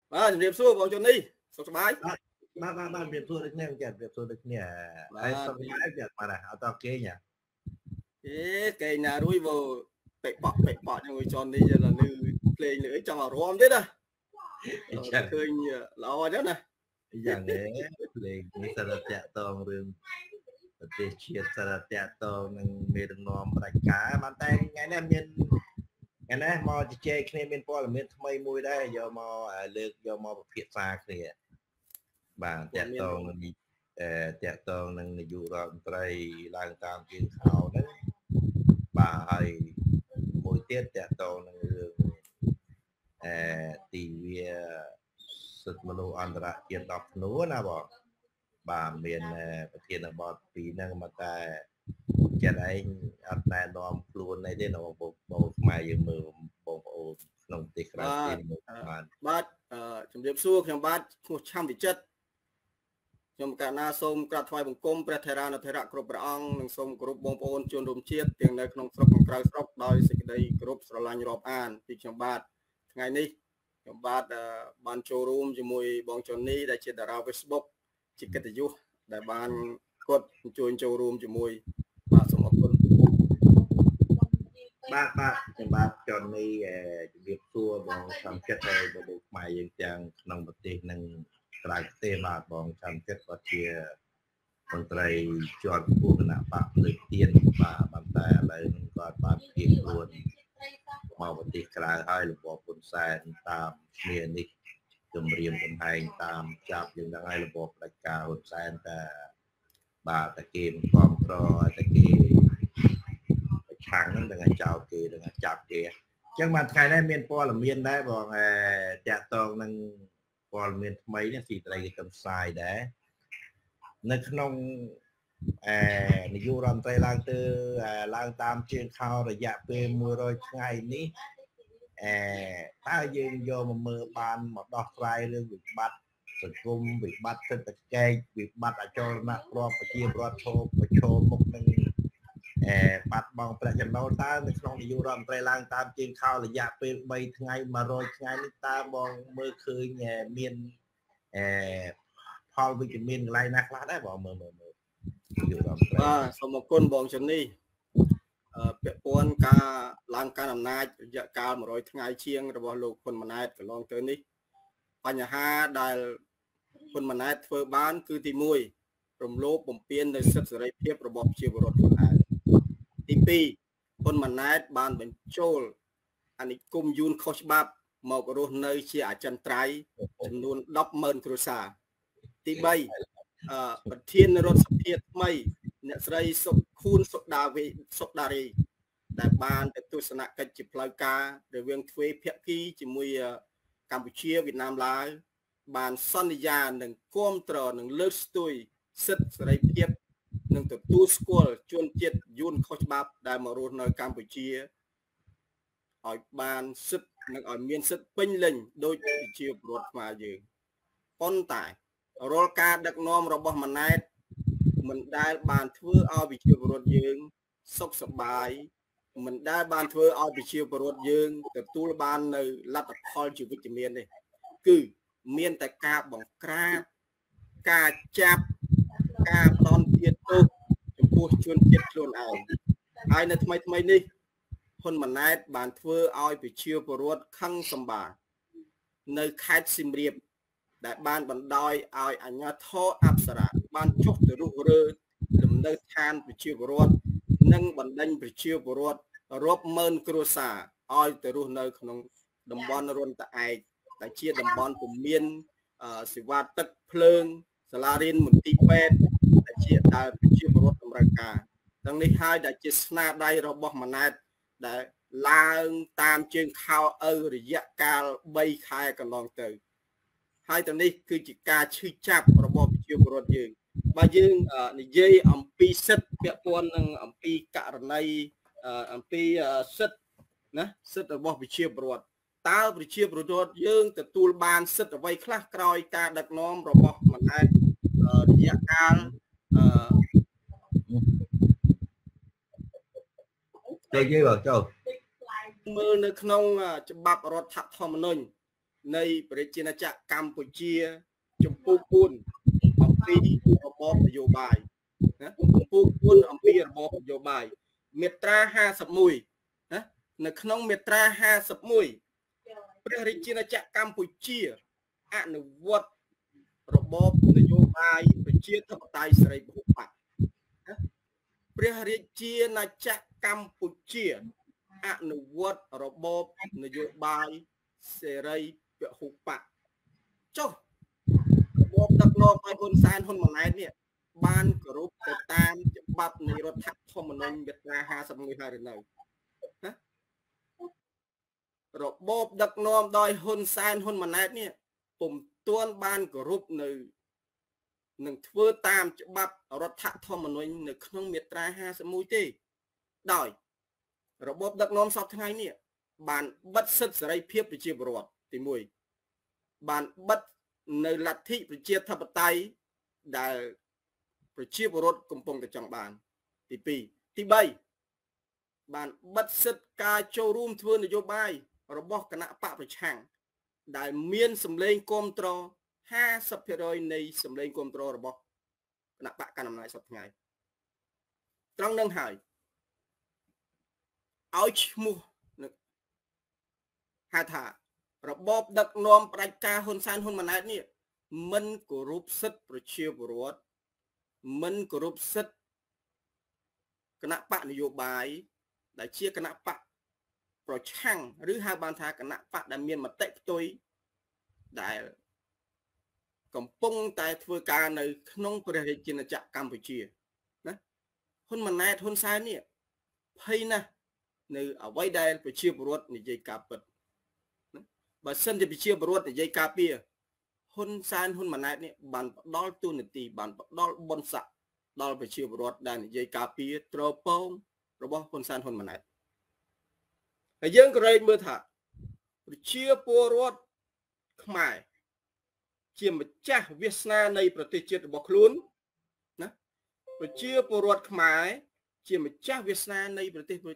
ជំរាបសួរបងជុននេះសុខសប្បាយបានប្រៀបសួរដូចគ្នាចាប្រៀបសួរដូចគ្នាហើយសុខសប្បាយចាបានអត់តគេញ៉ាគេណារួយបើពេកបក់ជាមួយជុននេះយកនៅភ្លេងលើចង់ឲ្យរួមទៀតណាឃើញល្អអញ្ចឹងណាយ៉ាងនេះភ្លេងនេះសារៈតាក់តងរឿងប្រទេសជាតិសារៈតាក់តងនឹងមេដឹកនាំប្រជាការបានតែថ្ងៃនេះមានថ្ងៃនេះមកជជែកគ្នាមានព័ត៌មានថ្មីមួយដែរយកមកលើកយកមកពិភាក្សាគ្នាបាទតាក់តងនឹងនាយករដ្ឋមន្ត្រីឡើងតាមជើងខោហ្នឹងបាទហើយមួយទៀតតាក់តងនឹងរឿងទីវាសិទ្ធិមនុស្សអន្តរជាតិ10ធ្នូណាបងបាទមានប្រធានបទពីរហ្នឹងមកតែចិត្តឯងអត់ណែនាំខ្លួនអីទេនៅបងខ្មែរយើងមើលបងប្អូនក្នុងប្រទេសក្រៅទៀតបាទជំរាបសួរខ្ញុំបាទឈ្មោះឆាំវិចិត្រខ្ញុំកណាសូមក្រាបថ្វាយបង្គំព្រះថេរានុថេរៈគ្រប់ព្រះអង្គនិងសូមគោរពបងប្អូនជនរួមជាតិទាំងនៅក្នុងស្រុកនិងក្រៅស្រុកដោយសេចក្តីគោរពស្រឡាញ់រាប់អានពីខ្ញុំបាទថ្ងៃនេះខ្ញុំបាទបានចូលរួមជាមួយបងជុននេះដែលជាតារា Facebook ជាកិត្តិយសដែលបានគាត់អញ្ជើញចូលរួមជាមួយបាទសូមអរគុណបាទខ្ញុំបាទជុននេះជំរាបសួរបងសំចិត្តហើយបងខ្មែរយើងទាំងក្នុងប្រទេសនិងក្រៅប្រទេសបាទបងសំចិត្តក៏ជាមន្ត្រីជាន់ខ្ពស់គណៈបកលើកទៀនបាទប៉ុន្តែឥឡូវនេះគាត់បានភៀសខ្លួនមកប្រទេសក្រៅហើយរបបហ៊ុនសែនតាមគ្នានេះគម្រាមកំហែងតាមចាប់យើងដឹងហើយរបបផ្ដាច់ការហ៊ុនសែនតែបាទតែគេមិនគ្រប់គ្រងតែគេប្រឆាំងហ្នឹងនឹងចោលគេនឹងចាប់គេអញ្ចឹងបាទថ្ងៃនេះមានព័ត៌មានដែរបងតាក់ទងនឹងព័ត៌មានថ្មីនេះស៊ីត្រីគេកំសាយដែរនៅក្នុងនាយករដ្ឋមន្ត្រីឡើងតាមជើងខោរយៈពេល100ថ្ងៃនេះតើយើងយកមកមើលបានមកដោះស្រាយរឿងវិបត្តិសង្គមវិបត្តិសេដ្ឋកិច្ចវិបត្តិអចលនទ្រព្យប្រជាពលរដ្ឋប្រឈមមុខនឹងបាត់បង់ប្រាក់ចំណូលតើនៅក្នុងនាយករដ្ឋមន្ត្រីឡើងតាមជើងខោរយៈពេល3ថ្ងៃ100ថ្ងៃនេះតើបងមើលឃើញមានផលវិជ្ជមានកន្លែងណាខ្លះដែរបងមើលនាយករដ្ឋមន្ត្រីបាទសូមអរគុណបងជំនីពាក់ព័ន្ធការឡើងកាន់អំណាចរយៈកាល100ថ្ងៃជាងរបស់លោកហ៊ុនម៉ាណែតកន្លងទៅនេះបញ្ហាដែលហ៊ុនម៉ាណែតធ្វើបានគឺទី1រំលោភបំពាននៅសិទ្ធិសេរីភាពរបស់ប្រជាពលរដ្ឋខ្លួនឯងទី2ហ៊ុនម៉ាណែតបានបញ្ចូលអានិគមយួនខុសច្បាប់មករស់នៅជាអចិន្ត្រៃយ៍ចំនួន 100000 គ្រួសារទី3ប្រធានរដ្ឋសភាថ្មីអ្នកស្រីសុខួនសុដារីដែលបានទៅទស្សនកិច្ចជាផ្លូវការរវាងទ្វេភាគីជាមួយកម្ពុជាវៀតណាមឡាវបានសន្យានឹងគាំទ្រនឹងលើកស្ទួយសិទ្ធិសេរីភាពនិងទទួលស្គាល់ជនជាតិយួនខុសច្បាប់ដែលមករស់នៅកម្ពុជាឲ្យបានសិទ្ធិនិងឲ្យមានសិទ្ធិពេញលេញដោយប្រជាពលរដ្ឋខ្មែរយើងប៉ុន្តែរាល់ការដឹកនាំរបស់ម៉ាណែតមិនដែលបានធ្វើឲ្យប្រជាពលរដ្ឋយើងសុខសប្បាយមិនដែលបានធ្វើឲ្យប្រជាពលរដ្ឋយើងទទួលបាននៅលទ្ធផលជាវិជ្ជមាននេះគឺមានតែការបង្ក្រាបការចាប់ការផ្ដន់ទាទោសចំពោះជនជាតិខ្លួនឯងហើយនៅថ្មីនេះហ៊ុនម៉ាណែតបានធ្វើឲ្យប្រជាពលរដ្ឋខឹងសម្បានៅខេត្តសៀមរាបដែលបានបណ្ដោយឲ្យអាជ្ញាធរអប្សរាបានចុះទៅរុះរើលំនៅឋានប្រជាពលរដ្ឋនិងបណ្ដេញប្រជាពលរដ្ឋរាប់ម៉ឺនគ្រួសារឲ្យទៅរស់នៅក្នុងតំបន់រនតឯកដែលជាតំបន់ពុំមានសេវាទឹកភ្លើងសាលារៀនមន្ទីរពេទ្យដែលជាដែលប្រជាពលរដ្ឋតម្រូវការទាំងនេះហើយដែលជាស្នាដៃរបស់ម៉ាណែតដែលឡើងតាមជើងខោឪរយៈកាល3ខែកន្លងទៅហើយទាំងនេះគឺជាការឈឺចាប់របស់ប្រជាពលរដ្ឋយើងបើយើងនិយាយអំពីសិទ្ធិពាក់ព័ន្ធនឹងអំពីករណីអំពីសិទ្ធិណាសិទ្ធិរបស់ប្រជាពលរដ្ឋតើប្រជាពលរដ្ឋយើងទទួលបានសិទ្ធិអ្វីខ្លះក្រោយការដឹកនាំរបស់ម៉ាណែតរយៈកាលចូលយើងចូលមើលនៅក្នុងច្បាប់រដ្ឋធម្មនុញ្ញនៃប្រជាណាចក្រកម្ពុជាចំពោះ4អំពីរបបនយោបាយណាចំពោះ4អំពីរបបនយោបាយមាត្រា51ណានៅក្នុងមាត្រា51ព្រះរាជាណាចក្រកម្ពុជាអនុវត្តរបបនយោបាយប្រជាធិបតេយ្យសេរីពហុបកណាព្រះរាជាណាចក្រកម្ពុជាអនុវត្តរបបនយោបាយសេរីពហុបកចុះរបបដឹកនាំដោយហ៊ុនសែនហ៊ុនម៉ាណែតនេះបានគោរពទៅតាមច្បាប់នៃរដ្ឋធម្មនុញ្ញមាត្រា51ហើយឬនៅណារបបដឹកនាំដោយហ៊ុនសែនហ៊ុនម៉ាណែតនេះពុំទាន់បានគោរពនៅនឹងធ្វើតាមច្បាប់រដ្ឋធម្មនុញ្ញនៅក្នុងមាត្រា51ទេដោយរបបដឹកនាំសពថ្ងៃនេះបានបិទសិទ្ធិសេរីភាពប្រជាពលរដ្ឋទី1បានបិទនៅលទ្ធិប្រជាធិបតេយ្យដែលប្រជាពលរដ្ឋកំពុងតែចង់បានទី2ទី3បានបិទសិទ្ធិការចូលរួមធ្វើនយោបាយរបស់គណៈបកប្រឆាំងដែលមានសម្លេងគាំទ្រ 50% នៃសម្លេងគាំទ្ររបស់គណៈបកកណ្ដាលអំណាចសពថ្ងៃត្រង់នឹងហើយឲ្យឈ្មោះហៅថារបបដឹកនាំផ្ដាច់ការហ៊ុនសែនហ៊ុនម៉ាណែតនេះមិនគោរពសិទ្ធិប្រជាពលរដ្ឋមិនគោរពសិទ្ធិគណៈបកនយោបាយដែលជាគណៈបកប្រឆាំងឬហៅបានថាគណៈបកដែលមានមតិផ្ទុយដែលកំពុងតែធ្វើការនៅក្នុងព្រះរាជាណាចក្រកម្ពុជាណាហ៊ុនម៉ាណែតហ៊ុនសែននេះភ័យណាស់នៅអ្វីដែលប្រជាពលរដ្ឋនិយាយការពិតបើសិនជាប្រជាពលរដ្ឋនិយាយការពារហ៊ុនសែនហ៊ុនម៉ាណែតនេះបានផ្ដល់ទូនាទីបានផ្ដល់បុណ្យស័ក្តិដល់ប្រជាពលរដ្ឋដែលនិយាយការពារត្រពងរបស់ហ៊ុនសែនហ៊ុនម៉ាណែតហើយយើងក៏រែកមើលថាប្រជាពលរដ្ឋខ្មែរជាម្ចាស់វាសនានៃប្រទេសជាតិរបស់ខ្លួនណាប្រជាពលរដ្ឋខ្មែរជាម្ចាស់វាសនានៃប្រទេស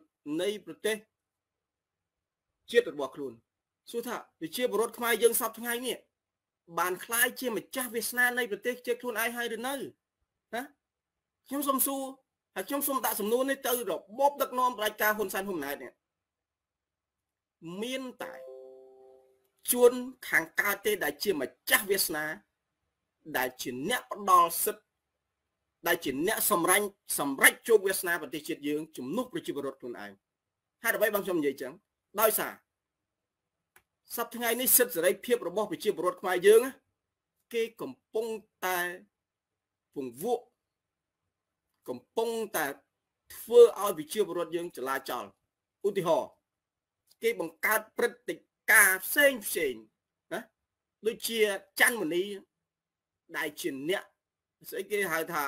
ជាតិរបស់ខ្លួនសួរថាប្រជាពលរដ្ឋខ្មែរយើងសពថ្ងៃនេះបានคล้ายជាម្ចាស់វាសនានៃប្រទេសជាតិខ្លួនឯងហើយឬនៅណាខ្ញុំសូមសួរហើយខ្ញុំសូមដាក់សំណួរនេះទៅរបបដឹកនាំផ្ដាច់ការហ៊ុនសែនហ៊ុនម៉ាណែតនេះមានតែជួនខាងកើតទេដែលជាម្ចាស់វាសនាដែលជាអ្នកផ្ដល់សិទ្ធិដែលជាអ្នកសម្រេចជោគវាសនាប្រទេសជាតិយើងជំនួសប្រជាពលរដ្ឋខ្លួនឯងហេតុអ្វីបងខ្ញុំនិយាយចឹងដោយសារសប្តាហ៍ថ្ងៃនេះសិទ្ធិសេរីភាពរបស់ប្រជាពលរដ្ឋខ្មែរយើងគេកំពុងតែពង្វក់កំពុងតែធ្វើឲ្យប្រជាពលរដ្ឋយើងចលាចលឧទាហរណ៍គេបង្កើតព្រឹត្តិការណ៍ផ្សេងណាដូចជាច័ន្ទមនីដែលជាអ្នកស្អីគេហៅថា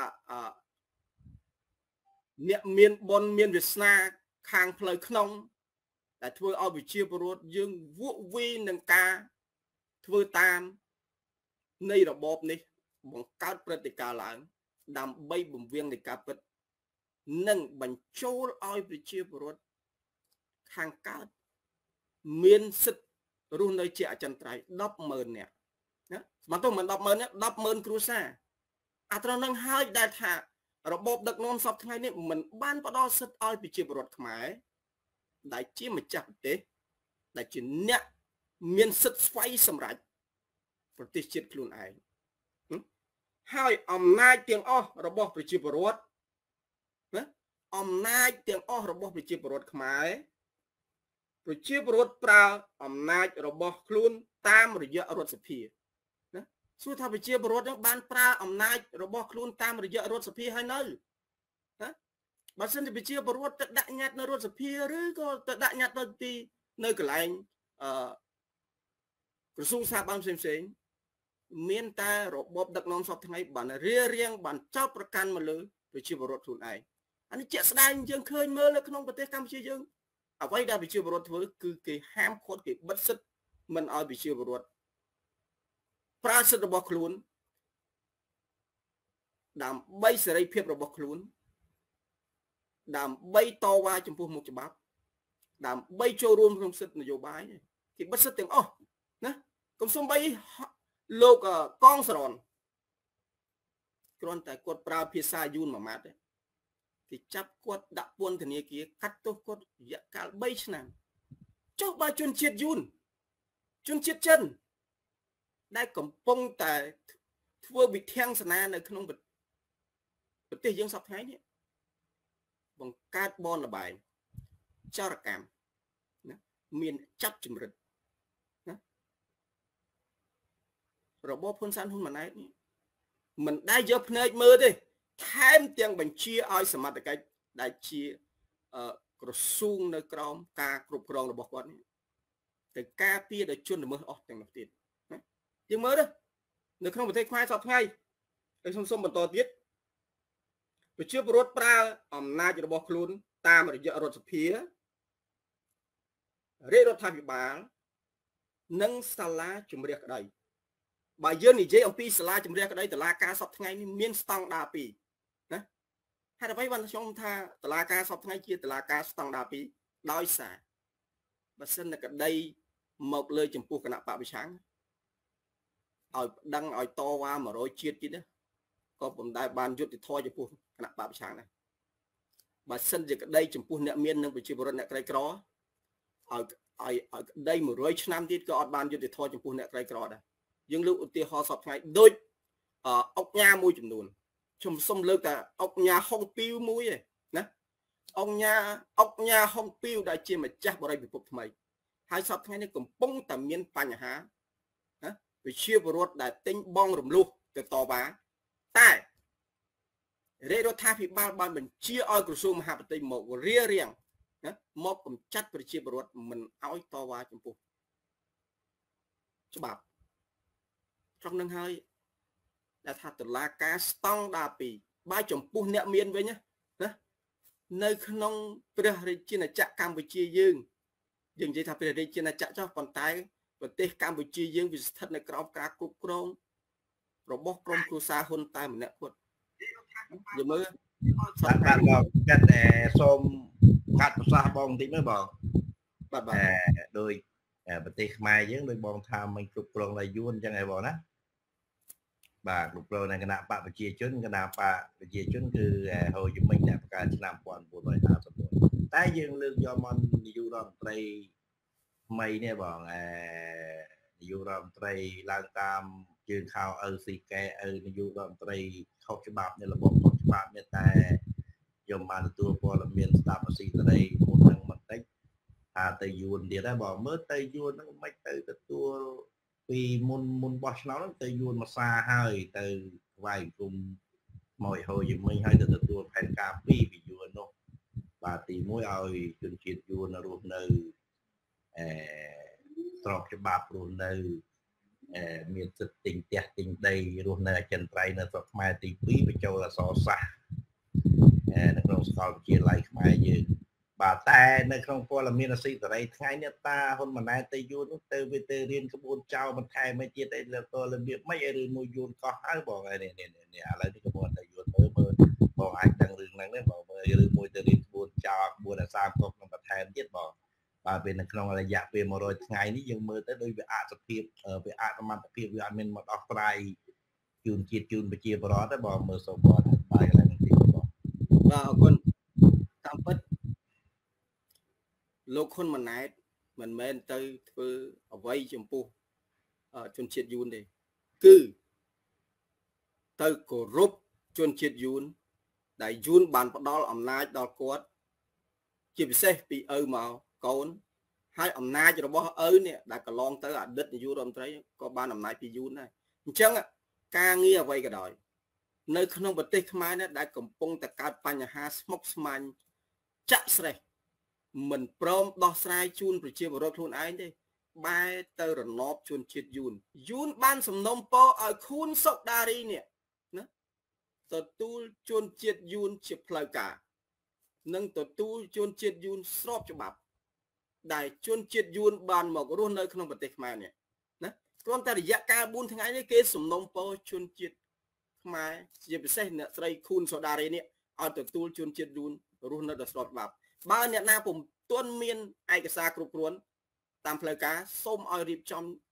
អ្នកមានបុណ្យមានវាសនាខាងផ្លូវក្នុងតែធ្វើឲ្យប្រជាពលរដ្ឋយើងវក់វីនឹងការធ្វើតាមនៃរបបនេះបង្កើតព្រឹត្តិការណ៍ឡើងដើម្បីបំពេញនៃការពិតនិងបញ្ចូលឲ្យប្រជាពលរដ្ឋខាងកើតមានសិទ្ធិរស់នៅជាអចិន្ត្រៃយ៍ 100000 នាក់ណាស្មើទៅមិន 100000 នាក់ 100000 គ្រួសារអាត្រង់នឹងហើយដែលថារបបដឹកនាំសពថ្ងៃនេះមិនបានផ្ដល់សិទ្ធិឲ្យប្រជាពលរដ្ឋខ្មែរដែលជាម្ចាស់ប្រទេសដែលជាអ្នកមានសិទ្ធិស្វ័យសម្រេចប្រទេសជាតិខ្លួនឯងហើយអំណាចទាំងអស់របស់ប្រជាពលរដ្ឋណាអំណាចទាំងអស់របស់ប្រជាពលរដ្ឋខ្មែរប្រជាពលរដ្ឋប្រើអំណាចរបស់ខ្លួនតាមរយៈរដ្ឋសភាណាសួរថាប្រជាពលរដ្ឋនឹងបានប្រើអំណាចរបស់ខ្លួនតាមរយៈរដ្ឋសភាហើយនៅណាបើសិនជាប្រជាពលរដ្ឋទៅដាក់ញត្តិនៅរដ្ឋសភាឬក៏ទៅដាក់ញត្តិទៅនៅកន្លែងក្រសួងសាធារណផ្សេងមានតែរបបដឹកនាំសពថ្ងៃបានរៀងបានចោទប្រកាន់មកលើប្រជាពលរដ្ឋខ្លួនឯងអានេះជាក់ស្ដែងយើងឃើញមើលនៅក្នុងប្រទេសកម្ពុជាយើងអ្វីដែលប្រជាពលរដ្ឋធ្វើគឺគេហាមឃាត់គេបិទសិទ្ធិមិនឲ្យប្រជាពលរដ្ឋប្រើសិទ្ធិរបស់ខ្លួនដើម្បីសេរីភាពរបស់ខ្លួនដើម្បីតវ៉ាចំពោះមុខច្បាប់ដើម្បីចូលរួមក្នុងសិទ្ធិនយោបាយគេបិទសិទ្ធិទាំងអស់ណាក cũng xung bay lục con sòn còn tại quật prao phía xa yun mà mát đấy thì chấp quật đã buôn thì này kia cắt tốt quật dạ cả bay nào cho ba chuyên triệt yun chuyên triệt chânได้កំពុងតែធ្វើវិធានសនានៅក្នុងប្រទេសយើងសពថ្ងៃនេះបង្កើតបនលបែងចរកម្មណាមានចាប់ចម្រិតណារបបហ៊ុនសែនហ៊ុនម៉ាណែតនេះមិនដែលយកភ្នែកមើលទេថែមទាំងបញ្ជាឲ្យសមត្ថកិច្ចដែលជាក្រសួងនៅក្រោមការគ្រប់គ្រងរបស់គាត់នេះទៅការពារដល់ជនល្មើសអស់ទាំងនោះទៀតយើងមើលទៅនៅក្នុងប្រទេសខ្មែរសពថ្ងៃហើយសុំបន្តទៀតប្រជាពលរដ្ឋប្រើអំណាចរបស់ខ្លួនតាមរយៈរដ្ឋសភារាជរដ្ឋាភិបាលនិងសាលាជំនះក្តីបើយើងនិយាយអំពីសាលាជំនះក្តីតុលាការសពថ្ងៃនេះមានស្តង់ដារ2ណាហេតុអ្វីបានខ្ញុំថាតុលាការសពថ្ងៃជាតុលាការស្តង់ដារ2ដោយសារបើសិនតែក្តីមកលើចំពោះគណៈបព្វប្រឆាំងឲ្យដឹងឲ្យតវ៉ា100ជាតិទៀតណាក៏ពុំដែលបានយុត្តិធម៌ចំពោះគណៈបព្វប្រឆាំងដែរបើសិនជាក្តីចំពោះអ្នកមាននិងប្រជាពលរដ្ឋអ្នកក្រីក្រឲ្យក្តី100ឆ្នាំទៀតក៏អត់បានយុត្តិធម៌ចំពោះអ្នកក្រីក្រដែរយើងលើកឧទាហរណ៍សពថ្ងៃដូចអុកញ៉ាមួយចំនួនខ្ញុំសុំលើកតែអុកញ៉ាហុងពីវមួយឯណាអុកញ៉ាហុងពីវដែលជាម្ចាស់បរិយាពិភពថ្មីហើយសពថ្ងៃនេះកំពុងតែមានបញ្ហាវិជាពលរដ្ឋដែលទិញបងរំលោះទៅតវ៉ាតែរាជរដ្ឋាភិបាលបានបញ្ជាឲ្យក្រសួងមហាផ្ទៃមករៀបរៀងណាមកកម្ចាត់ប្រជាពលរដ្ឋមិនឲ្យតវ៉ាចំពោះច្បាប់ត្រង់នឹងហើយដែលថាតុលាការស្តង់ដារ2បើចំពោះអ្នកមានវិញណានៅក្នុងព្រះរាជាណាចក្រកម្ពុជាយើងនិយាយថាព្រះរាជាណាចក្រចុះប៉ុន្តែប្រទេសកម្ពុជាយើងវាស្ថិតនៅក្រោមការគ្រប់គ្រងរបស់ក្រុមគ្រួសារហ៊ុនតែម្នាក់គាត់យល់មើលបាទបងកាត់សូមកាត់ប្រសាសន៍បងបន្តិចមើលបងបាទដោយប្រទេសខ្មែរយើងដោយបងថាមិនគ្រប់គ្រងដោយយួនអញ្ចឹងឯងបងណាបាទគ្រប់គ្រងនៅគណៈបកប្រជាជនគណៈបកប្រជាជនគឺហូយមិញអ្នកបង្កើតឆ្នាំ1951តែយើងលើកយកមកនាយករដ្ឋមន្ត្រីថ្មីនេះបងនាយករដ្ឋមន្ត្រីឡើងតាមជើងខោឪស៊ីកែនាយករដ្ឋមន្ត្រីខុសច្បាប់នៃរបបខុសច្បាប់នេះតែខ្ញុំបានទទួលព័ត៌មានស្ដាប់អស៊ីសេរីមុននឹងបន្តិចថាទៅយួនទៀតដែរបងមើលទៅយួនហ្នឹងមិនទៅទទួលពីមុនបោះឆ្នោតហ្នឹងទៅយួនមកសាហើយទៅថ្វាយគុំមកហូយមិញហើយទៅទទួលផែនការ2ពីយួននោះបាទទី1ឲ្យជនជាតិយួនរស់នៅស្របច្បាប់រស់នៅមានសិទ្ធិទិញផ្ទះទិញដីរស់នៅអចិន្ត្រៃយ៍នៅស្រុកខ្មែរទី2បញ្ចូលអក្សរសាស្ត្រនៅក្នុងសាកលវិទ្យាល័យខ្មែរយើងបាទតែនៅក្នុងព័ត៌មានអស៊ីសេរីថ្ងៃនេះតាហ៊ុនម៉ាណែតទៅយួននោះទៅវាទៅរៀនក្បួនចៅបន្ថែមឲ្យទៀតអីលើករបៀបម៉េចឲ្យរឿងមួយយួនកោះហើយបងនេះឥឡូវនេះក្បួនទៅយួនមើលបងអាចដឹងរឿងហ្នឹងទេបងមើលរឿងមួយទៅរៀនក្បួនចៅក្បួនអាសាកុកក្នុងបន្ថែមទៀតបងបាទពេលនៅក្នុងរយៈពេល100ថ្ងៃនេះយើងមើលទៅដោយវាអសភាពវាអសមត្ថភាពវាអត់មានមកដោះស្រាយជូនជាតិជូនប្រជាពលរដ្ឋទេបងមើលសូមបងបាយកន្លែងនេះតិចបងបាទអរគុណតាមពិតលោកហ៊ុនម៉ាណែតមិនមែនទៅធ្វើអ្វីចំពោះជនជាតិយួនទេគឺទៅគោរពជនជាតិយួនដែលយួនបានផ្ដល់អំណាចដល់គាត់ជាពិសេសពីឪមកកូនហើយអំណាចរបស់ឪនេះដែលកន្លងទៅអតីតនាយករដ្ឋមន្ត្រីក៏បានអំណាចពីយួនដែរអញ្ចឹងការងារអ្វីក៏ដោយនៅក្នុងប្រទេសខ្មែរនេះដែលកំពុងតែកើតបញ្ហាស្មុគស្មាញចាក់ស្រេះមិនព្រមដោះស្រាយជូនប្រជាពលរដ្ឋខ្លួនឯងទេបែរទៅរណបជនជាតិយួនបានសំណុំពរឲ្យខួនសុកដារីនេះណាទទួលជនជាតិយួនជាផ្លូវការនិងទទួលជនជាតិយួនស្របច្បាប់ដែលជនជាតិយួនបានមករស់នៅក្នុងប្រទេសខ្មែរនេះណាគ្រាន់តែរយៈកាល4ថ្ងៃនេះគេសំណុំពរជនជាតិខ្មែរជាពិសេសអ្នកស្រីខួនសូដារីនេះឲ្យទទួលជនជាតិយួនរស់នៅដោយស្របច្បាប់បើអ្នកណាពុំទាន់មានឯកសារគ្រប់គ្រាន់តាមផ្លូវការសូមឲ្យរៀបចំ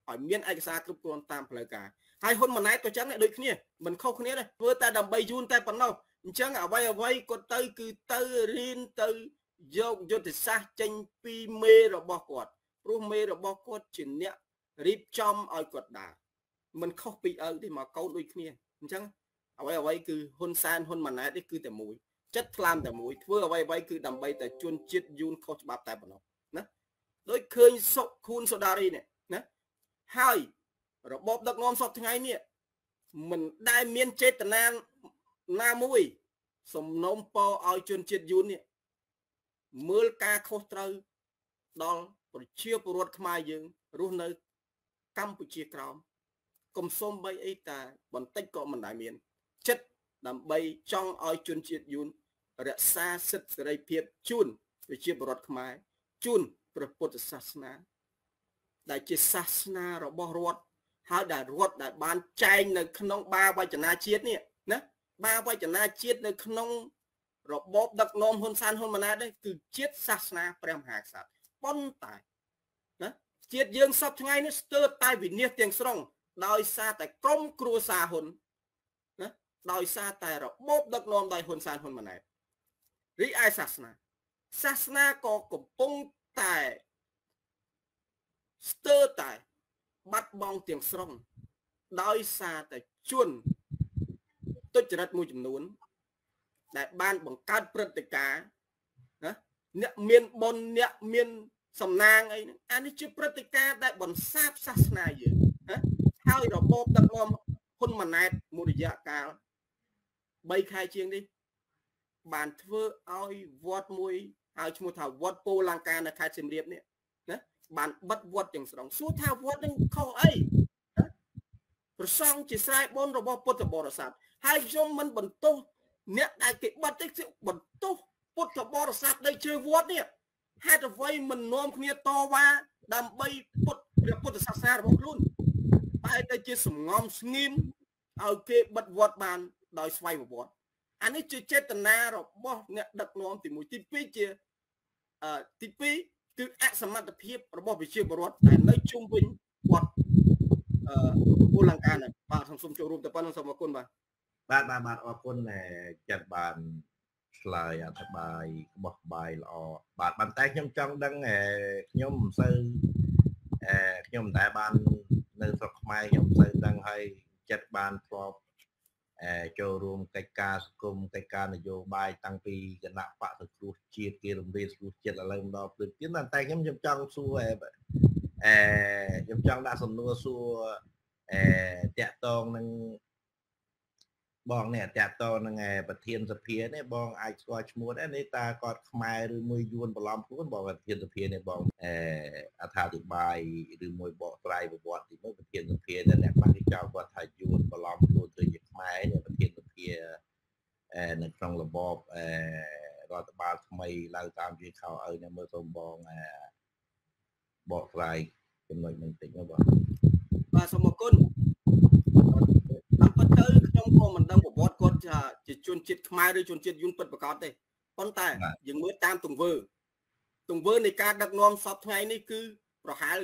ឲ្យមានឯកសារគ្រប់គ្រាន់តាមផ្លូវការហើយហ៊ុនម៉ាណែតក៏ចឹងដែរដូចគ្នាមិនខុសគ្នាដែរធ្វើតែដើម្បីយូនតែប៉ុណ្ណោះអញ្ចឹងអ្វីគាត់ទៅគឺទៅរៀនទៅយកយុទ្ធសាស្ត្រចេញពីមេរបស់គាត់ព្រោះមេរបស់គាត់ជាអ្នករៀបចំឲ្យគាត់ដើរមិនខុសពីឪទេមកកូនដូចគ្នាអញ្ចឹងអ្វីគឺហ៊ុនសែនហ៊ុនម៉ាណែតនេះគឺតែមួយចិត្តថ្លើមតែមួយធ្វើអ្វីគឺដើម្បីតែជន់ជាតិយូនខុសច្បាប់តែប៉ុណ្ណោះណាដូចឃើញសុខូនសូដារីនេះណាហើយរបបដឹកនាំសពថ្ងៃនេះមិនដែលមានចេតនាណាមួយសំណូមពរឲ្យជនជាតិយួននេះមើលការខុសត្រូវដល់ប្រជាពលរដ្ឋខ្មែរយើងរស់នៅកម្ពុជាក្រោមកុំសុំបីអីតាបន្តិចក៏មិនដែលមានចិត្តដើម្បីចង់ឲ្យជនជាតិយួនរក្សាសិទ្ធិសេរីភាពជូនប្រជាពលរដ្ឋខ្មែរជូនព្រះពុទ្ធសាសនាដែលជាសាសនារបស់រដ្ឋហើយដែលរដ្ឋដែលបានចែងនៅក្នុងបាវចនាជាតិនេះណាបាវចនាជាតិនៅក្នុងរបបដឹកនាំហ៊ុនសែនហ៊ុនម៉ាណែតនេះគឺជាតិសាសនាព្រះមហាក្សត្រប៉ុន្តែណាជាតិយើងសពថ្ងៃនេះស្ទើរតែវិនាសទាំងស្រុងដោយសារតែក្រុមគ្រួសារហ៊ុនណាដោយសារតែរបបដឹកនាំដោយហ៊ុនសែនហ៊ុនម៉ាណែតរីឯសាសនាក៏កំពុងតែស្ទើរតែបាត់បង់ទាំងស្រុងដោយសារតែជនទុច្ចរិតមួយចំនួនដែលបានបង្កើតព្រឹត្តិការណ៍ណាអ្នកមានបុណ្យអ្នកមានសំណាងអីហ្នឹងអានេះជាព្រឹត្តិការណ៍ដែលបន្សាបសាសនាយើងណាហើយរបបដឹកនាំហ៊ុនម៉ាណែតមួយរយៈកាល3ខែជាងនេះបានធ្វើឲ្យវត្តមួយហើយឈ្មោះថាវត្តពោលលង្កានៅខេត្តសៀមរាបនេះណាបានបិទវត្តទាំងស្រុងសួរថាវត្តនឹងខុសអីប្រសង់ជាស្រែបុណ្យរបស់ពុទ្ធបរិស័ទហើយខ្ញុំមិនបន្ទោសអ្នកដែលគេបិទទេបន្ទោសពុទ្ធបរិស័ទដែលជឿវត្តនេះហេតុអ្វីមិននាំគ្នាតវ៉ាដើម្បីព្រះពុទ្ធសាសនារបស់ខ្លួនតែតែជាសំងំស្ងៀមឲ្យគេបិទវត្តបានដោយស្វ័យប្រវត្តិអានេះជាចេតនារបស់អ្នកដឹកនាំទី1ទី2ជាទី2គឺអសមត្ថភាពរបស់ប្រជាពលរដ្ឋដែលនៅជុំវិញវត្តពូលលង្កានេះបាទសូមចូលរួមទៅប៉ុណ្ណឹងសូមអរគុណបាទអរគុណចិត្តបានឆ្លើយអធិប្បាយបោះបាយល្អបាទប៉ុន្តែខ្ញុំចង់ដឹងខ្ញុំមិនសូវខ្ញុំមិនដែលបាននៅស្រុកខ្មែរខ្ញុំមិនសូវដឹងហើយចិត្តបានធ្លាប់ចូលរួមកិច្ចការសង្គមកិច្ចការនយោបាយតាំងពីគណៈបកសង្គ្រោះជាតិគេរំលាយសង្គ្រោះជាតិឥឡូវម្ដងព្រឹកទៀតតែខ្ញុំចង់សួរខ្ញុំចង់ដាក់សំណួរសួរតាក់ទងនឹងបងនេះតាក់ទងនឹងប្រធានសភានេះបងអាចស្គាល់ឈ្មោះដែរនេះតើគាត់ខ្មែរឬមួយយួនបន្លំខ្លួនបងប្រធានសភានេះបងអត្ថាធិប្បាយឬមួយបកស្រាយប្រវត្តិទីមួយប្រធានសភាដែលអ្នកខ្លះគេចោទគាត់ថាយួនបន្លំខ្លួនទៅជាខ្មែរនេះប្រធានសភានៅក្នុងរបបរដ្ឋបាលថ្មីឡើងតាមជាខោឲ្យនៅមើលសូមបងបកស្រាយចំណុចនេះតិចមកបងបាទសូមអរគុណតាមពិតទៅខ្ញុំក៏មិនដឹងប្រវត្តិគាត់ជាជនជាតិខ្មែរឬជនជាតិយួនពិតប្រាកដទេប៉ុន្តែយើងមើលតាមទង្វើនៃការដឹកនាំសពថ្ងៃនេះគឺប្រហែល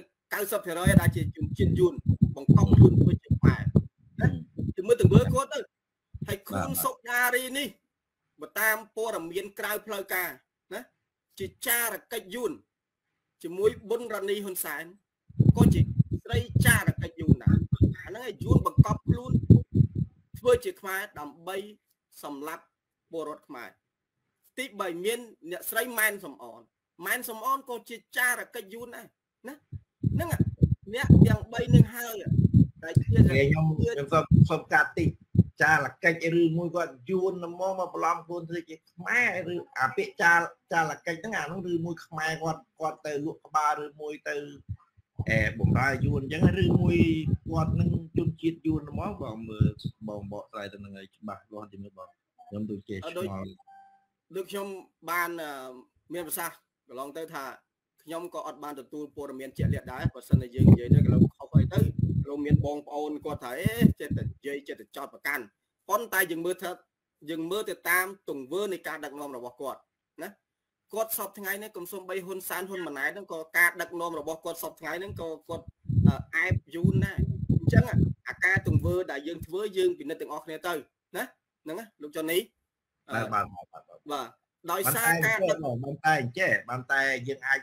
90% ដែលជាជនជាតិយួនបង្កប់ខ្លួនធ្វើជាខ្មែរណាយើងមើលទង្វើគាត់ទៅហើយខួនសុដារីនេះបើតាមព័ត៌មានក្រៅផ្លូវការណាជាចារកិច្ចយួនជាមួយប៊ុនរ៉ានីហ៊ុនសែនក៏ជាស្រីចារកិច្ចយួនដែរអាហ្នឹងឯងយួនបង្កប់ខ្លួនធ្វើជាខ្មែរដើម្បីសម្លាប់ពលរដ្ឋខ្មែរទី3មានអ្នកស្រីម៉ែនសំអនក៏ជាចារកិច្ចយួនដែរណាហ្នឹងអ្នកទាំង3នឹងហើយតែជាខ្ញុំសុំកាត់តិចចារកិច្ចឬមួយគាត់យួនមកបន្លំខ្លួនធ្វើជាខ្មែរឬអាពាក្យចារកិច្ចហ្នឹងអានោះឬមួយខ្មែរគាត់ទៅលក់ក្បាលឬមួយទៅបំរើយួនអញ្ចឹងឬមួយគាត់នឹងជនជាតិយួនហ្មងបងមើលបងបកស្រាយទៅនឹងឲ្យច្បាស់លាស់ទីមើលបងខ្ញុំដូចជាឆ្ងល់ដូចខ្ញុំបានមានប្រសាសន៍កន្លងទៅថាខ្ញុំក៏អត់បានទទួលព័ត៌មានជាក់លាក់ដែរបើសិនតែយើងនិយាយទៅក៏ខុសអីទៅលោកមានបងប្អូនគាត់ថាចិត្តតែនិយាយចិត្តតែចោតប្រកាន់ប៉ុន្តែយើងមើលទៅតាមទង្វើនៃការដឹកនាំរបស់គាត់ណាគាត់សពថ្ងៃនេះកុំសុំបីហ៊ុនសែនហ៊ុនម៉ាណែតហ្នឹងក៏ការដឹកនាំរបស់គាត់សពថ្ងៃហ្នឹងក៏គាត់អែបយូនដែរអញ្ចឹងអាការទង្វើដែលយើងធ្វើយើងពិនិត្យទាំងអស់គ្នាទៅណាហ្នឹងណាលោកចុននេះបាទដោយសារការដឹកបានតែចេះបានតែយើងអាច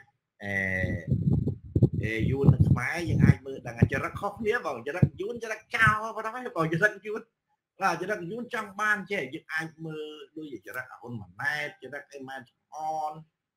យូននៅខ្មែរយើងអាចមើលដឹងចរិតខុសគ្នាបងចរិតយូនចរិតចោលបងបងចរិតយូនបាទចរិតយូនចង់បានចេះយើងអាចមើលដូចចរិតហ៊ុនម៉ាណែតចរិតអីម៉ែនអន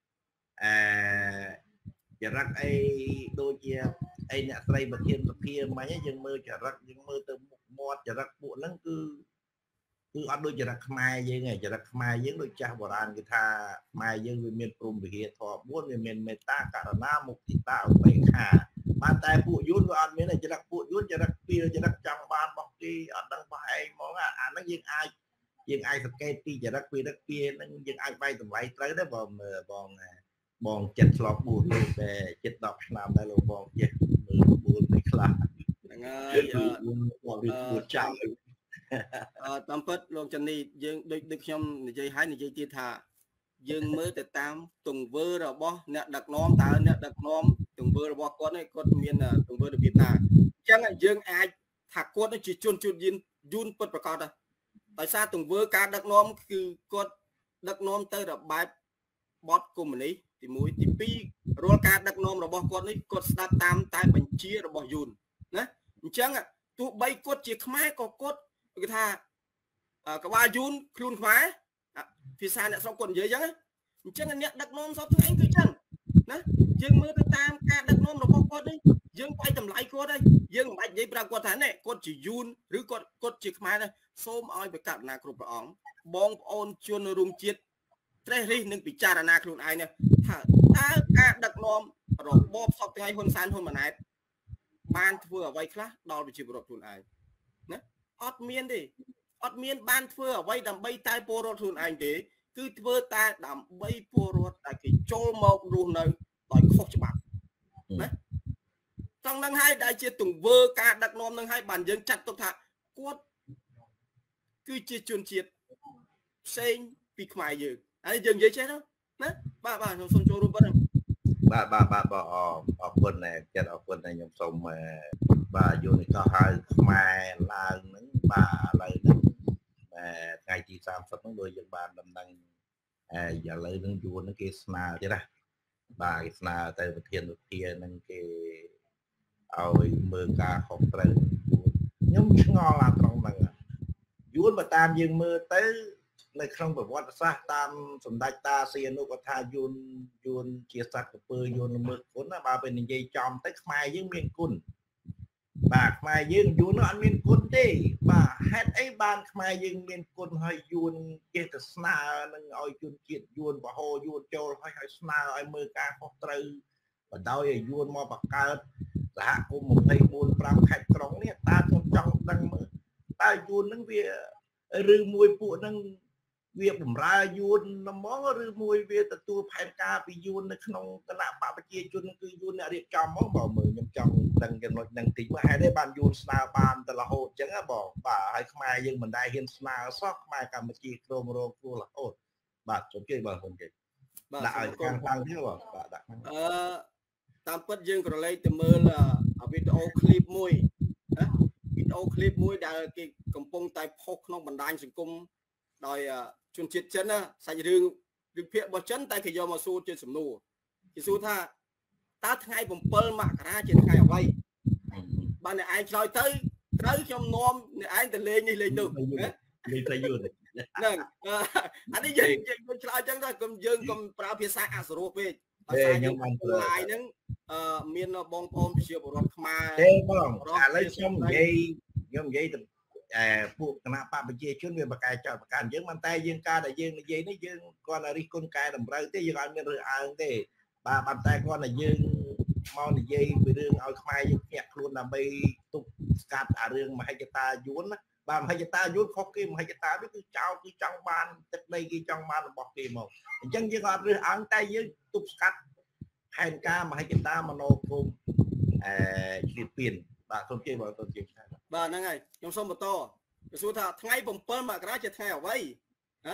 ចរិតអីដូចជាអីអ្នកស្រីប្រធានសភាមិញយើងមើលចរិតយើងមើលទៅមុខមាត់ចរិតពួកហ្នឹងគឺអត់ដូចចរិតខ្មែរយើងទេចរិតខ្មែរយើងដូចចាស់បុរាណគេថាខ្មែរយើងវាមានព្រំវិហារធម៌4វាមានមេត្តាករុណាមុទិតាឧបេក្ខាបានតែពួកយួនវាអត់មានចរិតពួកយួនចរិតពីចរិតចង់បានរបស់គេអត់ដឹងរបស់ឯងហ្មងអាហ្នឹងយើងអាចសង្កេតពីចរិតពីរឹកពីហ្នឹងយើងអាចវាយតម្លៃត្រូវដែរបងចិត្តឆ្លង4លោកតែចិត្ត10ឆ្នាំដែរលោកបងចេះមើល4នេះខ្លះហ្នឹងហើយបងវាចាំតាមពិតលោកចាន់នេះយើងដូចខ្ញុំនិយាយហើយនិយាយទៀតថាយើងមើលទៅតាមទង្វើរបស់អ្នកដឹកនាំតើអ្នកដឹកនាំទង្វើរបស់គាត់នេះគាត់មានទង្វើរបៀបណាអញ្ចឹងយើងអាចថាគាត់ជាជនយូនពិតប្រកបដោយសារទង្វើការដឹកនាំគឺគាត់ដឹកនាំទៅរបបែបបត់កុម្មុយនីសទី1ទី2រាល់ការដឹកនាំរបស់គាត់នេះគាត់ស្ដាប់តាមតែបញ្ជារបស់យូនណាអញ្ចឹងទោះបីគាត់ជាខ្មែរក៏គាត់គេថាក្បាលយូនខ្លួនខ្មែរភាសាអ្នកស្រុកគាត់និយាយអញ្ចឹងអ្នកដឹកនាំសពថ្ងៃគឺអញ្ចឹងណាយើងមើលទៅតាមការដឹកនាំរបស់គាត់នេះយើងបាយតម្លៃគាត់ហើយយើងមិនបាច់និយាយប្រាប់គាត់ថានេះគាត់ជាយូនឬគាត់ជាខ្មែរទេសូមឲ្យប្រកាសណាគ្រប់ព្រះអង្គបងប្អូនជនរួមជាតិត្រេះរិះនឹងពិចារណាខ្លួនឯងនេះថាតើការដឹកនាំរបបសពថ្ងៃហ៊ុនសែនហ៊ុនម៉ាណែតបានធ្វើអ្វីខ្លះដល់ប្រជាពលរដ្ឋខ្លួនឯងណាអត់មានទេអត់មានបានធ្វើអ្វីដើម្បីតែពលរដ្ឋខ្លួនឯងទេគឺធ្វើតែដើម្បីពលរដ្ឋដែលគេចូលមករស់នៅដោយខុសច្បាប់ណាត្រង់ហ្នឹងហើយដែលជាទង្វើការដឹកនាំហ្នឹងហើយបានយើងចាត់ទុកថាគាត់គឺជាជនជាតិផ្សេងពីខ្មែរយើងហើយយើងនិយាយចេះទៅណាបាទខ្ញុំសូមចូលរួមប៉ុណ្ណឹងបាទអរគុណចិត្តអរគុណខ្ញុំសូមបាទយល់នេះក៏ហៅខ្មែរឡើងហ្នឹងបាទឥឡូវហ្នឹងថ្ងៃទី30ហ្នឹងដូចយើងបានដំណឹងឥឡូវហ្នឹងយួនហ្នឹងគេស្នើទៀតណាបាទគេស្នើទៅប្រធានសភាហ្នឹងគេឲ្យមើលការខុសត្រូវខ្ញុំឆ្ងល់ឡាត្រង់ហ្នឹងយួនបើតាមយើងមើលទៅនៅក្នុងប្រវត្តិសាស្ត្រតាមសម្ដេចតាសីហនុគាត់ថាយួនជាសត្វពើយួនល្មើសគុណណាបើពេលនិយាយចំទៅខ្មែរយើងមានគុណបាទខ្មែរយើងយួននោះអត់មានគុណទេបាទហេតុអីបានខ្មែរយើងមានគុណហើយយួនចេះតែស្នើនឹងឲ្យជនជាតិយួនបហោយួនចូលឲ្យស្នើឲ្យមើលការខុសត្រូវបណ្ដោយឲ្យយួនមកបង្កើតសហគមន៍24 5ខេត្តក្រុងនេះតើខ្ញុំចង់ដឹងមើលតើយួននឹងវាឬមួយពួកនឹងវាបំរើយួនហ្មងឬមួយវាទទួលផែនការពីយួននៅក្នុងគណៈបកប្រជាជនគឺយួនអ្នករៀបចំហ្មងបើមើលខ្ញុំចង់ដឹងចំណុចហ្នឹងតិចមើលហេតុទេបានយួនស្នើបានទៅរហូតអញ្ចឹងបងបាទហើយខ្មែរយើងមិនដែលហ៊ានស្នើសោះខ្មែរកម្ពុជាក្រមរងគ្រោះរហូតបាទជុំជ័យបាទខ្ញុំជ័យបាទដាក់ឲ្យខាងខាងទៀតបងបាទដាក់តាមពិតយើងក៏លេខទៅមើលវីដេអូឃ្លីបមួយណាវីដេអូឃ្លីបមួយដែលគេកំពុងតែផុសក្នុងបណ្ដាញសង្គមដោយជនជាតិចិនណាសាច់រឿងភាគរបស់ចិនតែគេយកមកសួរជាសំណួរគេសួរថាតើថ្ងៃ7មករាជាថ្ងៃអ្វីបានអ្នកឯងឆ្លើយទៅត្រូវខ្ញុំនាំអ្នកឯងទៅលេងនេះលេងនោះលេងទៅយូរហ្នឹងអានេះយើងឆ្លើយអញ្ចឹងទៅយើងកុំប្រើភាសាអសរោះពេកដោយសារខ្ញុំបានឡាយហ្នឹងមានបងប្អូនប្រជាពលរដ្ឋខ្មែរទេបងឥឡូវខ្ញុំនិយាយទៅពួកគណៈបកប្រជាជនវាបកកែចោតប្រកាន់យើងមិនតែយើងការដែលយើងនិយាយនេះយើងគាត់តែរិះគន់កែតម្រូវទេយើងអត់មានរើសអើងទេបាទប៉ុន្តែគាត់តែយើងមកនិយាយពីរឿងឲ្យខ្មែរយើងភ្ញាក់ខ្លួនដើម្បីទប់ស្កាត់អារឿងមហិច្ឆតាយួនណាបាទមហិច្ឆតាយួនខុសគេមហិច្ឆតានេះគឺចោលគឺចង់បានទឹកដីគេចង់បានរបស់គេមកអញ្ចឹងយើងអត់រើសអើងតែយើងទប់ស្កាត់ផែនការមហិច្ឆតាមโนគមជ្រៀតពៀនបាទសូមជ័យបងសូមជ័យបាទហ្នឹងហើយខ្ញុំសូមបន្តគេសួរថាថ្ងៃ7មករាជាថ្ងៃអ្វីណា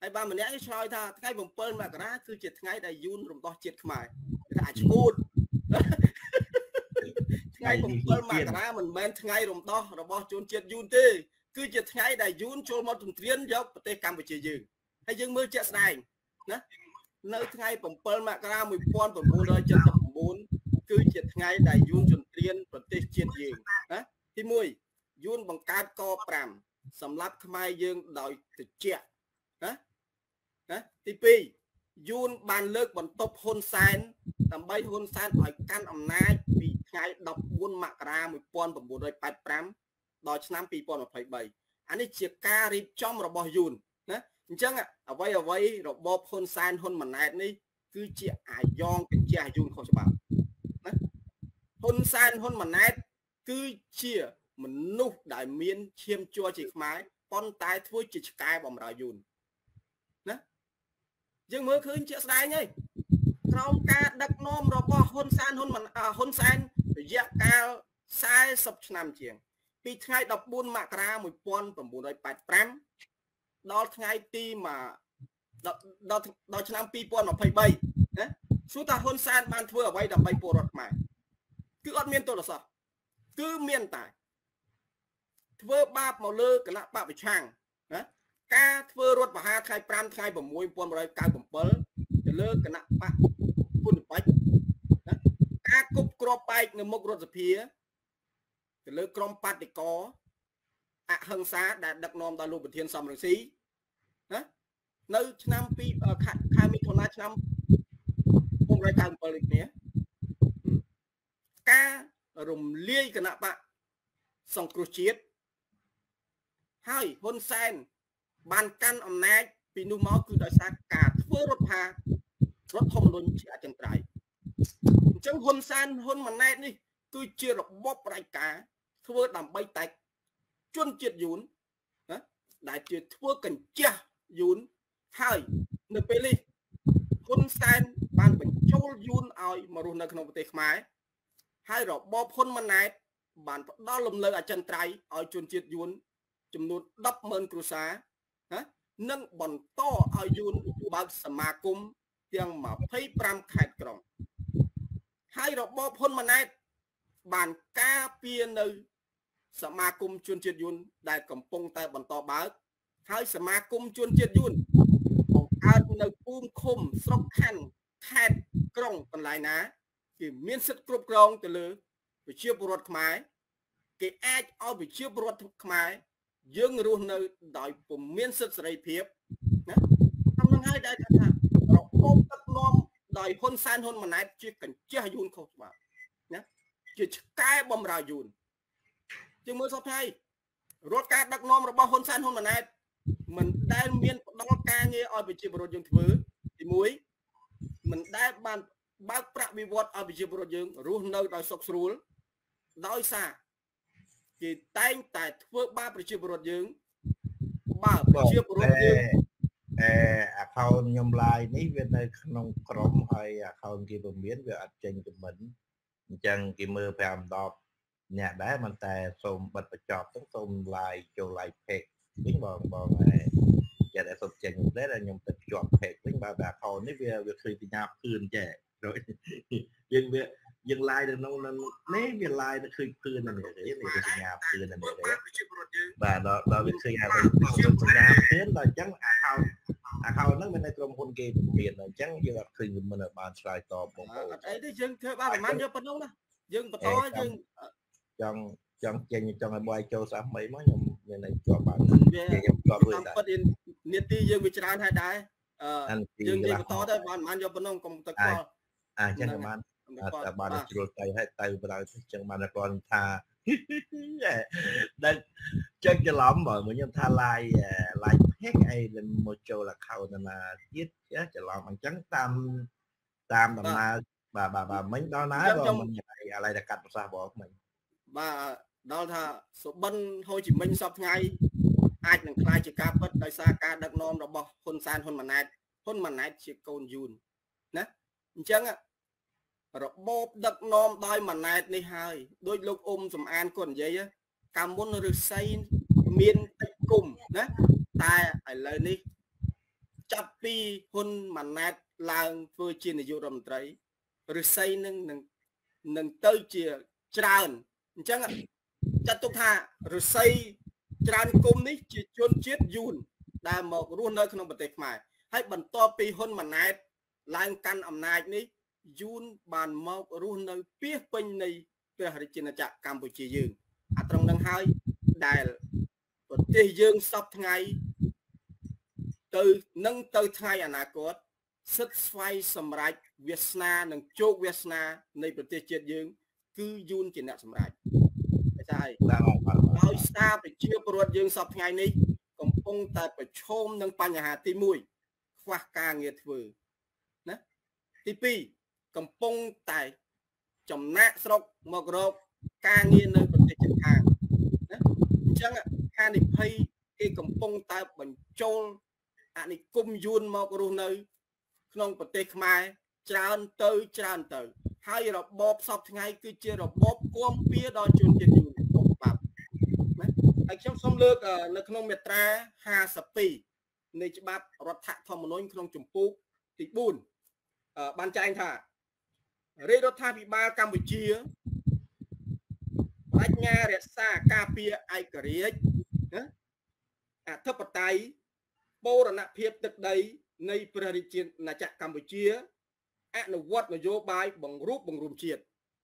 ហើយបានម្នាក់ឆ្លើយថាថ្ងៃ7មករាគឺជាថ្ងៃដែលយូនរំដោះជាតិខ្មែរថាឈួតថ្ងៃ7មករាមិនមែនថ្ងៃរំដោះរបស់ជនជាតិយូនទេគឺជាថ្ងៃដែលយូនចូលមកទន្ទ្រានយកប្រទេសកម្ពុជាយើងហើយយើងមើលជាក់ស្ដែងណានៅថ្ងៃ7មករា1979គឺជាថ្ងៃដែលយូនទន្ទ្រានប្រទេសជាតិយើងណាទី1យូនបង្កើតក5សម្រាប់ខ្មែរយើងដោយត្រជាក់ណាទី2យូនបានលើកបន្ទប់ហ៊ុនសែនដើម្បីហ៊ុនសែនឲ្យកាន់អំណាចពីថ្ងៃ14មករា1985ដល់ឆ្នាំ2023អានេះជាការរៀបចំរបស់យូនណាអញ្ចឹងអ្វីរបបហ៊ុនសែនហ៊ុនម៉ាណែតនេះគឺជាអាយ៉ងកញ្ជះយូនខុសច្បាប់ណាហ៊ុនសែនហ៊ុនម៉ាណែតគឺជាមនុស្សដែលមានឈាមជ័រជាខ្មែរប៉ុន្តែធ្វើជាឆ្កែបម្រើយូនណាយើងមើលឃើញជាក់ស្ដែងហើយក្រោមការដឹកនាំរបស់ហ៊ុនសែនរយៈកាល40ឆ្នាំជាងពីថ្ងៃ14មករា1985ដល់ថ្ងៃទីដល់ឆ្នាំ2023ណាសួរថាហ៊ុនសែនបានធ្វើអ្វីដើម្បីពលរដ្ឋខ្មែរគឺអត់មានទោសសោះគឺមានតែធ្វើបាបមកលើគណៈបព្វប្រឆាំងណាការធ្វើរដ្ឋប្រហារថ្ងៃ5ថ្ងៃ6 1997ទៅលើគណៈបកពុនបច្ចណាការគប់គ្រាប់បែកនៅមុខរដ្ឋសភាទៅលើក្រុមបដិករអហិង្សាដែលដឹកនាំដោយលោកប្រធានសំរងស៊ីណានៅឆ្នាំខែមិថុនាឆ្នាំ1997នេះគ្នាការរំលាយគណៈបកសង្គ្រោះជាតិហើយហ៊ុនសែនបានកាន់អំណាចពីនោះមកគឺដោយសារការធ្វើរដ្ឋធម្មនុញ្ញជាអចិន្ត្រៃយ៍អញ្ចឹងហ៊ុនសែនហ៊ុនម៉ាណែតនេះគឺជារបបផ្ដាច់ការធ្វើដើម្បីតែជនជាតិយូនណាដែលជាធ្វើកញ្ជះយូនហើយនៅពេលនេះហ៊ុនសែនបានបញ្ចូលយូនឲ្យមករស់នៅក្នុងប្រទេសខ្មែរហើយរបបហ៊ុនម៉ាណែតបានផ្ដល់លំនៅអចិន្ត្រៃយ៍ឲ្យជនជាតិយួនចំនួន 100000 គ្រួសារណានិងបន្តឲ្យយួនបើកសមាគមទាំង25ខេត្តក្រុងហើយរបបហ៊ុនម៉ាណែតបានការពារនៅសមាគមជនជាតិយួនដែលកំពុងតែបន្តបើកហើយសមាគមជនជាតិយួនបង្កើតនៅភូមិឃុំស្រុកខណ្ឌខេត្តក្រុងកន្លែងណាគេមានសិទ្ធិគ្រប់គ្រងទៅលើប្រជាពលរដ្ឋខ្មែរគេអាចឲ្យប្រជាពលរដ្ឋខ្មែរយើងរស់នៅដោយពុំមានសិទ្ធិសេរីភាពណាតាមនឹងហើយដែលថារបបដឹកនាំដោយហ៊ុនសែនហ៊ុនម៉ាណែតជាកញ្ជះយួនខុសច្បាប់ណាជាឆ្កែបំរើយួនជាងមើលសពថ្ងៃរដ្ឋការដឹកនាំរបស់ហ៊ុនសែនហ៊ុនម៉ាណែតមិនដែលមានផ្ដល់ការងារឲ្យប្រជាពលរដ្ឋយើងធ្វើទី1មិនដែលបានបើកប្រាក់វិវត្តឲ្យប្រជាពលរដ្ឋយើងរស់នៅដោយសុខស្រួលដោយសារគេតែងតែធ្វើបាបប្រជាពលរដ្ឋយើងបើប្រជាពលរដ្ឋយើង account ខ្ញុំ live នេះវានៅក្នុងក្រុមហើយ account គេពមៀនវាអត់ចេញខមមិនអញ្ចឹងគេមើល5 10អ្នកដែរមិនតែសូមបិទបញ្ចប់ទៅសូម live ចូល live page វិញបងហើយចេះតែសុំចេញដែរខ្ញុំទៅភ្ជាប់ page វិញបើ account នេះវាឃើញបញ្ញាភឿនចេះយើង live នៅក្នុងនេះវា live ទៅឃើញភឿននៅនេះវាសញ្ញាភឿននៅនេះបាទដល់វាឃើញហើយសញ្ញាភឿនដល់អញ្ចឹង account ហ្នឹងមាននៅក្រុមហ៊ុនគេមានអញ្ចឹងយើងអត់ឃើញមិនបានឆ្លើយតបបងប្អូនអត់អីទេយើងធ្វើបានប្រហែលយកប៉ុណ្ណឹងណាយើងបន្តយើងចង់ចេញចង់ឲ្យបងចូលសាសថ្មីមកខ្ញុំមានតែជាប់បានខ្ញុំជាប់វិញដែរនាទីយើងវាច្រើនហើយដែរយើងនិយាយបន្តទៅបានប្រហែលយកប៉ុណ្ណឹងកុំទៅខ្វល់អញ្ចឹងបានជ្រុលទៅហើយទៅបណ្ដោយអញ្ចឹងបានគាត់ថាដែលចេញច្រឡំបើខ្ញុំថា live page អីមកចូល account ណាទៀតច្រឡំអញ្ចឹងតាមដំណើរបាទមិញដល់ណាបងមិនអាឡៃតែកាត់ប្រសាសន៍បងមិញបាទដល់ថាសុបិនហូជីមិញសពថ្ងៃអាចនឹងខ្លាយជាការពិតដោយសារការដឹកនាំរបស់ហ៊ុនសែនហ៊ុនម៉ាណែតជាកូនយួនណាអញ្ចឹងរបបដឹកនាំដោយម៉ាណែតនេះហើយដោយលោកអ៊ុំសំអានគាត់និយាយកាលមុនឫស្សីមានតិចគុំណាតែឥឡូវនេះចាប់ពីហ៊ុនម៉ាណែតឡើងធ្វើជានាយករដ្ឋមន្ត្រីឫស្សីនឹងទៅជាច្រើនអញ្ចឹងចាត់ទុកថាឫស្សីច្រើនគុំនេះជាជនជាតិយួនដែលមករស់នៅក្នុងប្រទេសខ្មែរហើយបន្ទាប់ពីហ៊ុនម៉ាណែតឡើងកាន់អំណាចនេះយួនបានមករស់នៅពាសពេញនៃព្រះរាជាណាចក្រកម្ពុជាយើងអាត្រង់នឹងហើយដែលប្រទេសយើងសពថ្ងៃទៅថ្ងៃអនាគតសិទ្ធិស្វ័យសម្រេចវាសនានិងជោគវាសនានៃប្រទេសជាតិយើងគឺយួនជាអ្នកសម្រេចតែហើយដោយសារប្រជាពលរដ្ឋយើងសពថ្ងៃនេះកំពុងតែប្រឈមនឹងបញ្ហាទី1ខ្វះការងារធ្វើណាទី2កំពុងតែចំណាក់ស្រុកមករកការងារនៅប្រទេសជិតខាងណាអញ្ចឹងហានិភ័យគេកំពុងតែបញ្ចូលអនិគមយួនមករស់នៅក្នុងប្រទេសខ្មែរច្រើនទៅហើយរបបសពថ្ងៃគឺជារបបគាំពៀដល់ជនជាតិយួនបាប់ណាហើយខ្ញុំសូមលើកនៅក្នុងមាត្រា52នៃច្បាប់រដ្ឋធម្មនុញ្ញក្នុងជំពូកទី4បានចែងថារាជរដ្ឋាភិបាលកម្ពុជាបញ្ញារក្សាការពារឯករាជ្យណាអធិបតេយ្យបូរណភាពទឹកដីនៃព្រះរាជាណាចក្រកម្ពុជាអនុវត្តនយោបាយបង្រួបបង្រួមជាតិ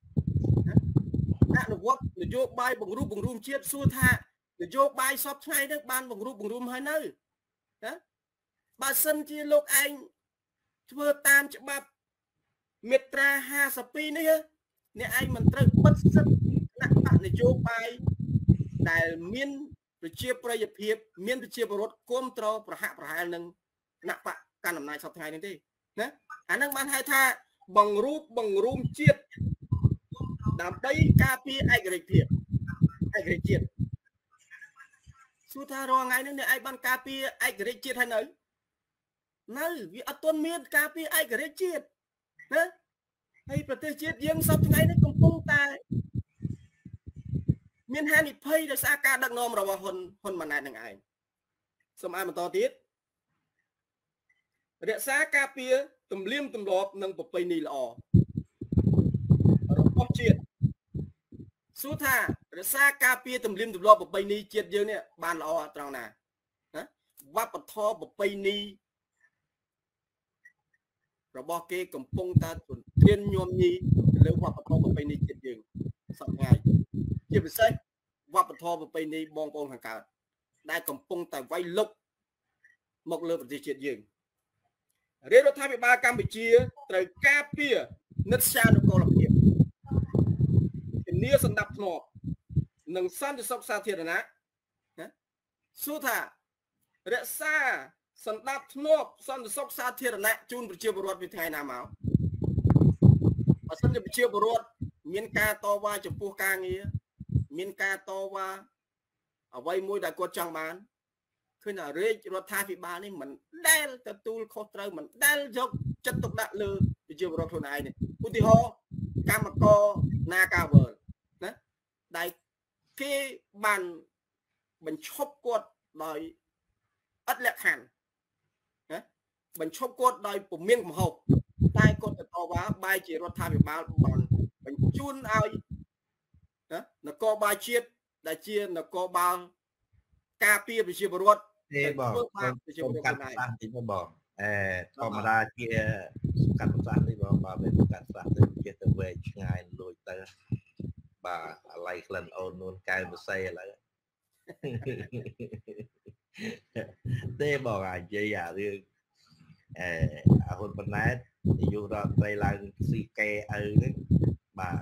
អនុវត្តនយោបាយបង្រួបបង្រួមជាតិសួរថានយោបាយសពថ្ងៃនេះបានបង្រួបបង្រួមហើយនៅណាបើសិនជាលោកឯងធ្វើតាមច្បាប់មាត្រា52នេះអ្នកឯងមិនត្រូវបិទសិទ្ធិគណៈបកនយោបាយដែលមានប្រជាប្រិយភាពមានប្រជាពលរដ្ឋគ្រប់គ្រងប្រហាក់ប្រហែលនឹងគណៈបកកាន់អំណាចសពថ្ងៃនេះទេណាអានឹងបានហៅថាបង្រួបបង្រួមជាតិដើម្បីការពារឯករាជ្យភាពឯករាជ្យជាតិសួរថារាល់ថ្ងៃនេះអ្នកឯងបានការពារឯករាជ្យជាតិហើយនៅវាអត់ទាន់មានការពារឯករាជ្យជាតិណាហើយប្រទេសជាតិយើងសពថ្ងៃនេះកំពុងតែមានហានិភ័យដោយសារការដឹកនាំរបស់ហ៊ុនម៉ាណែតនឹងឯងសូមអានបន្តទៀតរក្សាការពារទំនៀមទម្លាប់និងប្រពៃណីល្អរបស់ជាតិសួរថារក្សាការពារទំនៀមទម្លាប់ប្រពៃណីជាតិយើងនេះបានល្អត្រង់ណាវប្បធម៌ប្រពៃណីរបស់គេកំពុងតែទន្ទ្រានញោមញីលើវប្បធម៌ប្រពៃណីជាតិយើងសប្តាហ៍ជាពិសេសវប្បធម៌ប្រពៃណីបងប្អូនខាងកើតដែលកំពុងតែវាយលុកមកលើប្រទេសជាតិយើងរាជរដ្ឋាភិបាលកម្ពុជាត្រូវការពារនិត្យានុកូលភាពធានាសណ្ដាប់ធ្នាប់និងសន្តិសុខសាធារណៈណាសួរថារក្សាសណ្ដាប់ធ្នាប់សន្តិសុខសាធារណៈជូនប្រជាពលរដ្ឋពីថ្ងៃណាមកបើសិនជាប្រជាពលរដ្ឋមានការតវ៉ាចំពោះការងារមានការតវ៉ាអ្វីមួយដែលគាត់ចង់បានឃើញថារាជរដ្ឋាភិបាលនេះមិនដែលទទួលខុសត្រូវមិនដែលយកចិត្តទុកដាក់លើប្រជាពលរដ្ឋខ្លួនឯងនេះឧទាហរណ៍កម្មករ Nagawal ណាដែលគេបានបញ្ឈប់គាត់ដោយឥតលក្ខខណ្ឌណាបញ្ឈប់គាត់ដោយពុំមានកំហុសតែគាត់ទៅតវ៉ាបែរជារដ្ឋាភិបាលបានបញ្ជូនឲ្យនគរបាលជាតិដែលជានគរបាលការពារប្រជាពលរដ្ឋទេបងប្រជាពលរដ្ឋខ្លួនឯងតិចបងធម្មតាជាកាត់ប្រសាសន៍នេះបងបើមិនកាត់ប្រសាសន៍ទៅជាទៅវែងឆ្ងាយលួចទៅបាទអាឡៃក្លិនអូននួនកែវស័យឥឡូវទេបងអានិយាយអារឿងអាហ៊ុនម៉ាណែតនាយករដ្ឋមន្ត្រីឡើងស៊ីកេឪហ្នឹងបាទ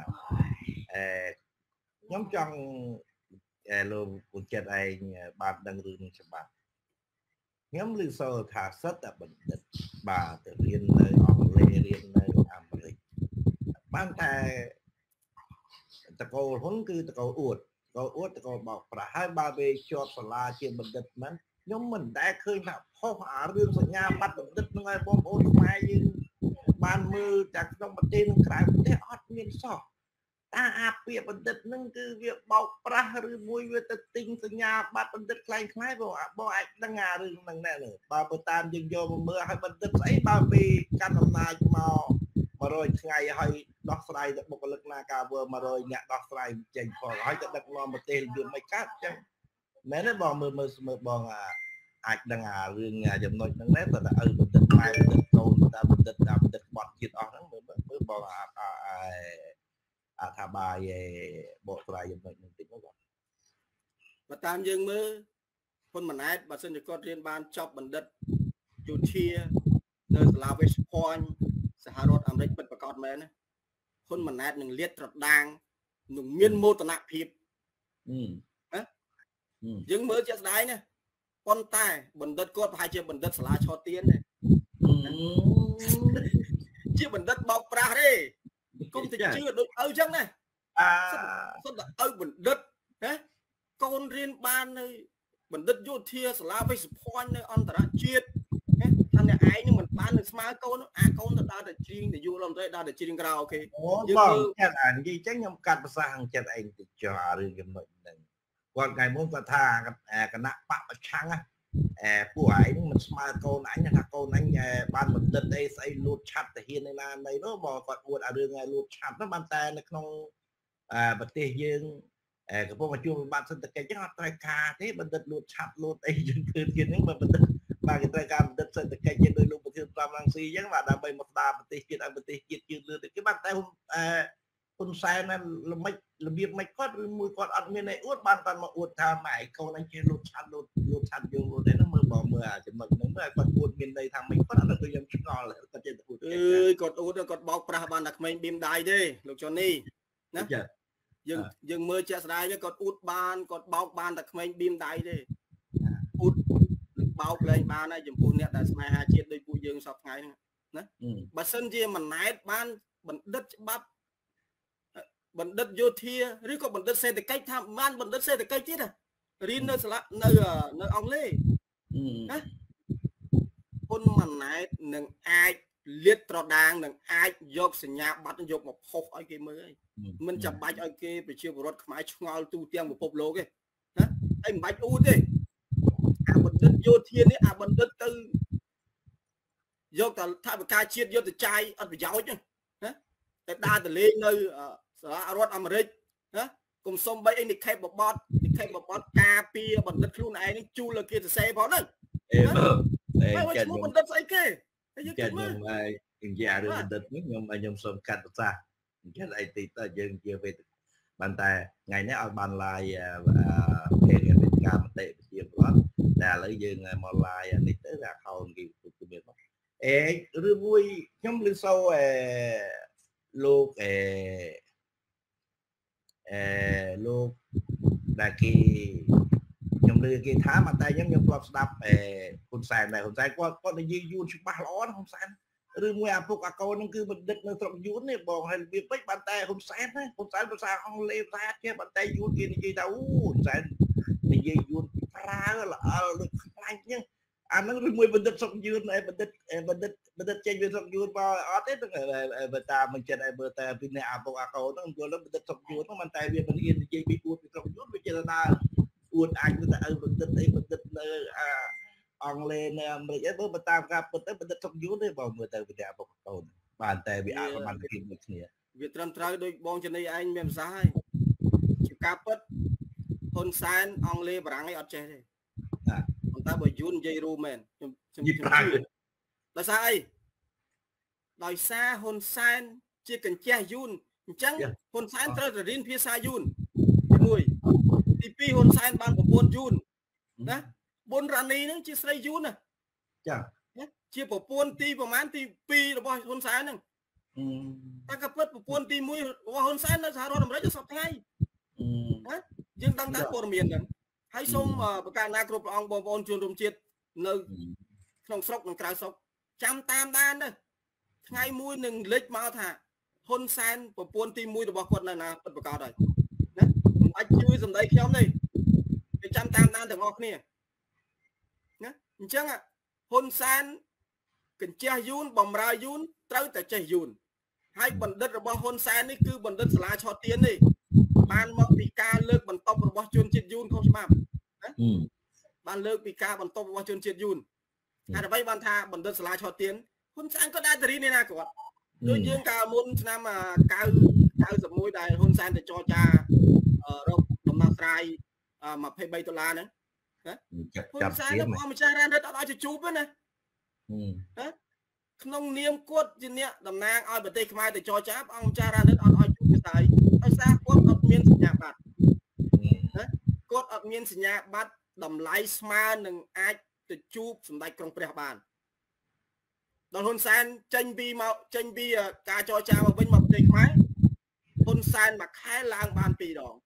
ខ្ញុំចង់លោកពូចិត្តឯងបានដឹងរឿងនេះច្បាស់ខ្ញុំឮសូរថាសិតតែបណ្ឌិតបាទទៅរៀននៅអង់គ្លេសរៀននៅអាមេរិកបានតែតកូលហ៊ុនគឺតកូលអួតតកូលបោកប្រាស់ហើយបើវាជាប់សាលាជាបណ្ឌិតហ្នឹងខ្ញុំមិនដែលឃើញថាផុសអារឿងសញ្ញាបត្របណ្ឌិតហ្នឹងឲ្យបងប្អូនខ្មែរយើងបានមើលจากក្នុងប្រទេសនិងក្រៅប្រទេសអត់មានសោះ ta áp việcបណ្ឌិតនឹងគឺវាបោកប្រាស់ឬមួយវាទៅទិញសញ្ញាបត្របណ្ឌិតខ្លាំងខ្លាយបងអាចដឹងអារឿងហ្នឹងដែរបើបើតាមយើងយកមកមើលឲ្យបណ្ឌិតស្អីបើពីកាន់អំណាចមក100ថ្ងៃឲ្យដោះស្រាយទៅបុគ្គលិកណាការវើ100អ្នកដោះស្រាយចេញផងឲ្យទៅដឹកនាំប្រទេសយន្តមិនកាត់ចឹងមែនទេបងមើលបងអាចដឹងអារឿងចំណុចហ្នឹងដែរតែឪបណ្ឌិតម៉ែបណ្ឌិតកូនតាមបណ្ឌិតក្បត់ជាតិអស់ហ្នឹងមើលបងថាបាយបកស្រាយចំណុចហ្នឹងតិចមកបើតាមយើងមើលហ៊ុនម៉ាណែតបើសិនជាគាត់រៀនបានចប់បណ្ឌិតយោធានៅសាលា West Point សហរដ្ឋអាមេរិកពិតប្រាកដមែនណាហ៊ុនម៉ាណែតនឹងលាតត្រដាងនឹងមានមោទនភាពយើងមើលជាក់ស្ដែងណាប៉ុន្តែបណ្ឌិតគាត់ប្រហែលជាបណ្ឌិតសាលាឆទានទេជាបណ្ឌិតបោកប្រាស់ទេគុំទៅជឿដូចឪចឹងណាសុទ្ធតែឪបណ្ឌិតណាកូនរៀនបាននៅបណ្ឌិតយោធាសាលាវិស្វភ័ណ្ឌនៅអន្តរជាតិណាថាអ្នកឯងនឹងមិនបាននឹងស្មើកូនអាកូនទៅដើរតែច្រៀងទៅយល់អមទៅដើរតែច្រៀងក្រៅអូខេយើងមើលចិត្តអានិយាយចឹងខ្ញុំកាត់ប្រសាសន៍ចិត្តឯងទៅចោលរឿងចំណុចហ្នឹងគាត់ថ្ងៃមុនគាត់ថាគណៈបកប្រឆាំងពួកឯងមិនស្មើកូនអញថាកូនអញបានបណ្ឌិតអីស្អីលួចឆាត់ទៅហ៊ាននៅណាណីនោះបងគាត់អួតអារឿងលួចឆាត់នោះបានតែនៅក្នុងប្រទេសយើងកំពុងជួបវិបត្តិសេដ្ឋកិច្ចចឹងអត់ត្រូវការទេបណ្ឌិតលួចឆាត់លួចអីយើងឃើញទៀតហ្នឹងបើបណ្ឌិតបាទគេត្រូវការបណ្ឌិតសេដ្ឋកិច្ចជាដោយលោកប្រធាន5រង្ស៊ីចឹងបាទដើម្បីមកស្ដារប្រទេសជាតិឲ្យប្រទេសជាតិជឿនលឿនទៅគេបាទតែហ៊ុនសែនណារបៀបមិនគាត់ឬមួយគាត់អត់មានអីអួតបានគាត់មកអួតថាម៉ែកូនអញចេះលួចឆាត់លួចឆាត់យើងលួចទេហ្នឹងមើលបងមើលអាចំណុចហ្នឹងមើលគាត់អួតមានន័យថាមិនគាត់អត់ទៅខ្ញុំឆ្ងល់គាត់ចេះតែអួតគាត់អួតគាត់បោកប្រាស់បានតែក្មេងប៊ីមដៃទេលោកចុននេះណាយើងមើលជាក់ស្ដែងគាត់អួតបានគាត់បោកបានតែក្មេងប៊ីមដៃទេអួតបោកលែងបានហើយចំពោះអ្នកដែលស្នេហាជាតិដូចពួកយើងសពថ្ងៃហ្នឹងណាបើសិនជាម៉ាណែតបានបណ្ឌិតច្បាប់បណ្ឌិតយោធាឬក៏បណ្ឌិតសេដ្ឋកិច្ចថាបានបណ្ឌិតសេដ្ឋកិច្ចទៀតរៀននៅសាលានៅអង់គ្លេសណាហ៊ុនម៉ាណែតនឹងអាចលាតត្រដាងនឹងអាចយកសញ្ញាបត្រយកមកផុសឲ្យគេមើលហើយមិនចាំបាច់ឲ្យគេប្រជាពលរដ្ឋខ្មែរឆ្ងល់ទូទាំងពិភពលោកទេណាហើយមិនបាច់អ៊ូទេអាបណ្ឌិតយោធានេះអាបណ្ឌិតទៅយកតែថាវិការជាតិយកទៅចាយអត់ប្រយោជន៍ណាតែដើរទៅលេងនៅសហរដ្ឋអាមេរិកណាគុំសុំបីអីនិខេបបត់ការពារបណ្ឌិតខ្លួនឯងនឹងជួលគេសរសេរផងហ្នឹងហើយឈ្មោះបណ្ឌិតស្អីគេយើងគិតមើលនិយាយរឿងបណ្ឌិតនេះខ្ញុំសូមកាត់ប្រសាសន៍និយាយអីតិចទៅយើងជាវេទបានតែថ្ងៃនេះឲ្យបានឡាយเพจវេទិកាមតិប្រជាពលរដ្ឋតែឥឡូវយើងមកឡាយនេះទៅអាខោនគេគឺមានមកឬមួយខ្ញុំឮសូវលោកលោកដែលគេខ្ញុំឮគេថាមកតែខ្ញុំធ្លាប់ស្ដាប់ហ៊ុនសែនដែរហ៊ុនសែនគាត់និយាយយួនច្បាស់ល្អណាហ៊ុនសែនឬមួយអាពុកអាកូនហ្នឹងគឺបណ្ឌិតនៅស្រុកយួននេះបងហើយរបៀបពេចបានតែហ៊ុនសែនណាហ៊ុនសែនភាសាអង់គ្លេសភាសាចេះបានតែយួនគេនិយាយថាអូហ៊ុនសែននិយាយយួនប្រើល្អល់ដូចខ្លាញ់ហ្នឹងអាហ្នឹងឬមួយបណ្ឌិតស្រុកយួនបណ្ឌិតចេញពីស្រុកយួនមកអត់ទេបើតាមមិនចិត្តឲ្យមើលតែពីអ្នកអាពុកអាកូនហ្នឹងគាត់បណ្ឌិតស្រុកយួនហ្នឹងមិនតែវាមិនហ៊ាននិយាយពីអួតពីស្រុកយួនវាចេះតែអួតអាចទៅឪបណ្ឌិតអីបណ្ឌិតនៅអង់គ្លេសនៅអាមេរិកបើបើតាមការពិតទៅបណ្ឌិតស្រុកយួនទេបងមើលទៅពីអ្នកអាពុកអាកូនបានតែវាអាចបានពីមួយគ្នាវាត្រឹមត្រូវដូចបងចនីឯងមានភាសាហើយជាការពិតហ៊ុនសែនអង់គ្លេសបារាំងអីអត់ចេះទេប៉ុន្តែបើយួននិយាយរូមែនខ្ញុំដោយសារអីដោយសារហ៊ុនសែនជាកញ្ចេះយួនអញ្ចឹងហ៊ុនសែនត្រូវតែរៀនភាសាយួនទី1ទី2ហ៊ុនសែនបានប្រពន្ធយួនណាប៊ុនរ៉ានីហ្នឹងជាស្រីយួនណាចាជាប្រពន្ធទីប្រហែលទី2របស់ហ៊ុនសែនហ្នឹងតែក៏ពិតប្រពន្ធទី1របស់ហ៊ុនសែននៅសហរដ្ឋអាមេរិកសប្តាហ៍ណាយើងដឹងតែព័ត៌មានហ្នឹងហើយសូមប្រកាសណាគ្រប់ព្រះអង្គបងប្អូនជនរួមជាតិនៅក្នុងស្រុកនិងក្រៅស្រុកចាំតាមដានទៅថ្ងៃមួយនឹងលេចមកថាហ៊ុនសែនប្រពន្ធទី1របស់គាត់នៅណាពិតប្រាកដហើយណាមិនអាចជួយសម្ដីខ្ញុំទេគេចាំតាមដានទាំងអស់គ្នាណាអញ្ចឹងហ៊ុនសែនកញ្ចេះយួនបំរើយួនត្រូវតែចេះយួន haiបណ្ឌិតរបស់ហ៊ុនសែននេះគឺបណ្ឌិតសាលាឆោទៀននេះបានមកពីការលើកបន្ទប់របស់ជនជាតិយួនខុសច្បាប់ណាបានលើកពីការបន្ទប់របស់ជនជាតិយួនហើយដើម្បីបានថាបណ្ឌិតសាលាឆោទៀនហ៊ុនសែនក៏ដែរតារីនេះណាគាត់ដូចយើងកាលមុនឆ្នាំ91ដែលហ៊ុនសែនទៅចរចារកដំណោះស្រាយ$23ហ្នឹងហ៊ុនសែនក៏ម្ចាស់រ៉ានរ៉ិតអត់ឲ្យជួបទេណាក្នុងនាមគាត់ជាអ្នកតំណាងឲ្យប្រទេសខ្មែរទៅចរចាអង្គម្ចាស់រ៉ានរ៉ិតអត់ឲ្យជួបទេហើយដោយសារគាត់អត់មានសញ្ញាបត្រគាត់អត់មានសញ្ញាបត្រតម្លៃស្មើនឹងអាចទៅជួបសម្ដេចក្រុងព្រះបានដល់ហ៊ុនសែនចេញពីការចរចាមកវិញមកប្រទេសខ្មែរហ៊ុនសែនមួយខែឡើងបាន2ដង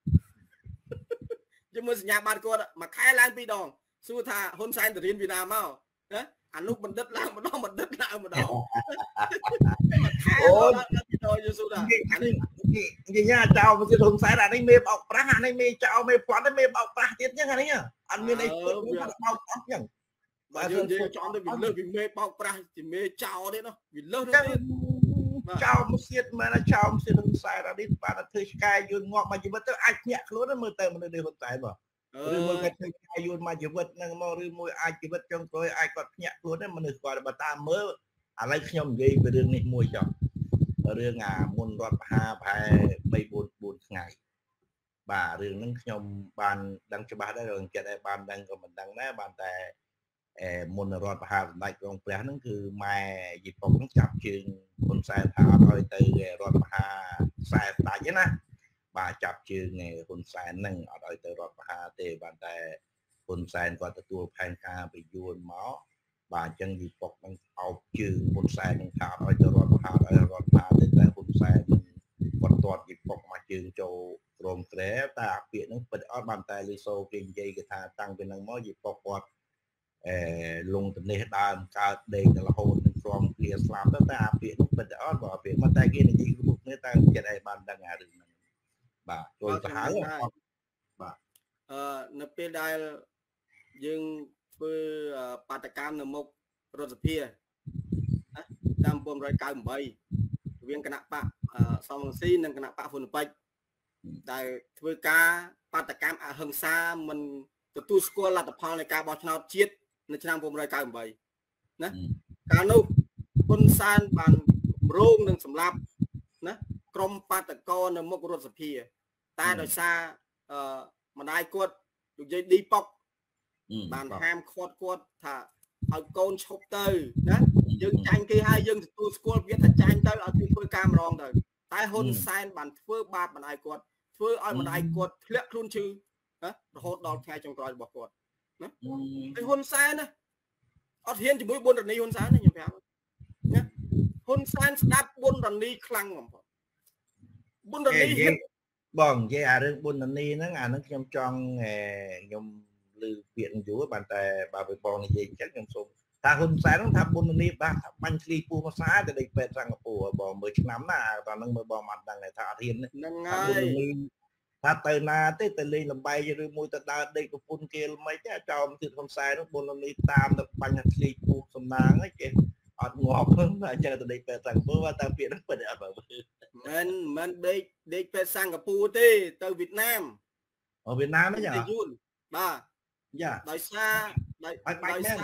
ជាមួយសញ្ញាបត្រគាត់មួយខែឡើង2ដងសួរថាហ៊ុនសែនទៅរៀនពីណាមកណាអានោះបណ្ឌិតឡើងម្ដងបណ្ឌិតឡើងម្ដងអូពីដល់យូស៊ូថាអានេះនិយាយចោលមកទៀតហ៊ុនសែនអានេះមេបោកប្រាស់អានេះមេចោលមេផ្លាត់មេបោកប្រាស់ទៀតអញ្ចឹងអានេះអត់មានអីគាត់បោកអស់អញ្ចឹងបាទយើងនិយាយចំទៅវាលើសពីមេបោកប្រាស់ជាមេចោលទៀតនោះវាលើសទៅទៀតចោលមកទៀតមែនចោលមកទៀតហ៊ុនសែនអានេះបានធ្វើឆ្កែយួនងាប់មកជីវិតទៅអាចញាក់ខ្លួនមើលទៅមនុស្សនេះហ៊ុនសែនបាទឬមួយគាត់ធ្វើឆ្កែយួនមកជីវិតហ្នឹងមកឬមួយអាចជីវិតចុងក្រោយអាចគាត់ភ្ញាក់ខ្លួនទេមនុស្សគាត់បើតាមមើលឥឡូវខ្ញុំនិយាយពីរឿងនេះមួយចុះរឿងមុនរដ្ឋប្រហារប្រហែល 3-4 ថ្ងៃបាទរឿងហ្នឹងខ្ញុំបានដឹងច្បាស់ដែររឿងចិត្តឯបានដឹងក៏មិនដឹងដែរបានតែមុនរដ្ឋប្រហារសម្ដេចក្រុងព្រះហ្នឹងគឺម៉ែយីប៉ុកហ្នឹងចាប់ជើងហ៊ុនសែនថាអត់ឲ្យទៅរដ្ឋប្រហារខ្សែស្ដេចទេណាបាទចាប់ជើងហ៊ុនសែនហ្នឹងអត់ឲ្យទៅរដ្ឋប្រហារទេបានតែហ៊ុនសែនគាត់ទទួលផែនការពីយួនមកបាទអញ្ចឹងយីប៉ុកហ្នឹងអោបជើងហ៊ុនសែនហ្នឹងថាអត់ឲ្យទៅរដ្ឋប្រហារទេតែហ៊ុនសែនគាត់ទាត់យីប៉ុកមកជើងចូលរោមក្រែតែអាពាក្យហ្នឹងពិតអត់បានតែលឺសូគេនិយាយគេថាតាំងពីហ្នឹងមកយីប៉ុកគាត់លងត្នេះដើមកើតដេករហូតនឹងព្រមគ្រាស្លាប់ទៅតែអាពាក្យនោះពិតអត់បើអាពាក្យមកតែគេនិយាយគ្រប់គ្នាតែចិត្តឯងបានដឹងអារឿងហ្នឹងបាទចូលទៅហើយបាទនៅពេលដែលយើងធ្វើបាតកម្មនៅមុខរដ្ឋសភាតាម1998រវាងគណៈបកសំរងស៊ីនិងគណៈបកហ៊ុនប៉ិចដែលធ្វើការបាតកម្មអហិង្សាមិនទទួលស្គាល់លទ្ធផលនៃការបោះឆ្នោតជាតិនៅឆ្នាំ1998ណាកាលនោះហ៊ុនសែនបានរងនឹងសម្លាប់ណាក្រុមបាតកោនៅមុខរដ្ឋសភាតែដោយសារម្ដាយគាត់លោកយាយឌីប៉ុកបានហាមឃាត់គាត់ថាឲ្យកូនឈប់ទៅណាយើងចាញ់គេហើយយើងទទួលស្គាល់វាថាចាញ់ទៅឲ្យគេធ្វើការម្ដងទៅតែហ៊ុនសែនបានធ្វើបាបម្ដាយគាត់ធ្វើឲ្យម្ដាយគាត់ធ្លាក់ខ្លួនឈឺរហូតដល់ថ្ងៃចុងក្រោយរបស់គាត់ណាហើយហ៊ុនសែនណាអត់ហ៊ានជាមួយប៊ុនរនីហ៊ុនសែនទេខ្ញុំប្រាប់ណាហ៊ុនសែនស្ដាប់ប៊ុនរនីខ្លាំងបំផុតប៊ុនរនីបងនិយាយអារឿងប៊ុនរនីហ្នឹងអាហ្នឹងខ្ញុំចង់ខ្ញុំឮពាក្យយូរបានតែបើបងនិយាយអញ្ចឹងខ្ញុំសូមថាហ៊ុនសែនហ្នឹងថាប៊ុនរនីបាទថាបាញ់ឆ្លីពូភាសាទៅដេកពេទ្យសិង្ហបុរីបងមើលឆ្នាំណាតោះហ្នឹងមើលបងមិនដឹងថាអត់ហ៊ានហ្នឹងហើយថាទៅណាទេទៅលេងលំបែឬមួយទៅដើរដេកប្រពន្ធគេល្មិចចោលទៀតហ៊ុនសែននោះប៊ុនរនីតាមទៅបាញ់ឆ្លីពូសំណាងហ្នឹងគេអត់ងាប់ហ្នឹងអញ្ចឹងទៅដេកពេទ្យសិង្ហបុរីតែពាក្យហ្នឹងពិតអត់បើមិនដេកពេទ្យសិង្ហបុរីទេទៅវៀតណាមវៀតណាមហ្នឹងយូនបាទយ៉ាដោយសារបាទ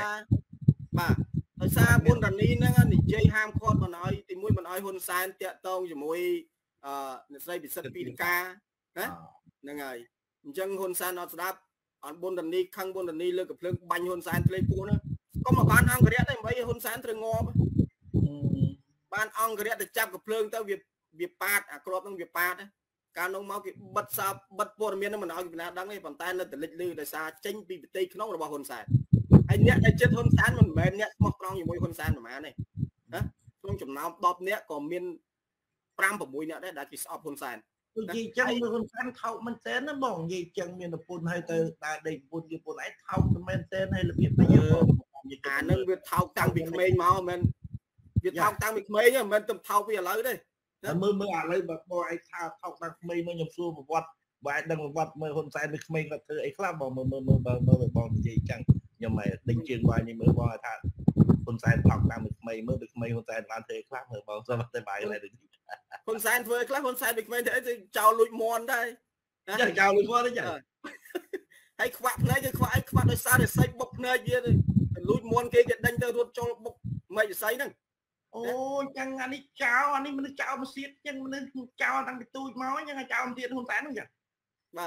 ដោយសារប៊ុនរនីហ្នឹងនិយាយហាមឃាត់មិនឲ្យទីមួយមិនឲ្យហ៊ុនសែនតាក់ទងជាមួយអ្នកស្រីពិសិដ្ឋពីលីកាណាហ្នឹងហើយអញ្ចឹងហ៊ុនសែនអត់ស្ដាប់អត់ប៊ុនរនីខឹងប៊ុនរនីលើកកំភ្លើងបាញ់ហ៊ុនសែនធ្លេពូហ្នឹងកុំមកបានអង្គរៈទេមិនហ៊ុនសែនត្រូវងាប់បានអង្គរៈទៅចាប់កំភ្លើងទៅវាប៉ាតអាក្របហ្នឹងវាប៉ាតកាលនោះមកគេបិទព័ត៌មានហ្នឹងមិនឲ្យគេណាដឹងទេប៉ុន្តែនៅតែលេចលឺដោយសារចេញពីប្រទេសក្នុងរបស់ហ៊ុនសែនហើយអ្នកដែលចិត្តហ៊ុនសែនមិនមែនអ្នកស្មោះត្រង់ជាមួយហ៊ុនសែនប្រហែលទេណាក្នុងចំណោម10នាក់ក៏មាន5-6នាក់ដែរដែលគេស្អប់ហ៊ុនសែននិយាយចឹងហ៊ុនសែនថោកមែនទែនណាបងនិយាយចឹងមានប្រពន្ធហើយទៅដើរដេកប្រពន្ធយីប្រពន្ធឯងថោកមែនទែនហើយរបៀបនេះបងអានឹងវាថោកតាំងពីក្មេងមកមិនវាថោកតាំងពីក្មេងមិនមែនទៅថោកពីឥឡូវទេមើលឥឡូវបើបងឯងថាថោកតាំងក្មេងមកខ្ញុំសួរប្រវត្តិបើឯងដឹងប្រវត្តិមើលហ៊ុនសែនពីក្មេងគាត់ធ្វើអីខ្លះបងមើលបងនិយាយចឹងខ្ញុំឯងដេញជើងបាយនេះមើលបងថាคนแซนหลอกตามไม่เมื่อไปไม่คนแซนร้านเทคลาบเหรอบอกสบายอะไรดิคนแซนเฟอร์คลาสคนแซนไปไม่ได้จะเจ้าลุยมอนได้จะเจ้าลุยมอนได้ยังให้ควักเลยคือควักไอ้ควักโดยสารใส่บกเนยเยอะเลยลุยมอนเกย์จะดันเตอร์รถโจลบกไม่จะใส่นั่งโอ้ยังอันนี้เจ้าอันนี้มันเจ้ามาเสียยังมันเจ้าตั้งไปตู้เมาส์ยังเจ้ามันเสียคนแซนนั่งยังบ้า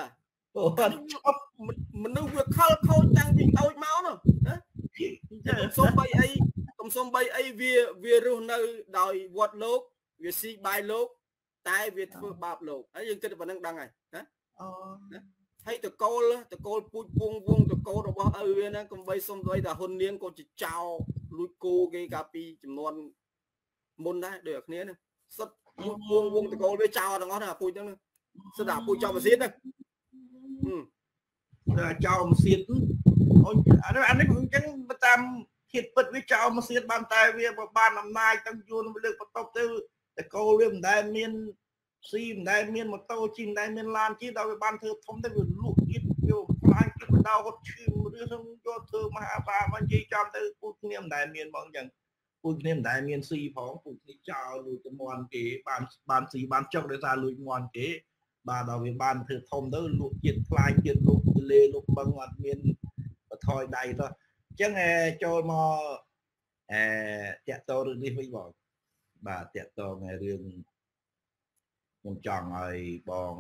มันนึกว่าเขาจังวิ่งเอาเมาส์เนาะส้มใบไอ้ส้มใบไอ้เวียรุ่นในดอยวัดโลกเวียซีใบโลกตายเวียทั่วบาปโลกไอ้ยังคิดว่านั่งดังไงนะให้ตะโกนปุยวงตะโกนบอกนะก็ใบส้มใบแต่คนเลี้ยงก็จะเจ้าลุยโกเกกาปีจำนวนมุนได้เดือดนี้นึงสักวงตะโกนไปเจ้าตรงนั้นนะปุยจังนึงสดาปุยเจ้ามาเสียนึงเจ้ามาเสียอันนี้ผมจังประจำเหตุเปิดวิจารณ์มาเสียบ้านตายเวียบ้านอำนาจตั้งยูนไปเลือกประตบเตอแต่ก็เรื่องได้เมียนซีมได้เมียนมาโตจินได้เมียนลานจีดาวไปบ้านเธอทมได้เป็นลูกยิบอยู่พลายกินดาวก็ชื่อเรื่องทั้งยอดเธอมหาบามันจีจำเธอพูดเนียมได้เมียนบางอย่างพูดเนียมได้เมียนซีผองพูดที่เจ้าลุยจมวนเก๋บ้านซีบ้านเจ้าได้ซาลุยมวนเก๋บ้านเราไปบ้านเธอทมได้ลูกยิบพลายยิบลูกเลลูกบางวันเมียนถอยใดตัวจังโจมเจ้าโตเรื่องนี้ไม่บอกบ่าเจ้าโตเรื่องยังจองไอ้บอง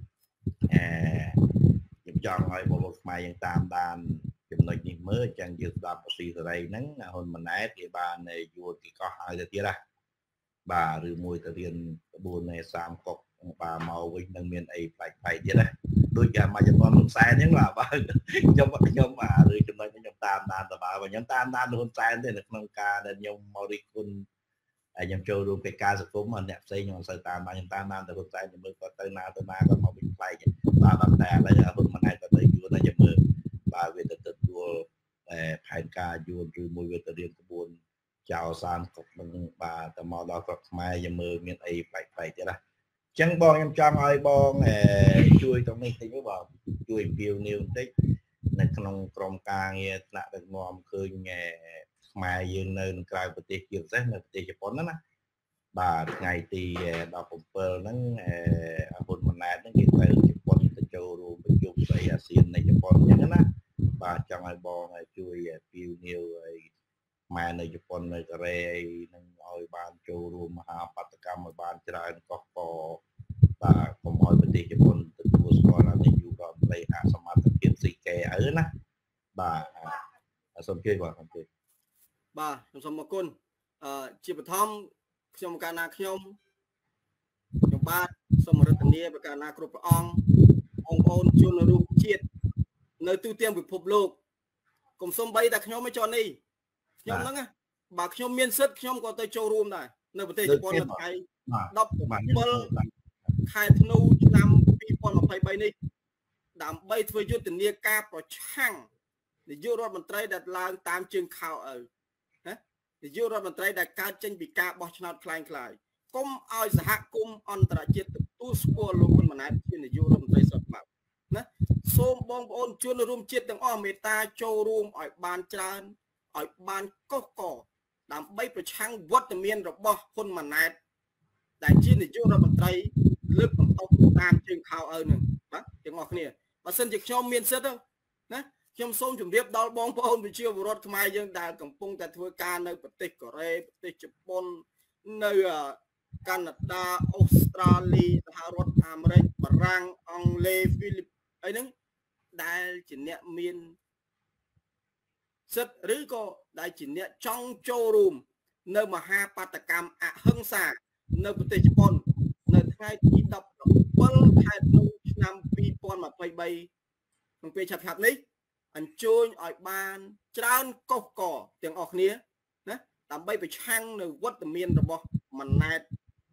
ยังจองไอ้บองมายังตามด้านจำนวนยิ่งเมื่อจังยืดดำสีอะไรนั้นคนมันไหนที่บ้านในยูที่ก็หายจะที่ละบ่าหรือมวยตะเรียนบูนในสามกบบ่าเมาวิ่งนั่งเมียนไอ้ไปที่ละโดยการมาจากตอนคนแซนยังว่าบ้างยมมาหรือจำนวนยังตามด้านแต่บ่าว่ายังตามด้านคนแซนเนี่ยในองการเนี่ยยมมาริคุณยังโจดูไปการสกุลมันเนี่ยใส่ยองใส่ตามมายังตามแต่คนแซนยังมือก็เตินาก็มาวิ่งไปบ่าบางแต่แล้วคนมันไหนก็เลยอยู่ในยังมือบ่าเวทตัดตัวแผนการยูนหรือมวยเวทเรียนกระบวนเจ้าสามกบมันบ่าแต่มอเราก็มายังมือเมียนไอ้ไปที่ละจังบองยังจำไอ้บองช่วยตรงนี้ที่ไม่บอกช่วยพิวนิวได้ในขนมกรมกลางเนี่ยหนักเป็นงอมคือไงมายืนในกลายประเทศยืนเส้นในประเทศญี่ปุ่นนั่นนะบ่าไงตีดอกผมเปิลนั่งคนมันนานนั่งกินไปญี่ปุ่นจะโจรูไปยุบใส่อาเซียนในญี่ปุ่นอย่างนั้นนะบ่าจังไอ้บองช่วยพิวนิวมาในญี่ปุ่นในกระเรยนั่งเอาบ้านโจรูมหาปัตกรรมบ้านจราจรก็พอบ่าผมเอาประเทศญี่ปุ่นตัวสกอร์ในยูโรปเลยสมัครเปลี่ยนสีแก่นะบ่าสมเกียรติว่าสมเกียรติบ่าสมกุลจีบทอมขยมการนาขยมบ้านสมรตเนียประการนาครบององโอนจุนรูปเชียดในตู้เตรียมวิภพโลกกรมสมใบแต่ขยมไม่จอนี่ขยมนั่งไงบ่าขยมเมียนซึขยมก็ไปโจรูมได้ในประเทศญี่ปุ่นในไทยดับเบิลขายธนูนำปีปอนมาไปนี่ดำใบทวียุติเนียกาประช่างในยุโรปมันไตรดัดลางตามเชิงข่าวในยุโรปมันไตรดัดการเจนปีกาบอชนาดคลายก้มเอาสหกุมอันตรายจิตตู้สกัวลงมันไหนที่ในยุโรปมันไตรสดแบบนะส้มบองโอนชวนรวมจิตตั้งอ้อเมตาโจรูมอ่อยบานจานอ่อยบานก็ก่อดำใบประช่างวัดเมียนระบอบคนมันไหนแต่ที่ในยุโรปมันไตรเลือกมันเอาตามเชิงข่าวหนึ่งนะจังหวะนี้มาเส้นจากชมเมียนเสร็จแล้วนะชมส้มจุ่มเรียบดอลบองพอนไปเชื่อรถทำไมยังได้กับปงแต่ทัวร์การในประเทศกอเรประเทศญี่ปุ่นในแคนาดาออสเตรเลียสหรัฐอเมริกาฝรั่งอังกฤษฟิลิปไอ้นั่นได้จีนเนี่ยเมียนเสร็จหรือก็ได้จีนเนี่ยจ้องโจรูมในมหาปัตกรรมหังษาในประเทศญี่ปุ่นในไทยที่ดับเบิ้ลไทยนูนำปีปอนมาไปใบมันเป็นฉากนี้อันโจยอ่อยบานจานก็ก่อเตียงออกเนี้ยนะตามใบไปช่างในวัดเมียนระบบมันแนด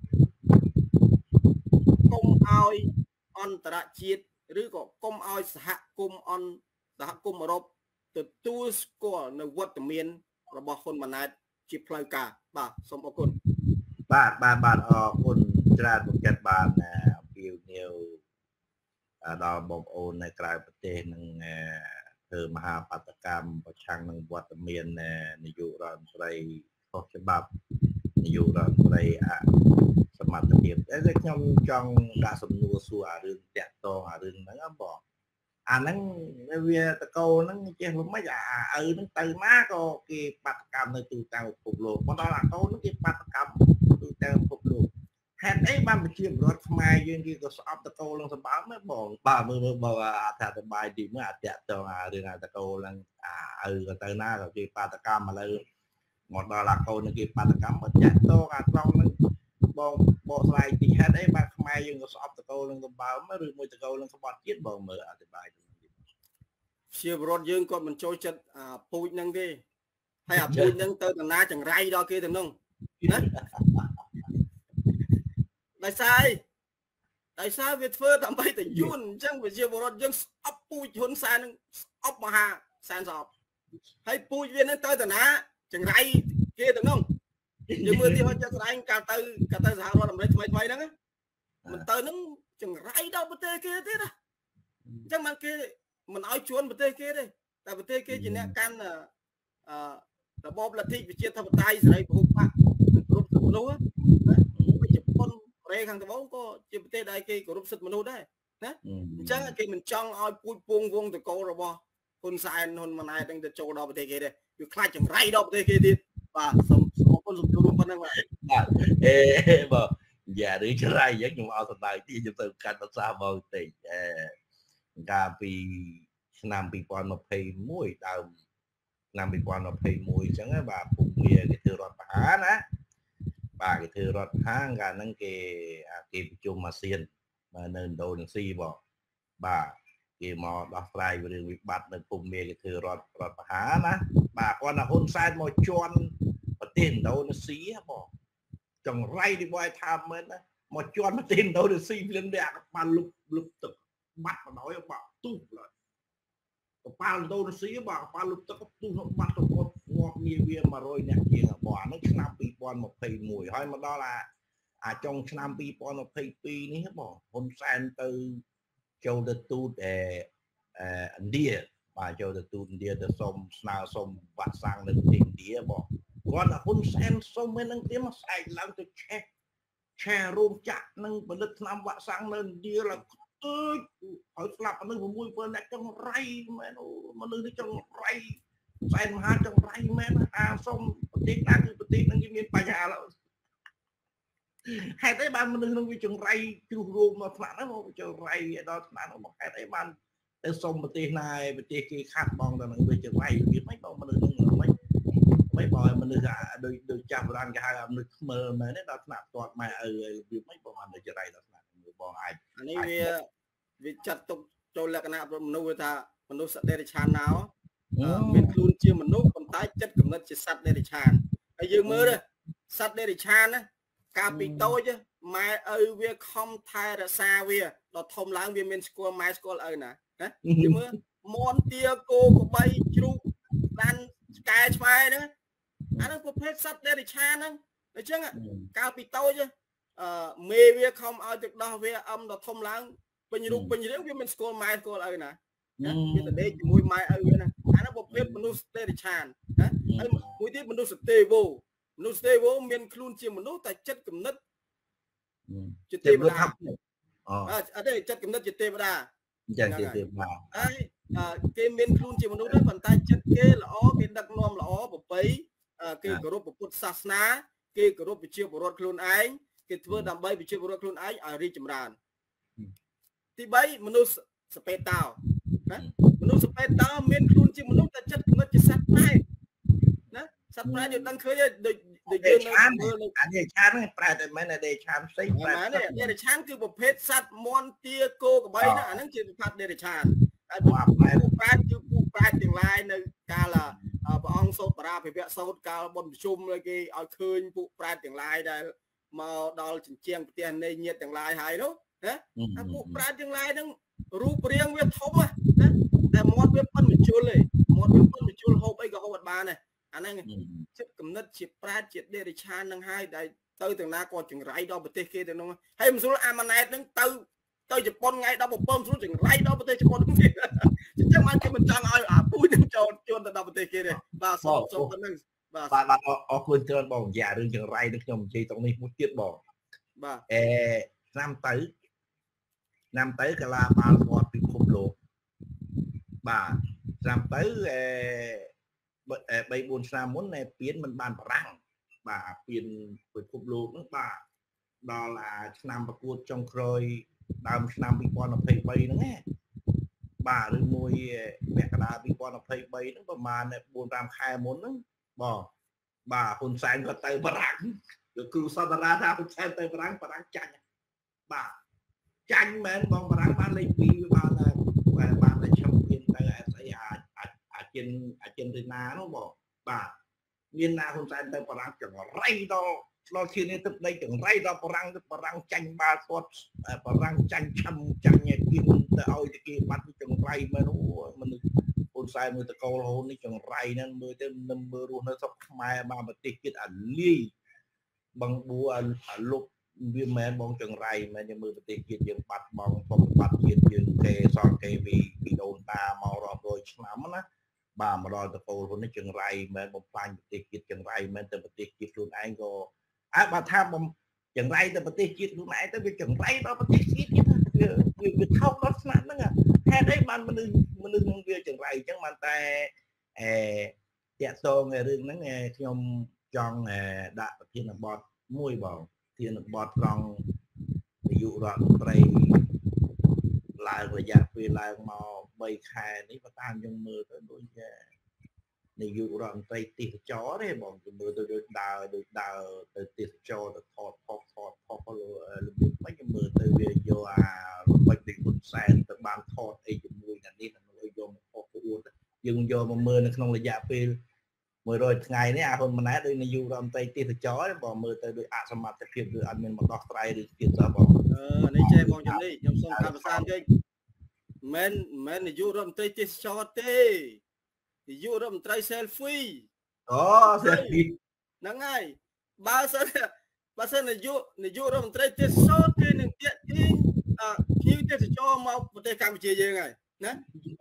ก้มเอาอันตรจิตหรือก็ก้มเอาสหกุมอันสหกุมรบตัวตู้สกัวในวัดเมียนระบบคนมันแนดจิบพลายกาบ่าสมบูรณ์บ้านออกคนจราจรจัดบ้านพิวนิวดาวบอมโอนในกลายประเทศหนึ่ง mhà bát cam và trang năng vọt miền này dụ rằng đây có cái bắp dụ rằng đâyสมัติเดียบแต่ខ្ញុំចង់ដាក់សំណួរសួរអារឿងតាក់តងអារឿងហ្នឹងបងអាហ្នឹងវាតកោហ្នឹងចេះមិនអាហ្នឹងទៅណាក៏គេបាតកម្មនៅទូទាំងពិភពលោកមកដល់អាកោហ្នឹងគេបាតកម្មទូទាំងពិភពលោកហេតុអីបានប្រជាពលរដ្ឋខ្មែរយើងគេក៏ស្អប់តកោនឹងសម្បើមបងបាទមើលបើអធិប្បាយទីមើលអាតាក់តងអារឿងអាតកោហ្នឹងក៏ទៅណាក៏គេបាតកម្មឥឡូវមកដល់អាកោនឹងគេបាតកម្មមកតាក់តងអាត្រង់ហ្នឹងបងបកស្រាយទីហេតុអីបាទខ្មែរយើងក៏ស្អប់តកោនឹងសម្បើមឬមួយតកោនឹងក្បត់ជាតិបងមើលអធិប្បាយជាបរដ្ឋយើងគាត់មិនចូលចិត្តពូជហ្នឹងទេហើយអាពូជហ្នឹងទៅតាណាចង្រៃដល់គេទៅហ្នឹងណាដោយសារវាធ្វើដើម្បីតែយួនអញ្ចឹងវាជាបរដ្ឋយើងស្អប់ពូជហ៊ុនសែនហ្នឹងស្អប់មហាសែនស្អប់ហើយពូជវាហ្នឹងទៅតាណាចង្រៃគេទៅហ្នឹងយើងមើលទីហោចស្ដែងកាលទៅសហរដ្ឋអាមេរិកថ្មីហ្នឹងមិនទៅហ្នឹងចង្រៃដល់ប្រទេសគេទៀតណាអញ្ចឹងមកគេមិនឲ្យជួនប្រទេសគេទេតែប្រទេសគេជាអ្នកកាន់របបលទ្ធិប្រជាធិបតេយ្យសេរីពហុបកគ្រប់សិទ្ធិមនុស្សណាជប៉ុនកូរ៉េខាងត្បូងក៏ជាប្រទេសដែលគេគោរពសិទ្ធិមនុស្សដែរណាអញ្ចឹងគេមិនចង់ឲ្យពូជពងវងតកោរបស់ហ៊ុនសែនហ៊ុនម៉ាណែតនឹងទៅចូលដល់ប្រទេសគេទេវាខ្លាចចង្រៃដល់ប្រទេសគេទៀតបាទសូមអរគុណសូមជួបប៉ុណ្ណឹងបាទបងយ៉ាឬចង្រៃយ៉ាងខ្ញុំអត់សម្ដៅទីខ្ញុំទៅកាត់ភាសាបងតិចកាលពីឆ្នាំ2021ដើមឆ្នាំ2021អញ្ចឹងបាទភូមិគេធ្វើរដ្ឋប្រហារណាបាទគេធ្វើរដ្ឋប្រហារកាលហ្នឹងគេប្រជុំអាស៊ាននៅឥណ្ឌូនេស៊ីបងបាទគេមកដោះស្រាយរឿងវិបត្តិនៅភូមិគេធ្វើរដ្ឋប្រហារណាបាទគាត់ថាហ៊ុនសែនមកជន់ប្រទេសឥណ្ឌូនេស៊ីបងចង្រៃទីបងថាមែនណាមកជន់ប្រទេសឥណ្ឌូនេស៊ីភ្លាមអ្នកបានលុបទឹកបាត់បណ្ដោយបាក់ទុះឡើយកប៉ាល់ឥណ្ឌូនេស៊ីបាទប៉ាល់លុបទឹកទុះបាត់ទៅគាត់ងាប់ងារវា100អ្នកជាងបងអានោះឆ្នាំ2021ហើយមកដល់អាចុងឆ្នាំ2022នេះបងហ៊ុនសែនទៅចូលទៅទូតឥណ្ឌាបាទចូលទៅទូតឥណ្ឌាទៅសុំស្នើសុំវ៉ាក់សាំងនៅប្រទេសឥណ្ឌាបងគាត់ហ៊ុនសែនសុំហ្នឹងទៀតមកស្អែកឡើងទៅឆែរោងចក្រនឹងផលិតថ្នាំវ៉ាក់សាំងនៅឥណ្ឌាឡើងឲ្យស្លាប់អានឹង6-7អ្នកចង្រៃមែនមនុស្សនេះចង្រៃសែនមហាចង្រៃមែនសុំប្រទេសណាគឺប្រទេសហ្នឹងវាមានបញ្ហាឡើយហេតុអីបានមនុស្សនឹងវាចង្រៃជ្រុះរោមមកថ្នាក់ហ្នឹងមកចង្រៃដល់ថ្នាក់ហ្នឹងមកហេតុអីបានទៅសុំប្រទេសណាឯប្រទេសគេខាត់បងទៅនឹងវាចង្រៃវាមិនបងមនុស្សហ្នឹងមិនបងមនុស្សដូចចាស់បុរាណគេហៅមនុស្សខ្មើមែនទេដល់ថ្នាក់ទាត់ម៉ែឪវាមិនបងមនុស្សចង្រៃដល់ថ្នាក់បងអាចអានេះវាចាត់ទុកចូលលក្ខណៈមនុស្សថាមនុស្សសត្វដេរឆានណៅមានខ្លួនជាមនុស្សប៉ុន្តែចិត្តគំនិតជាសត្វដេរឆានហើយយើងមើលសត្វដេរឆានណាកាលពីតូចម៉ែឪវាខំថែរក្សាវាដល់ធំឡើងវាមានស្គាល់ម៉ែស្គាល់ឪណាយើងមើលមន់ទាគោក្របីជ្រូកដាន់ឆ្កែឆ្មាហ្នឹងអាហ្នឹងប្រភេទសត្វដេរឆានហ្នឹងអញ្ចឹងកាលពីតូចមេវាខំឲ្យទឹកដោះវាដល់ធំឡើងពេញរូបពេញរាងវាមានស្គាល់ម៉ែស្គាល់ឪណាវាទៅដេកជាមួយម៉ែឪវាណាអានោះប្រភេទមនុស្សទេរឆានណាហើយមួយទៀតមនុស្សទេវមានខ្លួនជាមនុស្សតែចិត្តគំនិតជាទេវតាអត់ទេចិត្តគំនិតជាទេវតាចឹងជាទេវតាហើយគេមានខ្លួនជាមនុស្សដែរប៉ុន្តែចិត្តគេល្អគេដឹកនាំល្អប្រពៃគេគោរពពុទ្ធសាសនាគេគោរពប្រជាពលរដ្ឋខ្លួនឯងគេធ្វើដើម្បីប្រជាពលរដ្ឋខ្លួនឯងឲ្យរីកចម្រើនទី3មនុស្សសពេតោណាមនុស្សសពេតោមានខ្លួនជាមនុស្សតែចិត្តគំនិតជាសត្វប្រែណាសត្វប្រែយើងដឹងឃើញដូចយើងមើលអានេះឆានប្រែតែមិនតែដេឆានផ្សេងប្រែដេឆានគឺប្រភេទសត្វមន់ទាគោក្របីណាអាហ្នឹងជាប្រភេទដេឆានហើយពួកប្រែគឺពួកប្រែទាំងឡាយនៅកាលព្រះអង្គសូត្រាភិវៈសូត្រកាលបុណ្យប្រជុំគេឲ្យឃើញពួកប្រែទាំងឡាយដែលមកដល់ជញ្ជាំងផ្ទះនៃញាតិទាំងឡាយហើយនោះណាអាពួកប្រែទាំងឡាយហ្នឹងរូបរាងវាធំណាតែមាត់វាប៉ុនមជុលទេមាត់វាប៉ុនមជុលហូបអីក៏ហូបអត់បានដែរអាហ្នឹងចិត្តគំនិតជាប្រែជាដេរឆានហ្នឹងហើយដែលទៅទាំងណាក៏ចង្រៃដល់ប្រទេសគេទៅនោះហើយមិនស្រួលអាម៉ាណែតហ្នឹងទៅ tới Nhật Bản ngay đâu một bơm xuống chừng lấy đó tới Nhật Bản kia chắc mà cái mình chẳng ai bùi đang chôn tới đâu một kia này và xong tận năng bạn ở khuyên trơn bỏng giả đừng chừng ray được nhom chi trong này một tiết bỏng năm tới cái là ba con bị khủng lồ bà năm tới bay buồn xa muốn này biến mình bàn răng bà biến với khủng lồ nữa bà đó là năm bạc cuột trong khơi đàm năm bị con nó thấy bay nữa nghe bà rồi môi mẹ cả đá bị con nó thấy bay nữa mà này buồn làm khai muốn nữa bỏ bà hôn sáng có tay bà răng rồi cứ sao ra ra hôn sáng tay bà răng chanh bà chanh men bong bà răng ban lên vì bà là trong viên tay trên Rina nó bỏ bà miền nào hôn sáng tay bà răng chẳng ray đâu lo khi này tập đây chẳng ray đâu bà răng chanh ba tuột bà răng chanh chanh nhẹ kia ta ơi thì kia bắt chẳng ray mà nó mình hôn sai mới ta câu hôn đi chẳng ray nên mới tới năm mưa luôn nó sắp mai mà tiết kiệt ảnh ly bằng bùa ảnh lục viên mẹ bong chẳng ray mà nhưng mưa tiết kiệt dừng bắt bong không bắt kiệt dừng kê son kê vì đồn ta màu rồi rồi lắm á bà mà đòi ta câu hôn nó chẳng ray mà một phanh tiết kiệt chẳng ray mà ta tiết kiệt luôn anh có bà tham bong chẳng ray ta tiết kiệt luôn nãy tới việc chẳng ray đó tiết kiệt việc thâu đó sẵn đó nha hay đấy bạn mình việc chẳng ray chẳng mà ta dạ tô nghe rừng nó nghe trong trong đã thiên là bọt môi bò thiên là bọt lòng ví dụ đoạn đây lại rồi dạ vì lại màu bay khai đấy và tan trong mưa tới đôi ví dụ đoạn đây tiệt chó đấy bọn mưa tôi được đào từ tiệt chó được thọt mấy cái mưa từ về vô bạch định một sàn từ ban thọt ấy chụp mùi là đi là nuôi vô một hộp uống dừng vô mà mưa nó không là dạ phê mưa rồi ngày đấy hôm mà nãy đây là dù làm tay tiệt chó bỏ mưa tới đôi xong mặt tập được ăn mình một đọc tay được tiền ra bỏ này chơi con chấm đi nhom xong cam san chơi men là dù làm tay tiệt chó tê dù làm tay selfie selfie nắng ngày ba sơn là dù làm tay tiệt chó tê nên tiệt in như tiệt chó mau một tay cam chơi gì ngày nè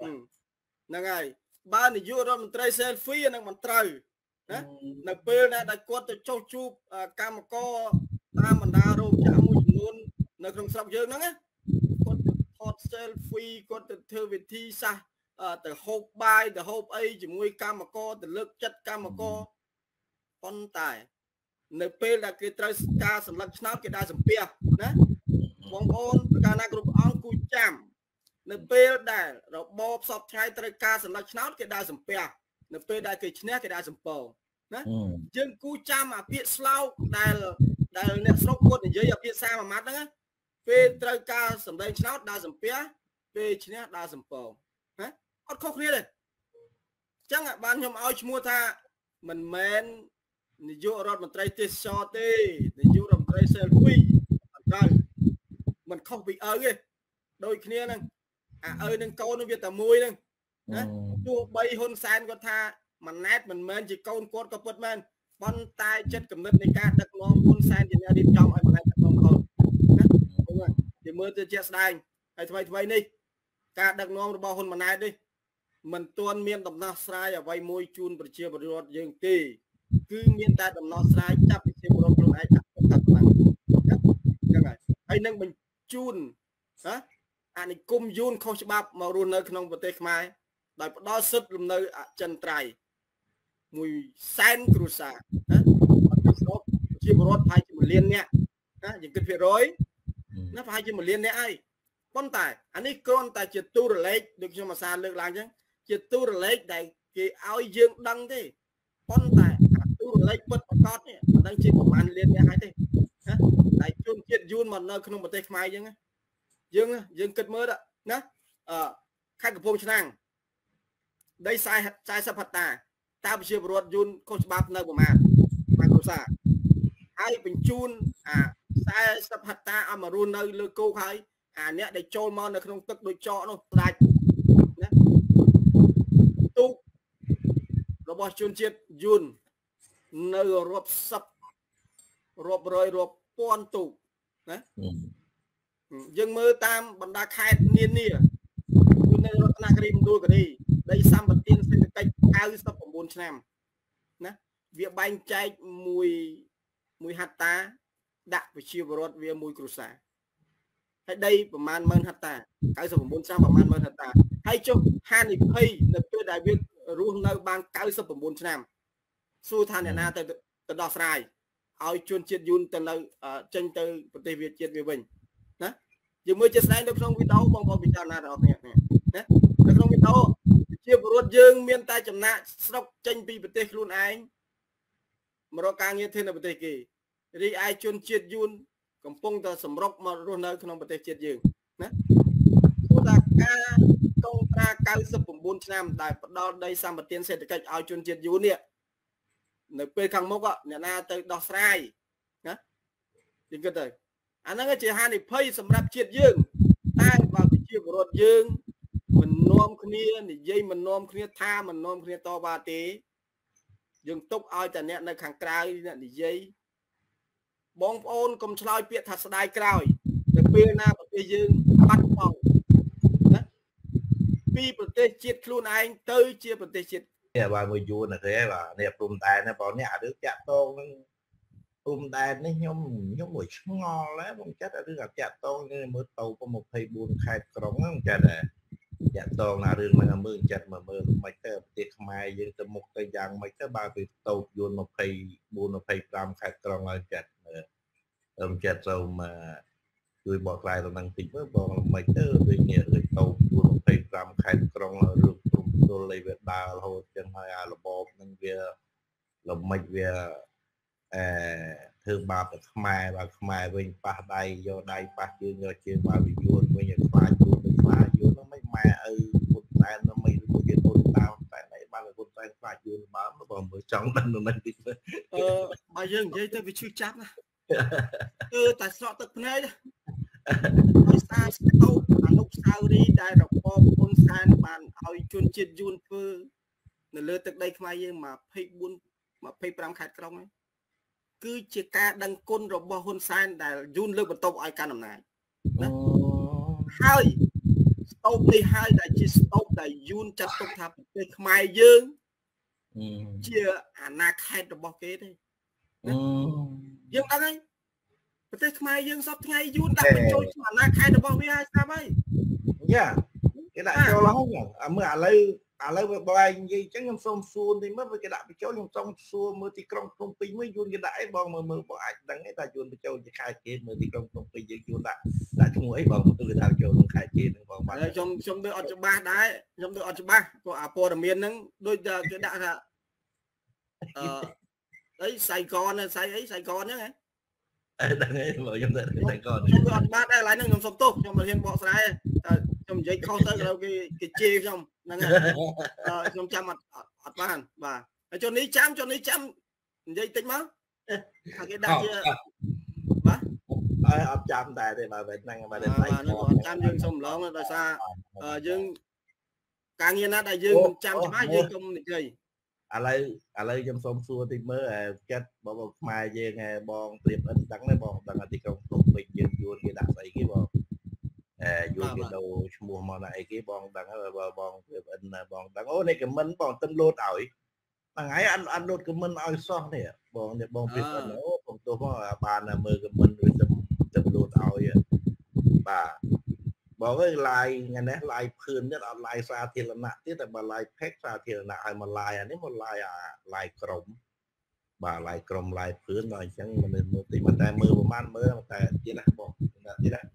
nắng ngày ba này vô rồi mình trai selfie năng mình trai nè nèពេលណាដែលគាត់ទៅចុះជួបកម្មករតាមបណ្ដារោងចក្រមួយចំនួននៅក្នុងស្រុកយើងហ្នឹងណាគាត់ថត selfie គាត់ទៅធ្វើវិធីសាស្ត្រទៅហូបបាយទៅហូបអីជាមួយកម្មករទៅលើកចិត្តកម្មករប៉ុន្តែនៅពេលដែលគេត្រូវការសម្លឹកឆ្នោតគេដើរសំពះណាបងប្អូនកាលណាគ្រប់អង្គគូចាំនៅពេលដែលរបបសពថ្ងៃត្រូវការសម្លឹកឆ្នោតគេដើរសំពះនៅពេលដែលគេឈ្នះគេដើរសំពងណាយើងគូចាំអាពាក្យស្លោកដែលអ្នកស្រុកគាត់និយាយអាពាក្យសារមួយម៉ាត់ហ្នឹងពេលត្រូវការសម្ដែងឆ្នោតដើរសំពះពេលឈ្នះដើរសំពងណាអត់ខុសគ្នាទេអញ្ចឹងបានខ្ញុំឲ្យឈ្មោះថាមិនមែននាយករដ្ឋមន្ត្រីទេសចរទេនាយករដ្ឋមន្ត្រី selfie អត់ត្រូវមិនខុសពីឪទេដូចគ្នាហ្នឹងអើនឹងកូននឹងវាតែមួយហ្នឹងណាទោះបីហ៊ុនសែនគាត់ថាម៉ាណែតមិនមែនជាកូនគាត់ក៏ពិតមែនប៉ុន្តែចិត្តគំនិតនៃការដឹកនាំហ៊ុនសែនជាអ្នករៀបចំឲ្យម៉ាណែតដឹកនាំរហូតណាគេមើលទៅជាក់ស្ដែងហើយថ្មីនេះការដឹកនាំរបស់ហ៊ុនម៉ាណែតនេះមិនទាន់មានដំណោះស្រាយអ្វីមួយជូនប្រជាពលរដ្ឋយើងទេគឺមានតែដំណោះស្រាយចាប់ប្រជាពលរដ្ឋខ្លួនឯងកាត់ប៉ុណ្ណឹងចឹងហើយនឹងបញ្ជូនណាអានិគមយូនខុសច្បាប់មករស់នៅក្នុងប្រទេសខ្មែរដោយផ្ដល់សិទ្ធិលំនៅអចិន្ត្រៃយ៍មួយសែនគ្រួសារណាប្រជាពលរដ្ឋប្រហែលជា1លាននាក់ណាយើងគិតភាគរយណាប្រហែលជា1លាននាក់ហើយប៉ុន្តែអានេះគ្រាន់តែជាទូរលេខដូចខ្ញុំអាសាលើកឡើងអញ្ចឹងជាទូរលេខដែលគេឲ្យយើងដឹងទេប៉ុន្តែអាទូរលេខពិតប្រាកដនេះមិនដឹងជាប្រមាណលាននាក់ហើយទេណាតែជនជាតិយួនមកនៅក្នុងប្រទេសខ្មែរអញ្ចឹងយើងគិតមើលណាខេត្តកំពង់ឆ្នាំងដី40ហិកតាតើប្រជាពលរដ្ឋយួនខុសច្បាប់នៅប្រមាណគ្រួសារហើយបញ្ជូន40ហិកតាឲ្យមករស់នៅលើគោកហើយអ្នកដែលចូលមកនៅក្នុងទឹកដូចចកនោះស្ដាច់ណាទូករបស់ជនជាតិយួននៅរាប់សិបរាប់រយរាប់ពាន់ទូកណា dương mơ tam bắn đá khai niên nia nên nó là cái điểm đua cái đi đây xăm bật tiên sẽ được cách cao sắp của 4 năm nè việc bánh chay mùi hạt ta đã phải chia vào về mùi củ sả hay đâyประมาณ mơn hạt ta cao sắp của 4 năm ประมาณ mơn hạt ta hay cho hai này hay là tôi đại việt luôn nơi bang cao sắp của 4 năm xu than nhà na từ đỏ sài ao chuyên chiết yun từ nơi tranh từ Tây Việt chiết về mình nè giờ mới chia sẻ được trong video bằng vào video nào đó nè được trong video chia vào dương miền Tây chấm nã sọc tranh pi Tây luôn anh mà nó càng như thế là Tây kỳ đi ai chuyên chiết yun cầm phong ta sầm rốc mà luôn nơi trong Tây chiết dương nè chúng ta ca công ta cao sấp 4 năm đại đó đây sang một tiên sẽ được cách ao chuyên chiết yun nè nơi quê khang mốc á nhà na tới đỏ sài nhá chính cái đấy anh nói chỉ hai này phơi sầm rạp chiết dương tai vào cái chiết của rốt dương mình nom kia thì dây mình nom kia tha mình nom kia to ba tí dương tốc aiแต่เนี่ยในខាងក្រៅเนี่ยនិយាយបងប្អូនកុំឆ្លើយពាក្យថាស្ដាយក្រោយទៅពេលណាប្រទេសយើងបាត់បង់ណាពីប្រទេសជាតិខ្លួនឯងទៅជាប្រទេសជាតិ bà người vua là thế bà nè cùng đàn nó bảo nhà đứa chặt tôn cùng đàn nó nhóm mùi ngon lắm không chết ở đứa gặp chặt tôn nên mới tàu có một thầy buồn khai cổng không chặt này chặt tôn là đường mà mưa chặt mà mưa mấy cái tiệc mai dân từ một cây giang mấy cái ba việc tàu vua một thầy buồn một thầy làm khai cổng là chặt chặt rồi mà người bỏ lại là năng tính với bọn mấy cái người nghĩa người tàu vua một thầy làm khai cổng là được tôi lấy việc đào hồ chân hai là bò nên việc là mấy việc thương bà mai bên pa đây do đây pa chương do chương bà bị vua bây giờ pha vua nó mấy mai một tay nó mấy cái con tao tại này ba là con tay pha vua bám nó còn mới trong lần nó đi bà dương vậy tôi bị chui chắp nè tại sao tập này sao đâu lúc sau đi đại đọc bom con san bàn ao chuyên chiết yun phơ nè lơ từ đây khai dương mà phê buôn mà phê pram khai trong ấy cứ chỉ ca đăng côn rồi bao hôn san đại yun lơ bật tàu ai can làm này hai tàu đi hai đại chỉ tàu đại yun chặt tàu tháp để khai dương chia na khai rồi bao kế đây dương đăng ấyประเทศไทยยังสอบไงยูนดักเป็นโจรสวรรค์ใครจะบอกวิไอซ์ไหม yeah cái đại cho nó không à mới lấy bài gì chẳng nhầm xong xuôn thì mới với cái đại bị cháu nhầm xong xuôn mới thì công ty mới yun cái đại bọn mà mới bọn anh đăng cái ta yun bị cháu chỉ khai kia mới thì công ty gì yun đã chung ấy bọn tôi đã cho nó khai kia bọn bạn trong tôi ở trong ba đấy trong tôi ở trong ba có Apple là miền nắng đôi giờ cái đại là đấy Sài Gòn nhá đang ấy vợ trong Sài Gòn trong ba đây lại năng sống tốt trong hiện bỏ sai trong giấy kho tới đâu cái chê trong năng trong trăm mặt bàn và cho ní chăm giấy tính má cái đặc kia bà ấp chăm tại đây bà về năng bà đến lấy nó chăm dương xong lớn rồi xa dương càng nhiên nó đại dương chăm cho má dương không gì lấy trong sông xua thì mới chết bỏ mai về nghe bon tiệm ấn đắng đấy bon đắng thì công mình dương vua cái đặt ấy cái bon vua cái đầu mùa mà này cái bon đắng là bon tiệm ấn bon đắng ô này cái mình bon tân lô ỏi thằng ấy ăn lột cái mình ỏi so này bon tiệm ấn nó bon tôi có bà là mơ cái mình rồi tầm lô ỏi bàบอกว่าลายไงนะลายพื้นเนี่ยลายซาเทียนหนักที่แต่มาลายแพ็กซาเทียนหนักไอ้มาลายอันนี้มันลายกลมบ่าลายกลมลายพื้นหน่อยจังมันมือตีมันแต่มือประมาณมือแต่ที่ไหนบอกที่ไหน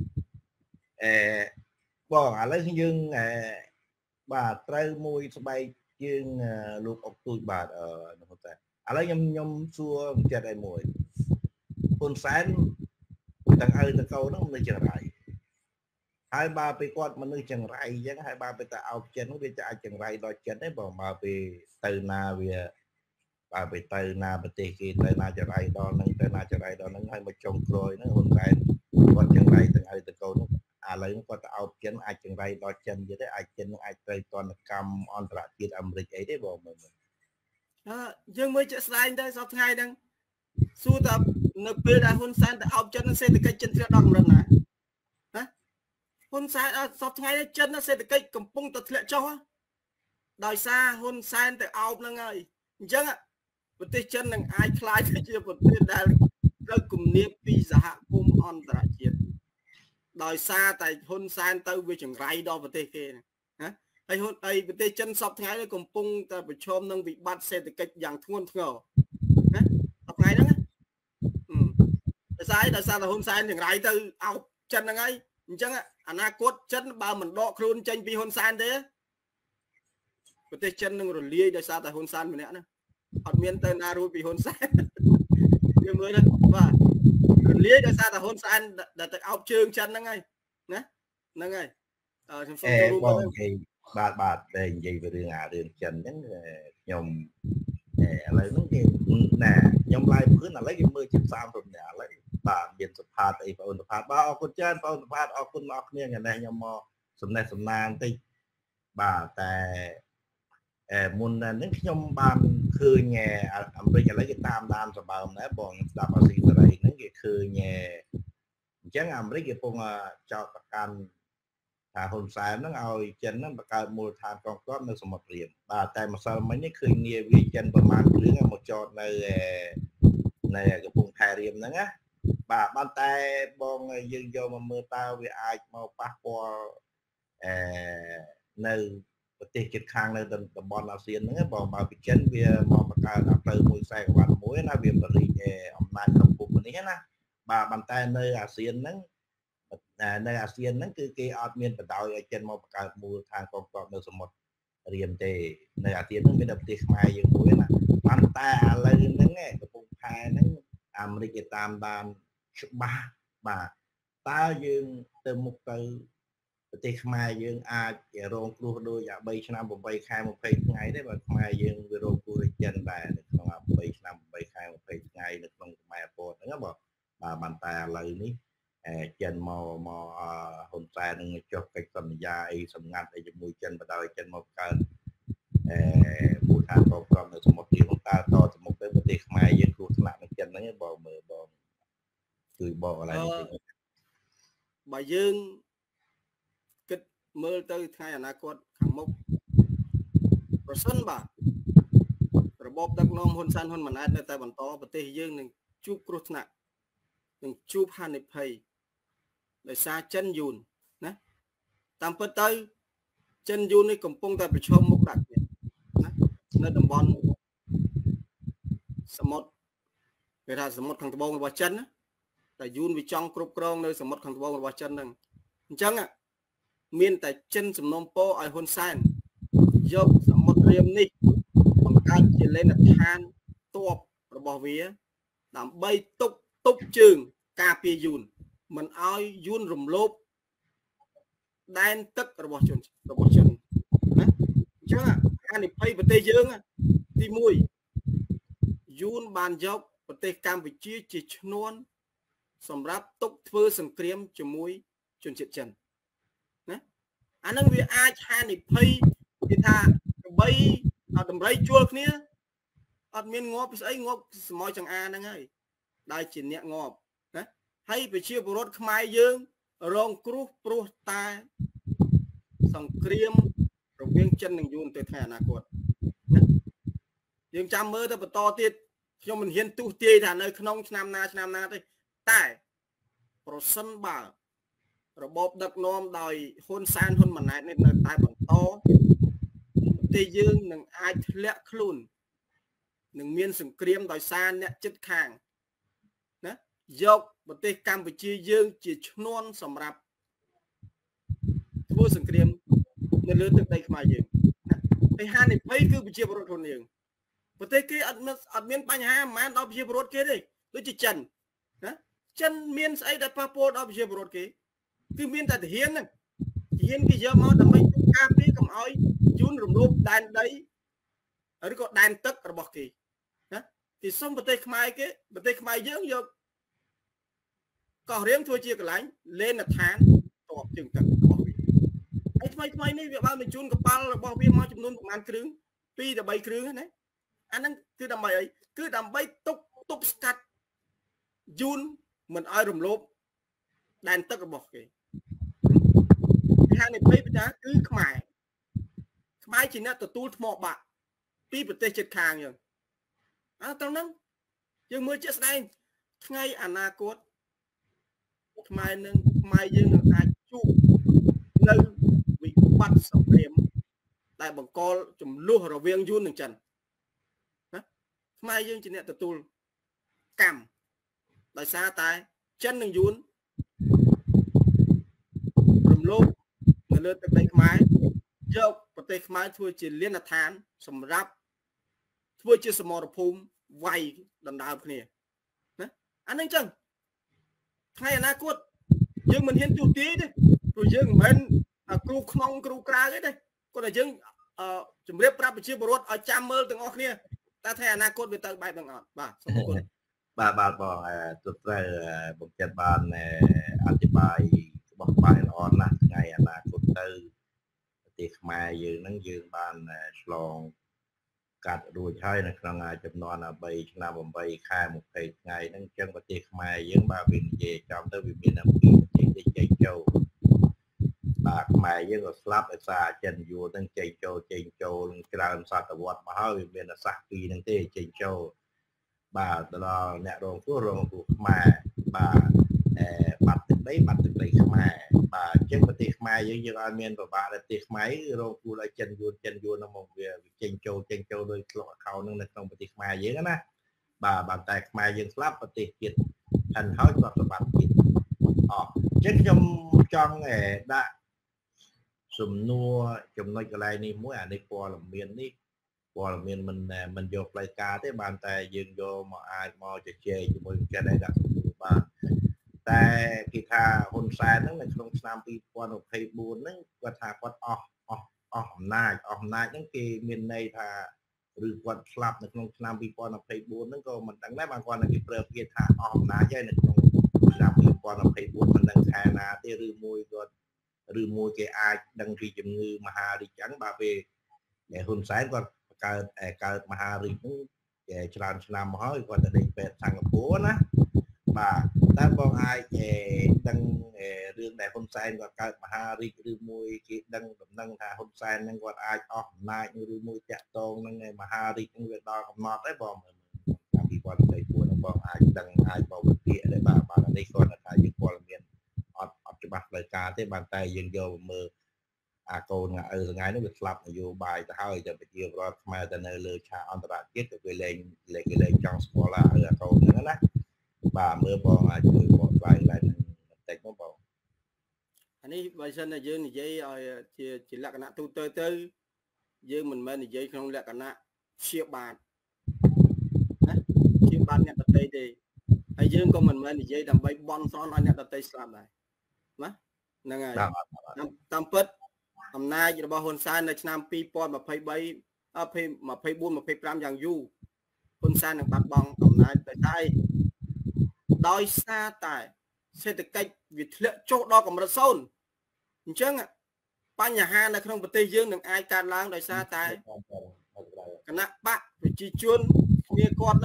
บอกอะไรยึงบ่าไตรมวยสบายยึงลูกออกตุยบาดนะครับแต่อะไรยำซัวจะได้มวยคนแสนตั้งตั้งเขาต้องในจังไรhai baไปกอดมันนึกจังไรยังhai baไปแต่เอาเจนไปจะเอาจังไรดอยเจนได้บอกมาไปเตนาเวียไปเตนาไปเตกีเตนาจะไรดอนนึงเตนาจะไรดอนนึงให้มาจงโกรยนั่นคนไรกอดจังไรตั้งไอ้ตะโกนอะไรนั่นก็จะเอาเจนไอ้จังไรดอยเจนจะได้ไอ้เจนไอ้ใจตอนกรรมอันตรายที่อเมริกาได้บอกมันยังไม่จะสายได้สักไงดังสู้แต่ในปีได้หุ่นสันแต่เอาเจนเศรษฐกิจเจนเสียดอกนั่นนะហ៊ុនសែនសពថ្ងៃនេះចិនសេដ្ឋកិច្ចកំពុងតែធ្លាក់ចុះដោយសារហ៊ុនសែនទៅអោបហ្នឹងហើយអញ្ចឹងប្រទេសចិននឹងអាចខ្លាយទៅជាប្រទេសដែលត្រូវគំនាបពីសហគមន៍អន្តរជាតិដោយសារតែហ៊ុនសែនទៅវាចង្រៃដល់ប្រទេសគេណាហើយប្រទេសចិនសពថ្ងៃនេះកំពុងតែប្រឈមនឹងវិបត្តិសេដ្ឋកិច្ចយ៉ាងធ្ងន់ធ្ងរណាសពថ្ងៃហ្នឹងដោយសារតែហ៊ុនសែនចង្រៃទៅអោបចិនហ្នឹងហើយអញ្ចឹងអនាគតចិនបើមិនដកខ្លួនចេញពីហ៊ុនសែនទេប្រទេសចិននឹងរលាយដោយសារតែហ៊ុនសែនម្នាក់ហ្នឹងអត់មានទៅណារួចពីហ៊ុនសែនវាមើលទៅបាទរលាយដោយសារតែហ៊ុនសែនដែលទៅអោបជើងចិនហ្នឹងហើយណាហ្នឹងហើយខ្ញុំសូមចូលរួមបាទតែនិយាយពីរឿងចិនហ្នឹងខ្ញុំឥឡូវហ្នឹងគេណាខ្ញុំឡាយព្រឹនឥឡូវគេមើលជា30នាក់ឥឡូវបាទមានសុផាតអីបងអូនសុផាតបាទអរគុណច្រើនបងអូនសុផាតអរគុណអរគ្នាថ្ងៃនេះខ្ញុំមកសំណេះសំណាងបន្តិចបាទតែមុនហ្នឹងខ្ញុំបានឃើញអាមេរិកឥឡូវគេតាមដានសម្បើមដែរបងស្ដាប់អស៊ីសេរីហ្នឹងគេឃើញអញ្ចឹងអាមេរិកគេកំពុងចោទប្រកាន់ថាហ៊ុនសែនហ្នឹងឲ្យចិនហ្នឹងបង្កើតមូលដ្ឋានកងទ័ពនៅសមុទ្ររៀមបាទតែម្សិលមិញនេះឃើញនាវាចិនប្រមាណគ្រឿងមកចតនៅកំពង់ផែរៀមហ្នឹងណាបាទបានតែបងយើងយកមកមើលតើវាអាចមកប៉ះពាល់នៅប្រទេសជិតខាងនៅតំបន់អាស៊ានហ្នឹងបងបើពីចិនវាមកបង្កើតអាផ្លូវមួយខ្សែក្រវ៉ាត់មួយណាវាបរិយាអំណាចក្នុងភូមិនេះណាបាទប៉ុន្តែនៅអាស៊ានហ្នឹងគឺគេអត់មានបដ ாய் ឲ្យចិនមកបង្កើតមូលដ្ឋានកងទ័ពនៅសមុទ្ររៀមទេនៅអាស៊ានហ្នឹងមានតែប្រទេសខ្មែរយើងមួយណាប៉ុន្តែឥឡូវហ្នឹងកំពុងផែហ្នឹងអាមេរិកគេតាមដានច្បាស់បាទតើយើងទៅមុខទៅប្រទេសខ្មែរយើងអាចរងគ្រោះដូច3ឆ្នាំ8ខែ20ថ្ងៃទេបើខ្មែរយើងវារងគ្រោះដូចចិនដែរនៅក្នុង3ឆ្នាំ8ខែ20ថ្ងៃនៅក្នុងខ្មែរអពតហ្នឹងបាទបានតែឥឡូវនេះចិនមកហ៊ុនសែននឹងចុះកិច្ចសន្យាអីសម្ងាត់អីជាមួយចិនបដ ாய் ចិនមកកើតមូលដ្ឋានកងទ័ពនៅសមុទ្ររៀមតើតទៅមុខទៅប្រទេសខ្មែរយើងគ្រោះថ្នាក់នឹងចិនហ្នឹងបងមើលបងជួយបងកន្លែងនេះបើយើងគិតមើលទៅថ្ងៃអនាគតខាងមុខប្រសិនបាទរបបដឹកនាំហ៊ុនសែនហ៊ុនម៉ាណែតនៅតែបន្តប្រទេសយើងនឹងជួបគ្រោះថ្នាក់នឹងជួបហានិភ័យដោយសារចិនយួនណាតាមពិតទៅចិនយួននេះកំពុងតែប្រឈមមុខដាក់គ្នាណានៅតំបន់សមុទ្រគេថាសមុទ្រខាងត្បូងរបស់ចិនណាតែយួនវាចង់គ្រប់គ្រងនៅសមុទ្រខាងត្បូងរបស់ចិនហ្នឹងអញ្ចឹងមានតែចិនសំណុំពរឲ្យហ៊ុនសែនយកសមុទ្ររៀមនេះបង្កើតជាលេនដ្ឋានទ័ពរបស់វាដើម្បីទប់ជើងការពារយួនមិនឲ្យយួនរំលោភដែនទឹករបស់ចិនណាអញ្ចឹងអានិភ័យប្រទេសយើងទី1យួនបានយកប្រទេសកម្ពុជាជាឈ្នួនសម្រាប់ទុកធ្វើសង្គ្រាមជាមួយជនជាតិចិនណាអានឹងវាអាចហានិភ័យគេថាដំរីជួលគ្នាអត់មានងាប់ស្អីងាប់សម័យចង្អាហ្នឹងហើយដែលជាអ្នកងាប់ណាហើយប្រជាពលរដ្ឋខ្មែរយើងរងគ្រោះព្រោះតែសង្គ្រាមរវាងចិននិងយួនទៅថ្ងៃអនាគតណាយើងចាំមើលទៅបន្តទៀតខ្ញុំមិនហ៊ានទុះទាយថានៅក្នុងឆ្នាំណាទេតែប្រសិនបើរបបដឹកនាំដោយហ៊ុនសែនហ៊ុនម៉ាណែតនេះនៅតែបន្តប្រទេសយើងនឹងអាចធ្លាក់ខ្លួននឹងមានសង្គ្រាមដោយសារអ្នកជិតខាងណាយកប្រទេសកម្ពុជាយើងជាឈ្នួនសម្រាប់ធ្វើសង្គ្រាមនៅលើទឹកដីខ្មែរយើងណាហើយហានិភ័យគឺប្រជាពលរដ្ឋខ្លួនយើងប្រទេសគេអត់មានបញ្ហាមិនមែនដល់ប្រជាពលរដ្ឋគេទេដូចជាចិនណាចិនមានស្អីដែលប៉ះពាល់ដល់ប្រជាពលរដ្ឋគេគឺមានតែទាហានហ្នឹងទាហានគេយកមកដើម្បីការពារកុំឲ្យយួនរំលោភដែនដីឬក៏ដែនទឹករបស់គេណាគេសុំប្រទេសខ្មែរយើងយកកោះរៀងធ្វើជាកន្លែងលេនដ្ឋានតបជើងទឹករបស់វាហើយថ្មីនេះវាបានបញ្ជូនកប៉ាល់របស់វាមកចំនួនប្រហែលគ្រឿង2 ដល់ 3គ្រឿងណាអាហ្នឹងគឺដើម្បីអីគឺដើម្បីទប់ស្កាត់យួនមិនឲ្យរំលោភដែនទឹករបស់គេហានិភ័យថាគឺខ្មែរជាអ្នកទទួលថ្មបាក់ពីប្រទេសជិតខាងយើងត្រង់ហ្នឹងយើងមើលជាក់ស្ដែងថ្ងៃអនាគតខ្មែរយើងនឹងអាចជួបនៅវិបត្តិសង្គ្រាមដែលបង្កចំនួនរវាងយួននិងចិនណាខ្មែរយើងជាអ្នកទទួលកម្មដោយសារតែចិននិងយួនរំលោភនៅលើទឹកដីខ្មែរយកប្រទេសខ្មែរធ្វើជាលានដ្ឋានសម្រាប់ធ្វើជាសមរភូមិវាយដណ្ដើមគ្នាណាអានឹងចឹងថ្ងៃអនាគតយើងមិនហ៊ានទូទាយទេព្រោះយើងមិនមែនគ្រូក្នុងគ្រូក្រៅទេគាត់តែយើងជំរាបប្រាប់ប្រជាពលរដ្ឋឲ្យចាំមើលទាំងអស់គ្នាតើថ្ងៃអនាគតវាទៅបែបហ្នឹងអត់បាទសូមអរគុណបាទបងទត្រូវបង្កើតបានអធិប្បាយរបស់បាយល្អណាស់ថ្ងៃអនាគតទៅប្រទេសខ្មែរយើងហ្នឹងយើងបានឆ្លងកាត់រួចហើយនៅក្នុងចំនួន3ឆ្នាំ8ខែ20ថ្ងៃហ្នឹងអញ្ចឹងប្រទេសខ្មែរយើងបាទវានិយាយចំទៅវាមានអំពីប្រទេសចេញចូលបាទខ្មែរយើងក៏ស្លាប់ដោយសារចិនយួនហ្នឹងចេញចូលច្រើនសតវត្សមកហើយវាមានអាសាសពីរហ្នឹងទេចេញចូលបាទដល់អ្នករងគ្រោះខ្មែរបាទបាត់ទឹកដីខ្មែរបាទអញ្ចឹងប្រទេសខ្មែរយើងឲ្យមានប្របាកនៅប្រទេសខ្មែររងគ្រោះដោយចិនយួនហ្នឹងមកវាចេញចូលដោយធ្លុកអខោនឹងនៅក្នុងប្រទេសខ្មែរយើងណាបាទតែខ្មែរយើងស្លាប់ប្រទេសជាតិហិនហើយគាត់សម្បត្តិជាតិអញ្ចឹងខ្ញុំចង់ដាក់សំណួរចំណុចកន្លែងនេះមួយអានេះព័ត៌មានមិនយកផ្លូវការទេបានតែយើងយកមកអាចមកជជែកជាមួយចិនឲ្យដាក់សំណួរបានតែគេថាហ៊ុនសែនហ្នឹងនៅក្នុងឆ្នាំ2024ហ្នឹងគាត់ថាគាត់អស់អំណាចហ្នឹងគេមានន័យថាឬគាត់ស្លាប់នៅក្នុងឆ្នាំ2024ហ្នឹងក៏មិនដឹងដែរបានគាត់គេប្រើពាក្យថាអស់អំណាចហើយនៅក្នុងឆ្នាំ2024មិនដឹងខែណាទេឬមួយគេអាចដឹងពីជំងឺមហារីកអញ្ចឹងបាទពេលហ៊ុនសែនគាត់កើតមហារីកហ្នឹងច្រើនឆ្នាំមកហើយគាត់ទៅដេកពេទ្យសិង្ហបុរីណាបាទតែបងអាចដឹងរឿងដែលហ៊ុនសែនគាត់កើតមហារីកឬមួយគេដឹងដំណឹងថាហ៊ុនសែនហ្នឹងគាត់អាចអស់អំណាចឬមួយតាក់ទងនឹងមហារីកហ្នឹងវាដល់កំណត់ទេបងតាម2024ហ្នឹងបងអាចដឹងអាចបកវិភាគដែរបាទនេះគាត់ថាយើងព័ត៌មានអត់ច្បាស់ផ្លូវការទេបានតែយើងយកមើលអាកូនថ្ងៃនេះវាស្លាប់នយោបាយទៅហើយតែប្រជាពលរដ្ឋខ្មែរទៅនៅលើឆាកអន្តរជាតិក៏គេលែងចង់ស្គាល់អាកូនហ្នឹងណាបាទមើលបងអាចជួយបកស្រាយឡើងបន្តិចមកបងអានេះបើសិនតែយើងនិយាយឲ្យជាលក្ខណៈទូទៅយើងមិនមែននិយាយក្នុងលក្ខណៈព្យាបាទណាព្យាបាទអ្នកដទៃទេហើយយើងក៏មិនមែននិយាយដើម្បីបន់ស្រន់ឲ្យអ្នកដទៃស្លាប់ដែរណាហ្នឹងហើយតាមពិតអំណាចរបស់ហ៊ុនសែននៅឆ្នាំ2023 24 25យ៉ាងយូរហ៊ុនសែននឹងបាត់បង់អំណាចដោយសារតែសេដ្ឋកិច្ចវាធ្លាក់ចុះដល់កម្រិត0អញ្ចឹងបញ្ហានៅក្នុងប្រទេសយើងនឹងអាចកើតឡើងដោយសារតែគណៈបកប្រជាជនគ្នាគាត់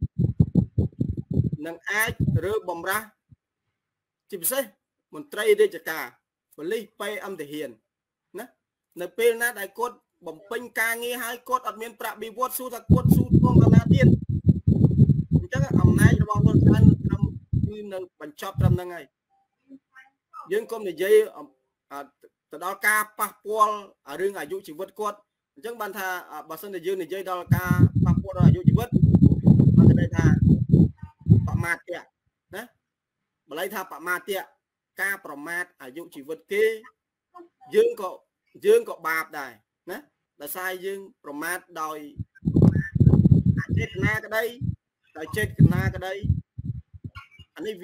នឹងអាចរើបំរាស់ជាពិសេសមន្ត្រីរាជការប៉ូលីស PM ទាហានណានៅពេលណាដែលគាត់បំពេញការងារហើយគាត់អត់មានប្រាក់បៀវត្សស៊ូថាគាត់ស៊ូទ្រង់ដល់ណាទៀតអញ្ចឹងអំណាចរបស់ហ៊ុនសែនត្រឹមគឺនៅបញ្ចប់ត្រឹមហ្នឹងហើយយើងកុំនិយាយទៅដល់ការប៉ះពាល់រឿងអាយុជីវិតគាត់អញ្ចឹងបានថាបើសិនតែយើងនិយាយដល់ការប៉ះពាល់ដល់អាយុជីវិតបានន័យថាបមាទណាបល័យថាបមាទការប្រមាថអាយុជីវិតគេយើងក៏បាបដែរណាដោយសារយើងប្រមាថដោយអចេតនាក្តីដោយចេតនាក្តីអានេះ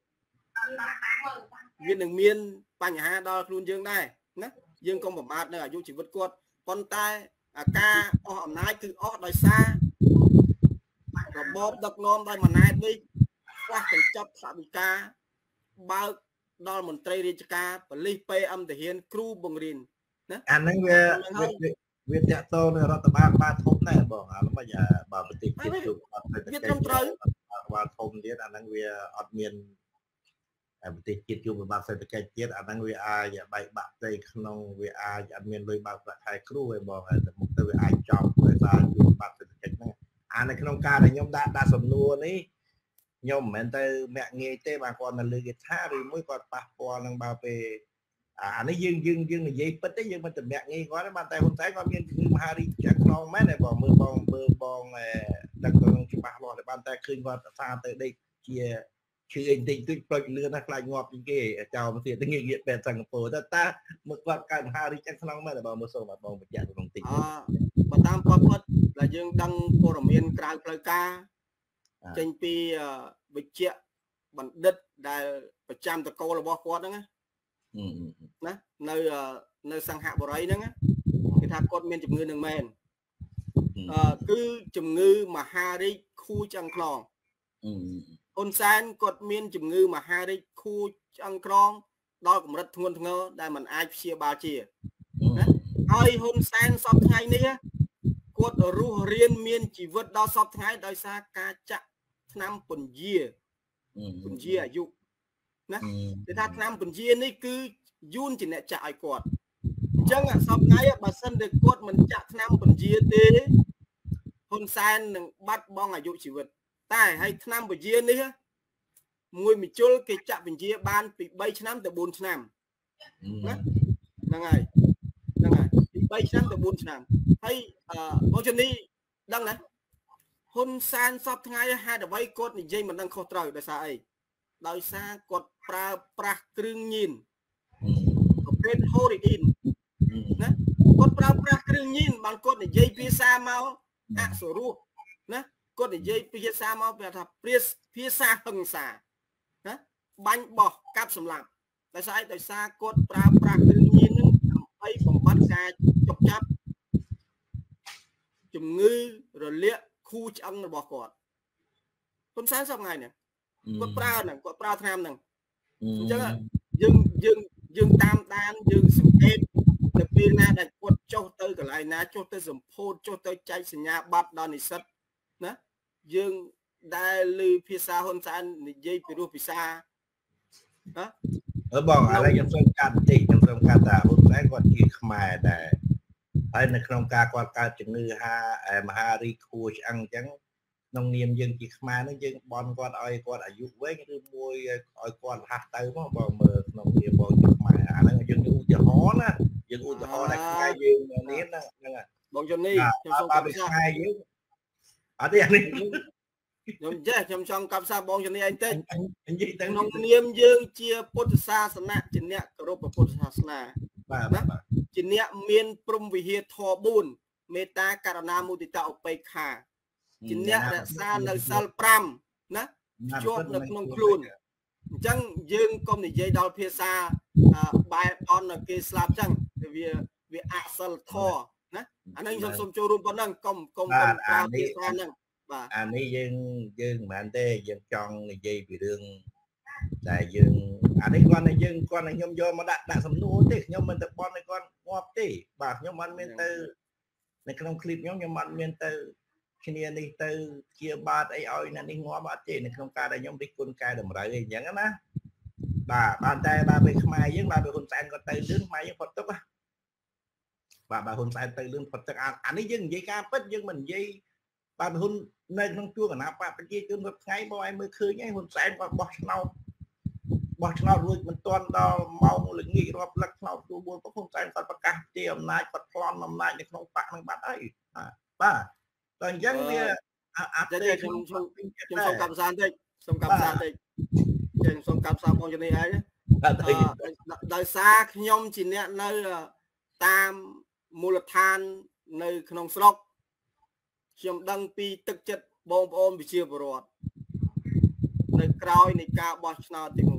វានឹងមានបញ្ហាដល់ខ្លួនយើងដែរណាយើងកុំប្រមាថនៅអាយុជីវិតគាត់ប៉ុន្តែការអស់អំណាចគឺអស់ដោយសាររបបដឹកនាំដោយម៉ាណែតនេះខ្វះកញ្ចប់ថវិកាបើកដល់មន្ត្រីរាជការប៉ូលីស PM ទាហានគ្រូបង្រៀនណាអាហ្នឹងវាតាក់ទងនឹងរដ្ឋបាលបាទធំដែរបងអានោះមិនបើប្រទេសជាតិជួបអត់ទៅវាត្រឹមត្រូវរដ្ឋបាលធំទៀតអាហ្នឹងវាអត់មានប្រទេសជាតិជួបវិបត្តិសេដ្ឋកិច្ចទៀតអាហ្នឹងវាអាចបែកបាក់ទៅក្នុងវាអាចអត់មានលុយបើកប្រាក់ខែគ្រូឯងបងហើយទៅមុខទៅវាអាចចប់ដោយសារជួបវិបត្តិសេដ្ឋកិច្ចហ្នឹងអានៅក្នុងការដែលខ្ញុំដាក់សំណួរនេះខ្ញុំមិនមែនទៅមាក់ងាយទេបាទគាត់នៅលើគេថាឬមួយគាត់ប៉ះពាល់នឹងបើពេលអានេះយើងនិយាយពិតទេយើងមិនតម្រាក់ងាយគាត់ទេបាទតែហ៊ុនសែនគាត់មានជំងឺមហារីកខ្នងមែនទេបងមើលបងដឹកទៅនឹងច្បាស់លាស់តែបានតែឃើញគាត់ប្រសាទៅដេកជាឈឺអីតិចតិចប្រូចលឿនណាស់ខ្លាចងាប់ជាងគេចោលមកទៀតងាកពេទ្យសិង្ហបុរីតើមើលគាត់កើតមហារីកខ្នងមែនទេបងមើលសូមបងបញ្ជាក់ក្នុងតិចបើតាមគាត់ពិតដែលយើងដឹងព័ត៌មានក្រៅផ្លូវការចេញពីវិជ្ជបណ្ឌិតដែលប្រចាំតកូលរបស់គាត់ហ្នឹងណានៅសង្ហបុរីហ្នឹងគេថាគាត់មានជំងឺនឹងមែនគឺជំងឺមហារីកខួរឆ្អឹងខ្នងហ៊ុនសែនគាត់មានជំងឺមហារីកខួរឆ្អឹងខ្នងដល់កម្រិតធ្ងន់ធ្ងរដែលมันអាចព្យាបាលជាណាហើយហ៊ុនសែនសពថ្ងៃនេះគាត់រស់រៀនមានជីវិតដល់សពថ្ងៃដោយសារការចាក់ថ្នាំពន្យាអាយុណាគេថាថ្នាំពន្យានេះគឺយូនជាអ្នកចាក់ឲ្យគាត់អញ្ចឹងសពថ្ងៃបើសិនតែគាត់មិនចាក់ថ្នាំពន្យាទេហ៊ុនសែននឹងបាត់បង់អាយុជីវិតតែហើយថ្នាំពន្យានេះមួយមជុលគេចាក់ពន្យាបានពី3ឆ្នាំទៅ4ឆ្នាំណាហ្នឹងហើយពី3ឆ្នាំទៅ4ឆ្នាំហើយបងជនីដឹងណាហ៊ុនសែនសពថ្ងៃហេតុអ្វីគាត់និយាយមិនដឹងខុសត្រូវដោយសារអីដោយសារគាត់ប្រើប្រាស់គ្រឿងញៀនប្រភេទហូរីអ៊ីនណាគាត់ប្រើប្រាស់គ្រឿងញៀនបានគាត់និយាយភាសាមកអសុរោះណាគាត់និយាយភាសាមកគេថាភាសាហិង្សាណាបាញ់បោះកាប់សម្លាប់ដោយសារគាត់ប្រើប្រាស់គ្រឿងញៀននឹងដើម្បីបំបត្តិការចុកចាប់ជំងឺរលាកខួរឆ្អឹងរបស់គាត់ហ៊ុនសែនសប្ថ្ងៃនេះគាត់ប្រើថ្នាំហ្នឹងអញ្ចឹងយើងតាមដានយើងសង្កេតនៅពេលណាដែលគាត់ចុះទៅកន្លែងណាចុះទៅសម្ពោធចុះទៅចែកសញ្ញាបត្រដល់និស្សិតណាយើងដែលឮភាសាហ៊ុនសែននិយាយពីរោះភាសាណាបងឥឡូវខ្ញុំសូមកាត់បន្តិចខ្ញុំសូមកាត់ថាហ៊ុនសែនគាត់ជាខ្មែរដែរហើយនៅក្នុងការគាត់កើតជំងឺមហារីកខួរឆ្អឹងអញ្ចឹងក្នុងនាមយើងជាខ្មែរនឹងយើងបន់គាត់ឲ្យគាត់អាយុវែងឬមួយឲ្យគាត់ហាស់ទៅមកបងមើលក្នុងនាមបងជាខ្មែរអាហ្នឹងយើងឧទាហរណ៍ណាយើងឧទាហរណ៍តែខ្មែរយើងនាមហ្នឹងបងជូនីខ្ញុំសូមកាត់ផ្សាយខ្មែរយើងអត់ទេអានេះខ្ញុំចង់កាត់ផ្សាយបងជូនីឯងតិចក្នុងនាមយើងជាពុទ្ធសាសនៈជាអ្នកគោរពពុទ្ធសាសនាបាទជាអ្នកមានព្រហ្មវិហារធម៌4មេត្តាករុណាមុទិតាឧបេក្ខាជាអ្នករក្សានៅសិល5ណាជាប់នៅក្នុងខ្លួនអញ្ចឹងយើងកុំនិយាយដល់ភាសាបែបអន់គេស្លាប់អញ្ចឹងវាអសិលធម៌ណាអានេះខ្ញុំសូមចូលរួមប៉ុណ្ណឹងកុំប្រើភាសាហ្នឹងបាទអានេះយើងមិនមែនទេយើងចង់និយាយពីរឿងតែយើងអានេះគាត់ខ្ញុំយកមកដាក់សំណួរទេខ្ញុំមិនទៅបន់ឲ្យគាត់ងាប់ទេបាទខ្ញុំមិនមានទៅនៅក្នុងคลิปខ្ញុំមិនមានទៅគ្នានេះទៅជាបាតអីឲ្យអ្នកនេះងាប់អត់ទេនៅក្នុងការដែលខ្ញុំរិះគន់កែតម្រូវអីអញ្ចឹងណាបាទបានតែបើពេលខ្មែរយើងបើហ៊ុនសែនគាត់ទៅលឿនខ្មែរយើងផុតទឹកណាបាទបើហ៊ុនសែនទៅលឿនផុតទឹកអានេះយើងនិយាយការពិតយើងមិននិយាយបាទហ៊ុននៅក្នុងជួរគណៈបកប្រជាជនមួយថ្ងៃបងឯងមើលឃើញឯងហ៊ុនសែនគាត់បោះឆ្នោតរួចមិនទាន់ដល់ម៉ោងល្ងាចរាប់លឹកឆ្នោតទូ4ពុកហ៊ុនសែនគាត់ប្រកាសជាអំណាចគាត់ប្លន់អំណាចនៅក្នុងបកនឹងបាត់ហើយបាទតែអញ្ចឹងវាអត់ទេខ្ញុំសូមកាប់ផ្សាយបន្តិចសូមកាប់ផ្សាយបន្តិចចេញសូមកាប់ផ្សាយបងជនីឯងដោយសារខ្ញុំជាអ្នកនៅតាមមូលដ្ឋាននៅក្នុងស្រុកខ្ញុំដឹងពីទឹកចិត្តបងប្អូនប្រជាពលរដ្ឋនៅក្រោយនៃការបោះឆ្នោតទី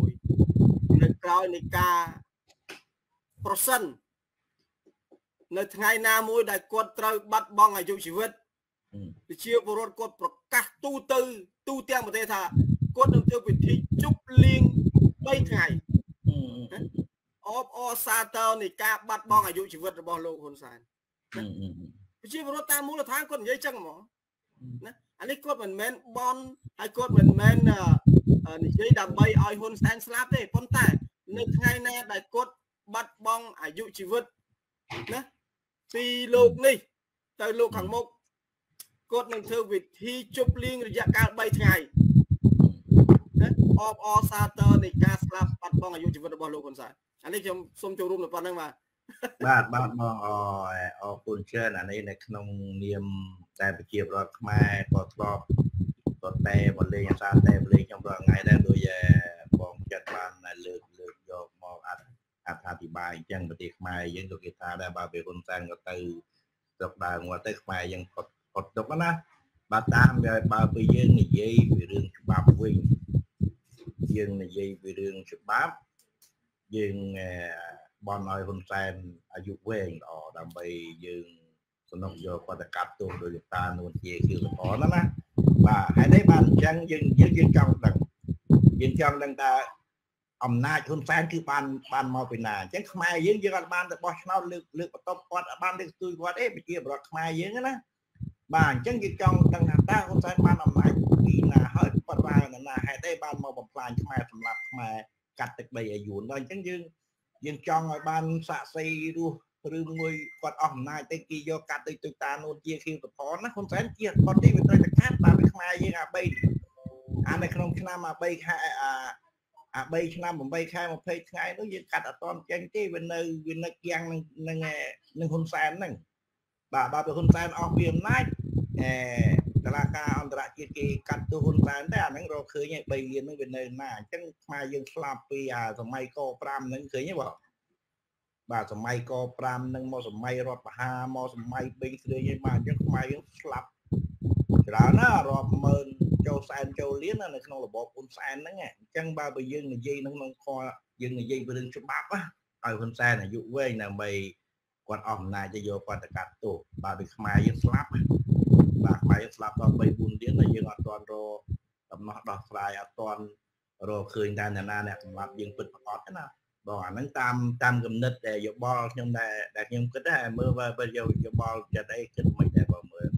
1នៅក្រោយនៃការប្រសិននៅថ្ងៃណាមួយដែលគាត់ត្រូវបាត់បង់អាយុជីវិតប្រជាពលរដ្ឋគាត់ប្រកាសទូទាំងប្រទេសថាគាត់នឹងធ្វើពិធីជប់លៀង3ថ្ងៃអបអរសាទរនៃការបាត់បង់អាយុជីវិតរបស់លោកហ៊ុនសែនប្រជាពលរដ្ឋតាមមូលដ្ឋានគាត់និយាយចឹងហ្មងណាអានេះគាត់មិនមែនបនហើយគាត់មិនមែននិយាយដើម្បីឲ្យហ៊ុនសែនស្លាប់ទេប៉ុន្តែនៅថ្ងៃណាដែលគាត់បាត់បង់អាយុជីវិតណាពីលោកនេះទៅលោកខាងមុខគាត់នឹងធ្វើវិធីជប់លៀងរយៈកាល3ថ្ងៃណាអបអសាទរនៃការស្លាប់បាត់បង់អាយុជីវិតរបស់លោកហ៊ុនសែនអានេះខ្ញុំសូមចូលរួមនៅប៉ុណ្្នឹងបាទបាទបងអរគុណច្រើនអានេះនៅក្នុងនាមតែប្រជាពលរដ្ឋខ្មែរក៏ធ្លាប់ក៏តែមកលេងអាសាតែលេងខ្ញុំរាល់ថ្ងៃដែរដោយបងចិត្តបានលើកយកមកអត្ថាធិប្បាយអញ្ចឹងប្រទេសខ្មែរយើងក៏គេថាដែរបើពេលហ៊ុនសែនក៏ទៅស្រុកដើមមកទៅខ្មែរយើងផុតទុកណាបាទតាមបើពេលយើងនិយាយពីរឿងច្បាប់វិញយើងនិយាយពីរឿងច្បាប់យើងបនឲ្យហ៊ុនសែនអាយុវែងល្អដើម្បីយើងសំណុកយកគាត់ទៅកាត់ទោសដោយលោកតានួនជាគឺល្អណាស់បាទហើយនេះបានអញ្ចឹងយើងចង់ដឹងថាអំណាចហ៊ុនសែនគឺបានមកពីណាអញ្ចឹងខ្មែរយើងអត់បានទៅបោះឆ្នោតលើកបន្ទប់គាត់អត់បានលើកស្ទួយគាត់ទេប្រជាពលរដ្ឋខ្មែរយើងណាបាទអញ្ចឹងយើងចង់ដឹងថាតើហ៊ុនសែនបានអំណាចពីណាហើយបរាណាហេតុអីបានមកបំផ្លាញខ្មែរសម្រាប់ខ្មែរកាត់ទឹកដីឲ្យយួនដល់អញ្ចឹងយើងចង់ឲ្យបានសាក់សីរស់ឬមួយគាត់អស់អំណាចទៅគេយកកាត់ទៅទុយតានួនជាខៀវតផនណាហ៊ុនសែនជាគាត់ទីវាត្រូវតែកាត់បាទខ្មែរយើងអា3នៅក្នុងឆ្នាំ3ខែ3ឆ្នាំ8ខែ20ថ្ងៃនោះយើងកាត់អត់តន់ចេញទេវានៅគៀងនឹងហ៊ុនសែនហ្នឹងបាទបើហ៊ុនសែនអស់ពីអំណាចតឡាការអន្តរជាតិគេកាត់ទោសហ៊ុនសែនតែអាហ្នឹងរកឃើញឯ3លានហ្នឹងវានៅណាអញ្ចឹងខ្មែរយើងស្លាប់ពីសម័យក5ហ្នឹងឃើញទេបងបាទសម័យក5ហ្នឹងមកសម័យរដ្ឋបហាមកសម័យបេងស្រីឯងបាទអញ្ចឹងខ្មែរយើងស្លាប់ច្រើនណាស់រាប់ម៉ឺនចូលសែនចូលលាននៅក្នុងរបបហ៊ុនសែនហ្នឹងអញ្ចឹងបើយើងនិយាយក្នុងខយើងនិយាយពីរឿងច្បាប់ឲ្យហ៊ុនសែនអាយុវែងដើម្បីគាត់អស់អំណាចទៅយកគាត់ទៅកាត់ទោសបាទពីខ្មែរយើងស្លាប់បាទខ្មែរយើងស្លាប់ដល់3 4លានតែយើងអត់ទាន់រកដំណោះដោះស្រាយអត់ទាន់រកឃើញតែអ្នកណាអ្នកសម្រាប់យើងពិតប្រាកដទេណាបងអាហ្នឹងតាមគំនិតដែលយោបល់ខ្ញុំដែលខ្ញុំគិតដែរមើលបើយោបល់ចិត្តអីគិតមិនដែរបងមើល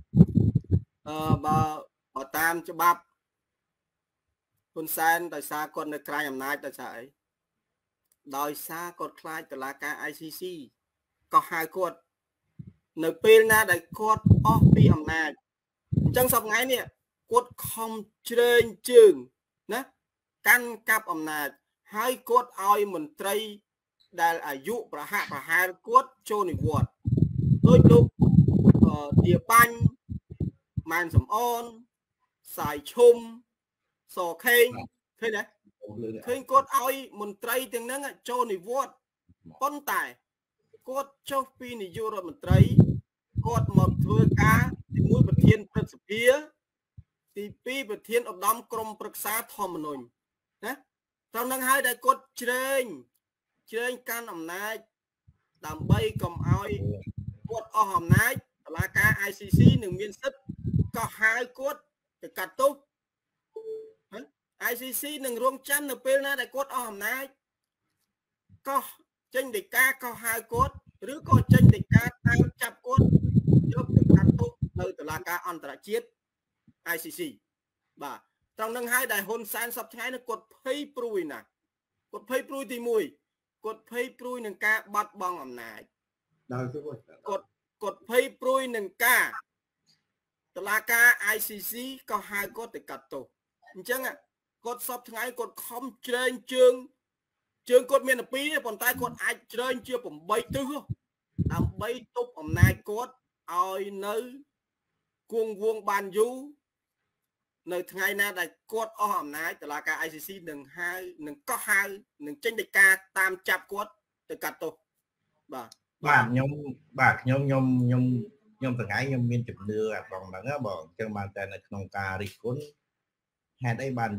បើតាមច្បាប់ហ៊ុនសែនដោយសារគាត់នៅក្រៅអំណាចដោយសារអីដោយសារគាត់ខ្លាចតុលាការ ICC ក៏ហៅគាត់នៅពេលណាដែលគាត់អស់ពីអំណាចអញ្ចឹងសប្តាហ៍នេះគាត់ខំជ្រែងជើងណាកាន់កាប់អំណាចហើយគាត់ឲ្យមន្ត្រីដែលអាយុប្រហាក់ប្រហែលគាត់ចូលនិវត្តន៍ដោយលោកទាបាញ់ម៉ែនសំអនសាយឈុំសខេងឃើញទេឃើញគាត់ឲ្យមន្ត្រីទាំងហ្នឹងចូលនិវត្តន៍ប៉ុន្តែគាត់ចុះពីនាយករដ្ឋមន្ត្រីគាត់មកធ្វើការទី1ប្រធានព្រឹទ្ធសភាទី2ប្រធានឧត្តមក្រុមប្រឹក្សាធម្មនុញ្ញណាត្រង់ហ្នឹងហើយដែលគាត់ជ្រែងកាន់អំណាចដើម្បីកុំឲ្យគាត់អស់អំណាចតុលាការ ICC នឹងមានសិទ្ធិកោះហៅគាត់ទៅកាត់ទោស ICC នឹងរងចាំនៅពេលណាដែលគាត់អស់អំណាចកោះចេញដីកាកោះហៅគាត់ឬក៏ចេញដីកាតាមចាប់គាត់យកទៅកាត់ទោសនៅតុលាការអន្តរជាតិ ICC បាទត្រង់នឹងហើយដែលហ៊ុនសែនសប្តាហ៍ថ្ងៃនេះគាត់ភ័យព្រួយណាស់គាត់ភ័យព្រួយទី1គាត់ភ័យព្រួយនឹងការបាត់បង់អំណាចដល់គាត់ភ័យព្រួយនឹងការតុលាការ ICC ក៏ហៅគាត់ទៅកាត់ទោសអញ្ចឹងគាត់សពថ្ងៃគាត់ខំជ្រែងជើងគាត់មាន2ទេប៉ុន្តែគាត់អាចជ្រែងជា8ទិសដើម្បីទប់អំណាចគាត់ឲ្យនៅគង់វង្សបានយូរនៅថ្ងៃណាដែលគាត់អស់អំណាចតុលាការ ICC នឹងកោះហៅនឹងចេញដីកាតាមចាប់គាត់ទៅកាត់ទោសបាទខ្ញុំថ្ងៃខ្ញុំមានជំនឿអាត្រង់ហ្នឹងបងអញ្ចឹងបានតែនៅក្នុងការរិះគន់ហេតុអីបាន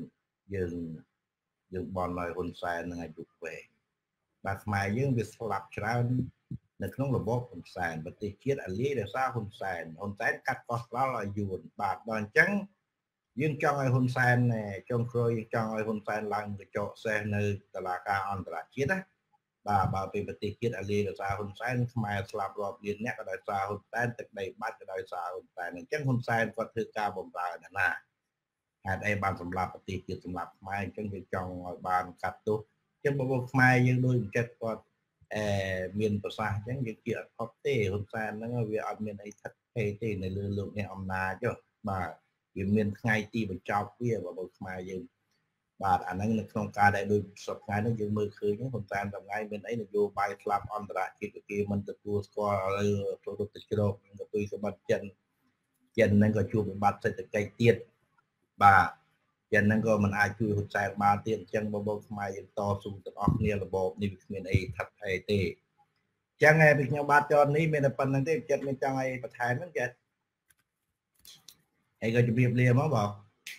យើងបន់ឲ្យហ៊ុនសែននឹងអាយុវែងបាទខ្មែរយើងវាស្លាប់ច្រើននៅក្នុងរបបហ៊ុនសែនប្រទេសជាតិអាលាយដោយសារហ៊ុនសែនកាត់កោះក្បាលឲ្យយួនបាទដល់អញ្ចឹងយើងចង់ឲ្យហ៊ុនសែនចុងក្រោយចង់ឲ្យហ៊ុនសែនឡើងកញ្ចក់សេះនៅតុលាការអន្តរជាតិណា bà vềประเทศជាតិអាលីដោយសារហ៊ុនសែនខ្មែរស្លាប់រាប់លានអ្នកក៏ដោយសារហ៊ុនសែនទឹកដីបាត់ក៏ដោយសារហ៊ុនសែនអញ្ចឹងហ៊ុនសែនគាត់ធ្វើការបម្រើអ្នកណាហេតុអីបានសម្លាប់ប្រទេសជាតិសម្លាប់ខ្មែរអញ្ចឹងវាចង់ឲ្យបានកាត់ទោសអញ្ចឹងបងប្អូនខ្មែរយើងដូចចិត្តគាត់មានប្រសាសន៍អញ្ចឹងយើងជាអត់ខុសទេហ៊ុនសែនហ្នឹងវាអត់មានអីថិតថេរទេនៅលើលោកអ្នកអំណាចបាទវាមានថ្ងៃទីបញ្ចប់វាបងប្អូនខ្មែរយើងបាទអាហ្នឹងនៅក្នុងការដែលដូចសពថ្ងៃហ្នឹងយើងមើលឃើញហ៊ុនសែនថ្ងៃមានអីនយោបាយស្លាប់អន្តរជាតិគេមិនទទួលស្គាល់លើប្រទេសទៅជ្រោកនឹងទៅសម្បត្តិចិនហ្នឹងក៏ជួបវិបត្តិសេដ្ឋកិច្ចទៀតបាទចិនហ្នឹងក៏មិនអាចជួយហ៊ុនសែនបានទៀតអញ្ចឹងបងប្អូនខ្មែរយើងតស៊ូទាំងអស់គ្នារបបនេះវាគ្មានអីថិតថេរទេអញ្ចឹងឯងពីខ្ញុំបាទចននេះមានតែប៉ុណ្្នឹងទេចិត្តមានចង់អីបន្ថែមហ្នឹងចិត្តហើយក៏ជម្រាបលាមកបង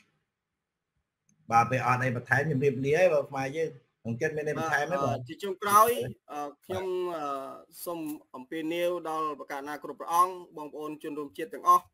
បាទពេលអត់អីបន្ថែមជម្រាបលាហើយបងខ្មែរយើងក្នុងចិត្តមានអីបន្ថែមទេបងជាចុងក្រោយខ្ញុំសូមអំពាវនាវដល់បកណាគ្រប់ព្រះអង្គបងប្អូនជនរួមជាតិទាំងអស់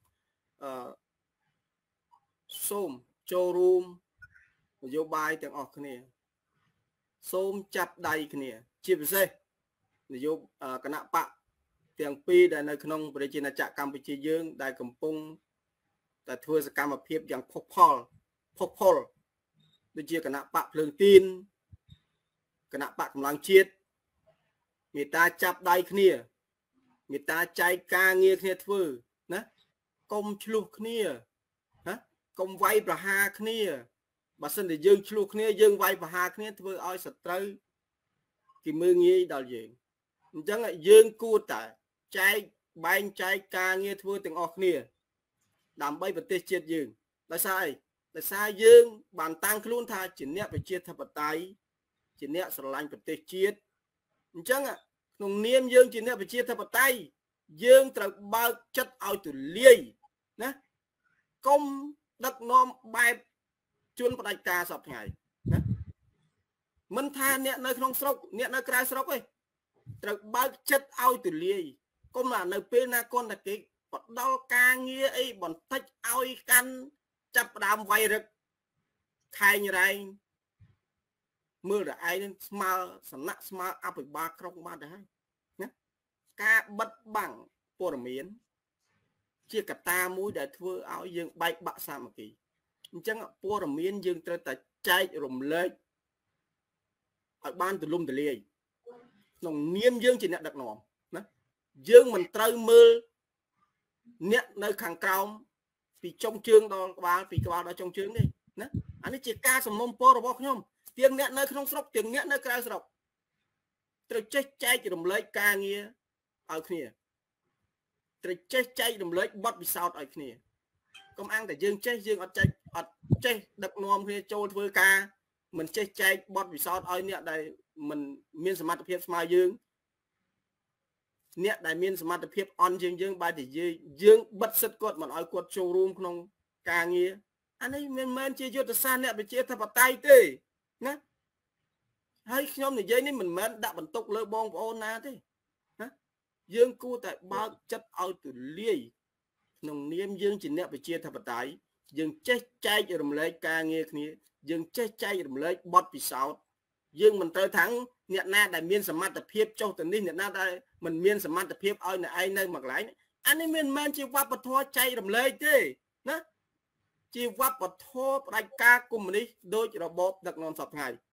សូមចូលរួមនយោបាយទាំងអស់គ្នាសូមចាប់ដៃគ្នាជាពិសេសនយោគណៈបកទាំងពីរដែលនៅក្នុងប្រជាណាចក្រកម្ពុជាយើងដែលកំពុងតែធ្វើសកម្មភាពយ៉ាងផុសផុលដូចជាគណៈបកភ្លើងទីនគណៈបកកម្លាំងជាតិមេត្តាចាប់ដៃគ្នាមេត្តាចែកការងារគ្នាធ្វើណាកុំឆ្លោះគ្នាណាកុំវាយប្រហារគ្នាបើសិនតែយើងឆ្លោះគ្នាយើងវាយប្រហារគ្នាធ្វើឲ្យសត្រូវគេមើលងាយដល់យើងអញ្ចឹងយើងគួរតែចែកបែងចែកការងារធ្វើទាំងអស់គ្នាដើម្បីប្រទេសជាតិយើងដោយសារអីដោយសារយើងបានតាំងខ្លួនថាជាអ្នកប្រជាធិបតេយ្យជាអ្នកស្រឡាញ់ប្រទេសជាតិអញ្ចឹងក្នុងនាមយើងជាអ្នកប្រជាធិបតេយ្យយើងត្រូវបើកចិត្តឲ្យទូលាយណាកុំដឹកនាំបែបជួនផ្ដាច់ការសពថ្ងៃណាមិនថាអ្នកនៅក្នុងស្រុកអ្នកនៅក្រៅស្រុកទេត្រូវបើកចិត្តឲ្យទូលាយកុំនៅពេលណាគាត់តែគេបដល់ការងារអីបន្តិចឲ្យកាន់ចាប់ផ្ដើមវាយរឹកខែងរែងមើលតែឯងនឹងស្មើសំណាក់ស្មើអភិបាលក្រុងបានទៅហើយណាការបិទបាំងព័ត៌មានជាកត្តាមួយដែលធ្វើឲ្យយើងបែកបាក់សាមគ្គីអញ្ចឹងព័ត៌មានយើងត្រូវតែចែករំលែកឲ្យបានទូលំទូលាយក្នុងនាមយើងជាអ្នកដឹកនាំណាយើងមិនត្រូវមើលអ្នកនៅខាងក្រោមពីចុងជើងដល់ក្បាលពីក្បាលដល់ចុងជើងនេះណាអានេះជាការសំណូមពររបស់ខ្ញុំទាំងអ្នកនៅក្នុងស្រុកទាំងអ្នកនៅក្រៅស្រុកត្រូវចេះចែករំលែកការងារឲ្យគ្នាត្រូវចេះចែករំលែកបទពិសោធន៍ឲ្យគ្នាកុំអាំងតែយើងចេះយើងអត់ចេះដឹកនាំគ្នាចូលធ្វើការមិនចេះចែកបទពិសោធន៍ឲ្យអ្នកដែលមិនមានសមត្ថភាពស្មើយើងអ្នកដែលមានសមត្ថភាពអន់ជាងយើងបែរជាយើងបិទសិទ្ធគាត់មិនឲ្យគាត់ចូលរួមក្នុងការងារអានេះមិនមែនជាយុទ្ធសាស្ត្រអ្នកប្រជាធិបតេយ្យទេណាហើយខ្ញុំនិយាយនេះមិនមែនដាក់បន្ទុកលើបងប្អូនណាទេណាយើងគួរតែបើកចិត្តឲ្យទូលាយក្នុងនាមយើងជាអ្នកប្រជាធិបតេយ្យយើងចេះចែករំលែកការងារគ្នាយើងចេះចែករំលែកបទពិសោធន៍យើងមិនត្រូវថាំងអ្នកណាដែលមានសមត្ថភាពចុះទៅនេះអ្នកណាដែលមិនមានសមត្ថភាពឲ្យអ្នកឯងនៅមួយកន្លែងអានេះមិនមែនជាវប្បធម៌ចែករំលែកទេណាជាវប្បធម៌ផ្ដាច់ការកុម្មុយនីសដោយរបបដឹកនាំសពថ្ងៃ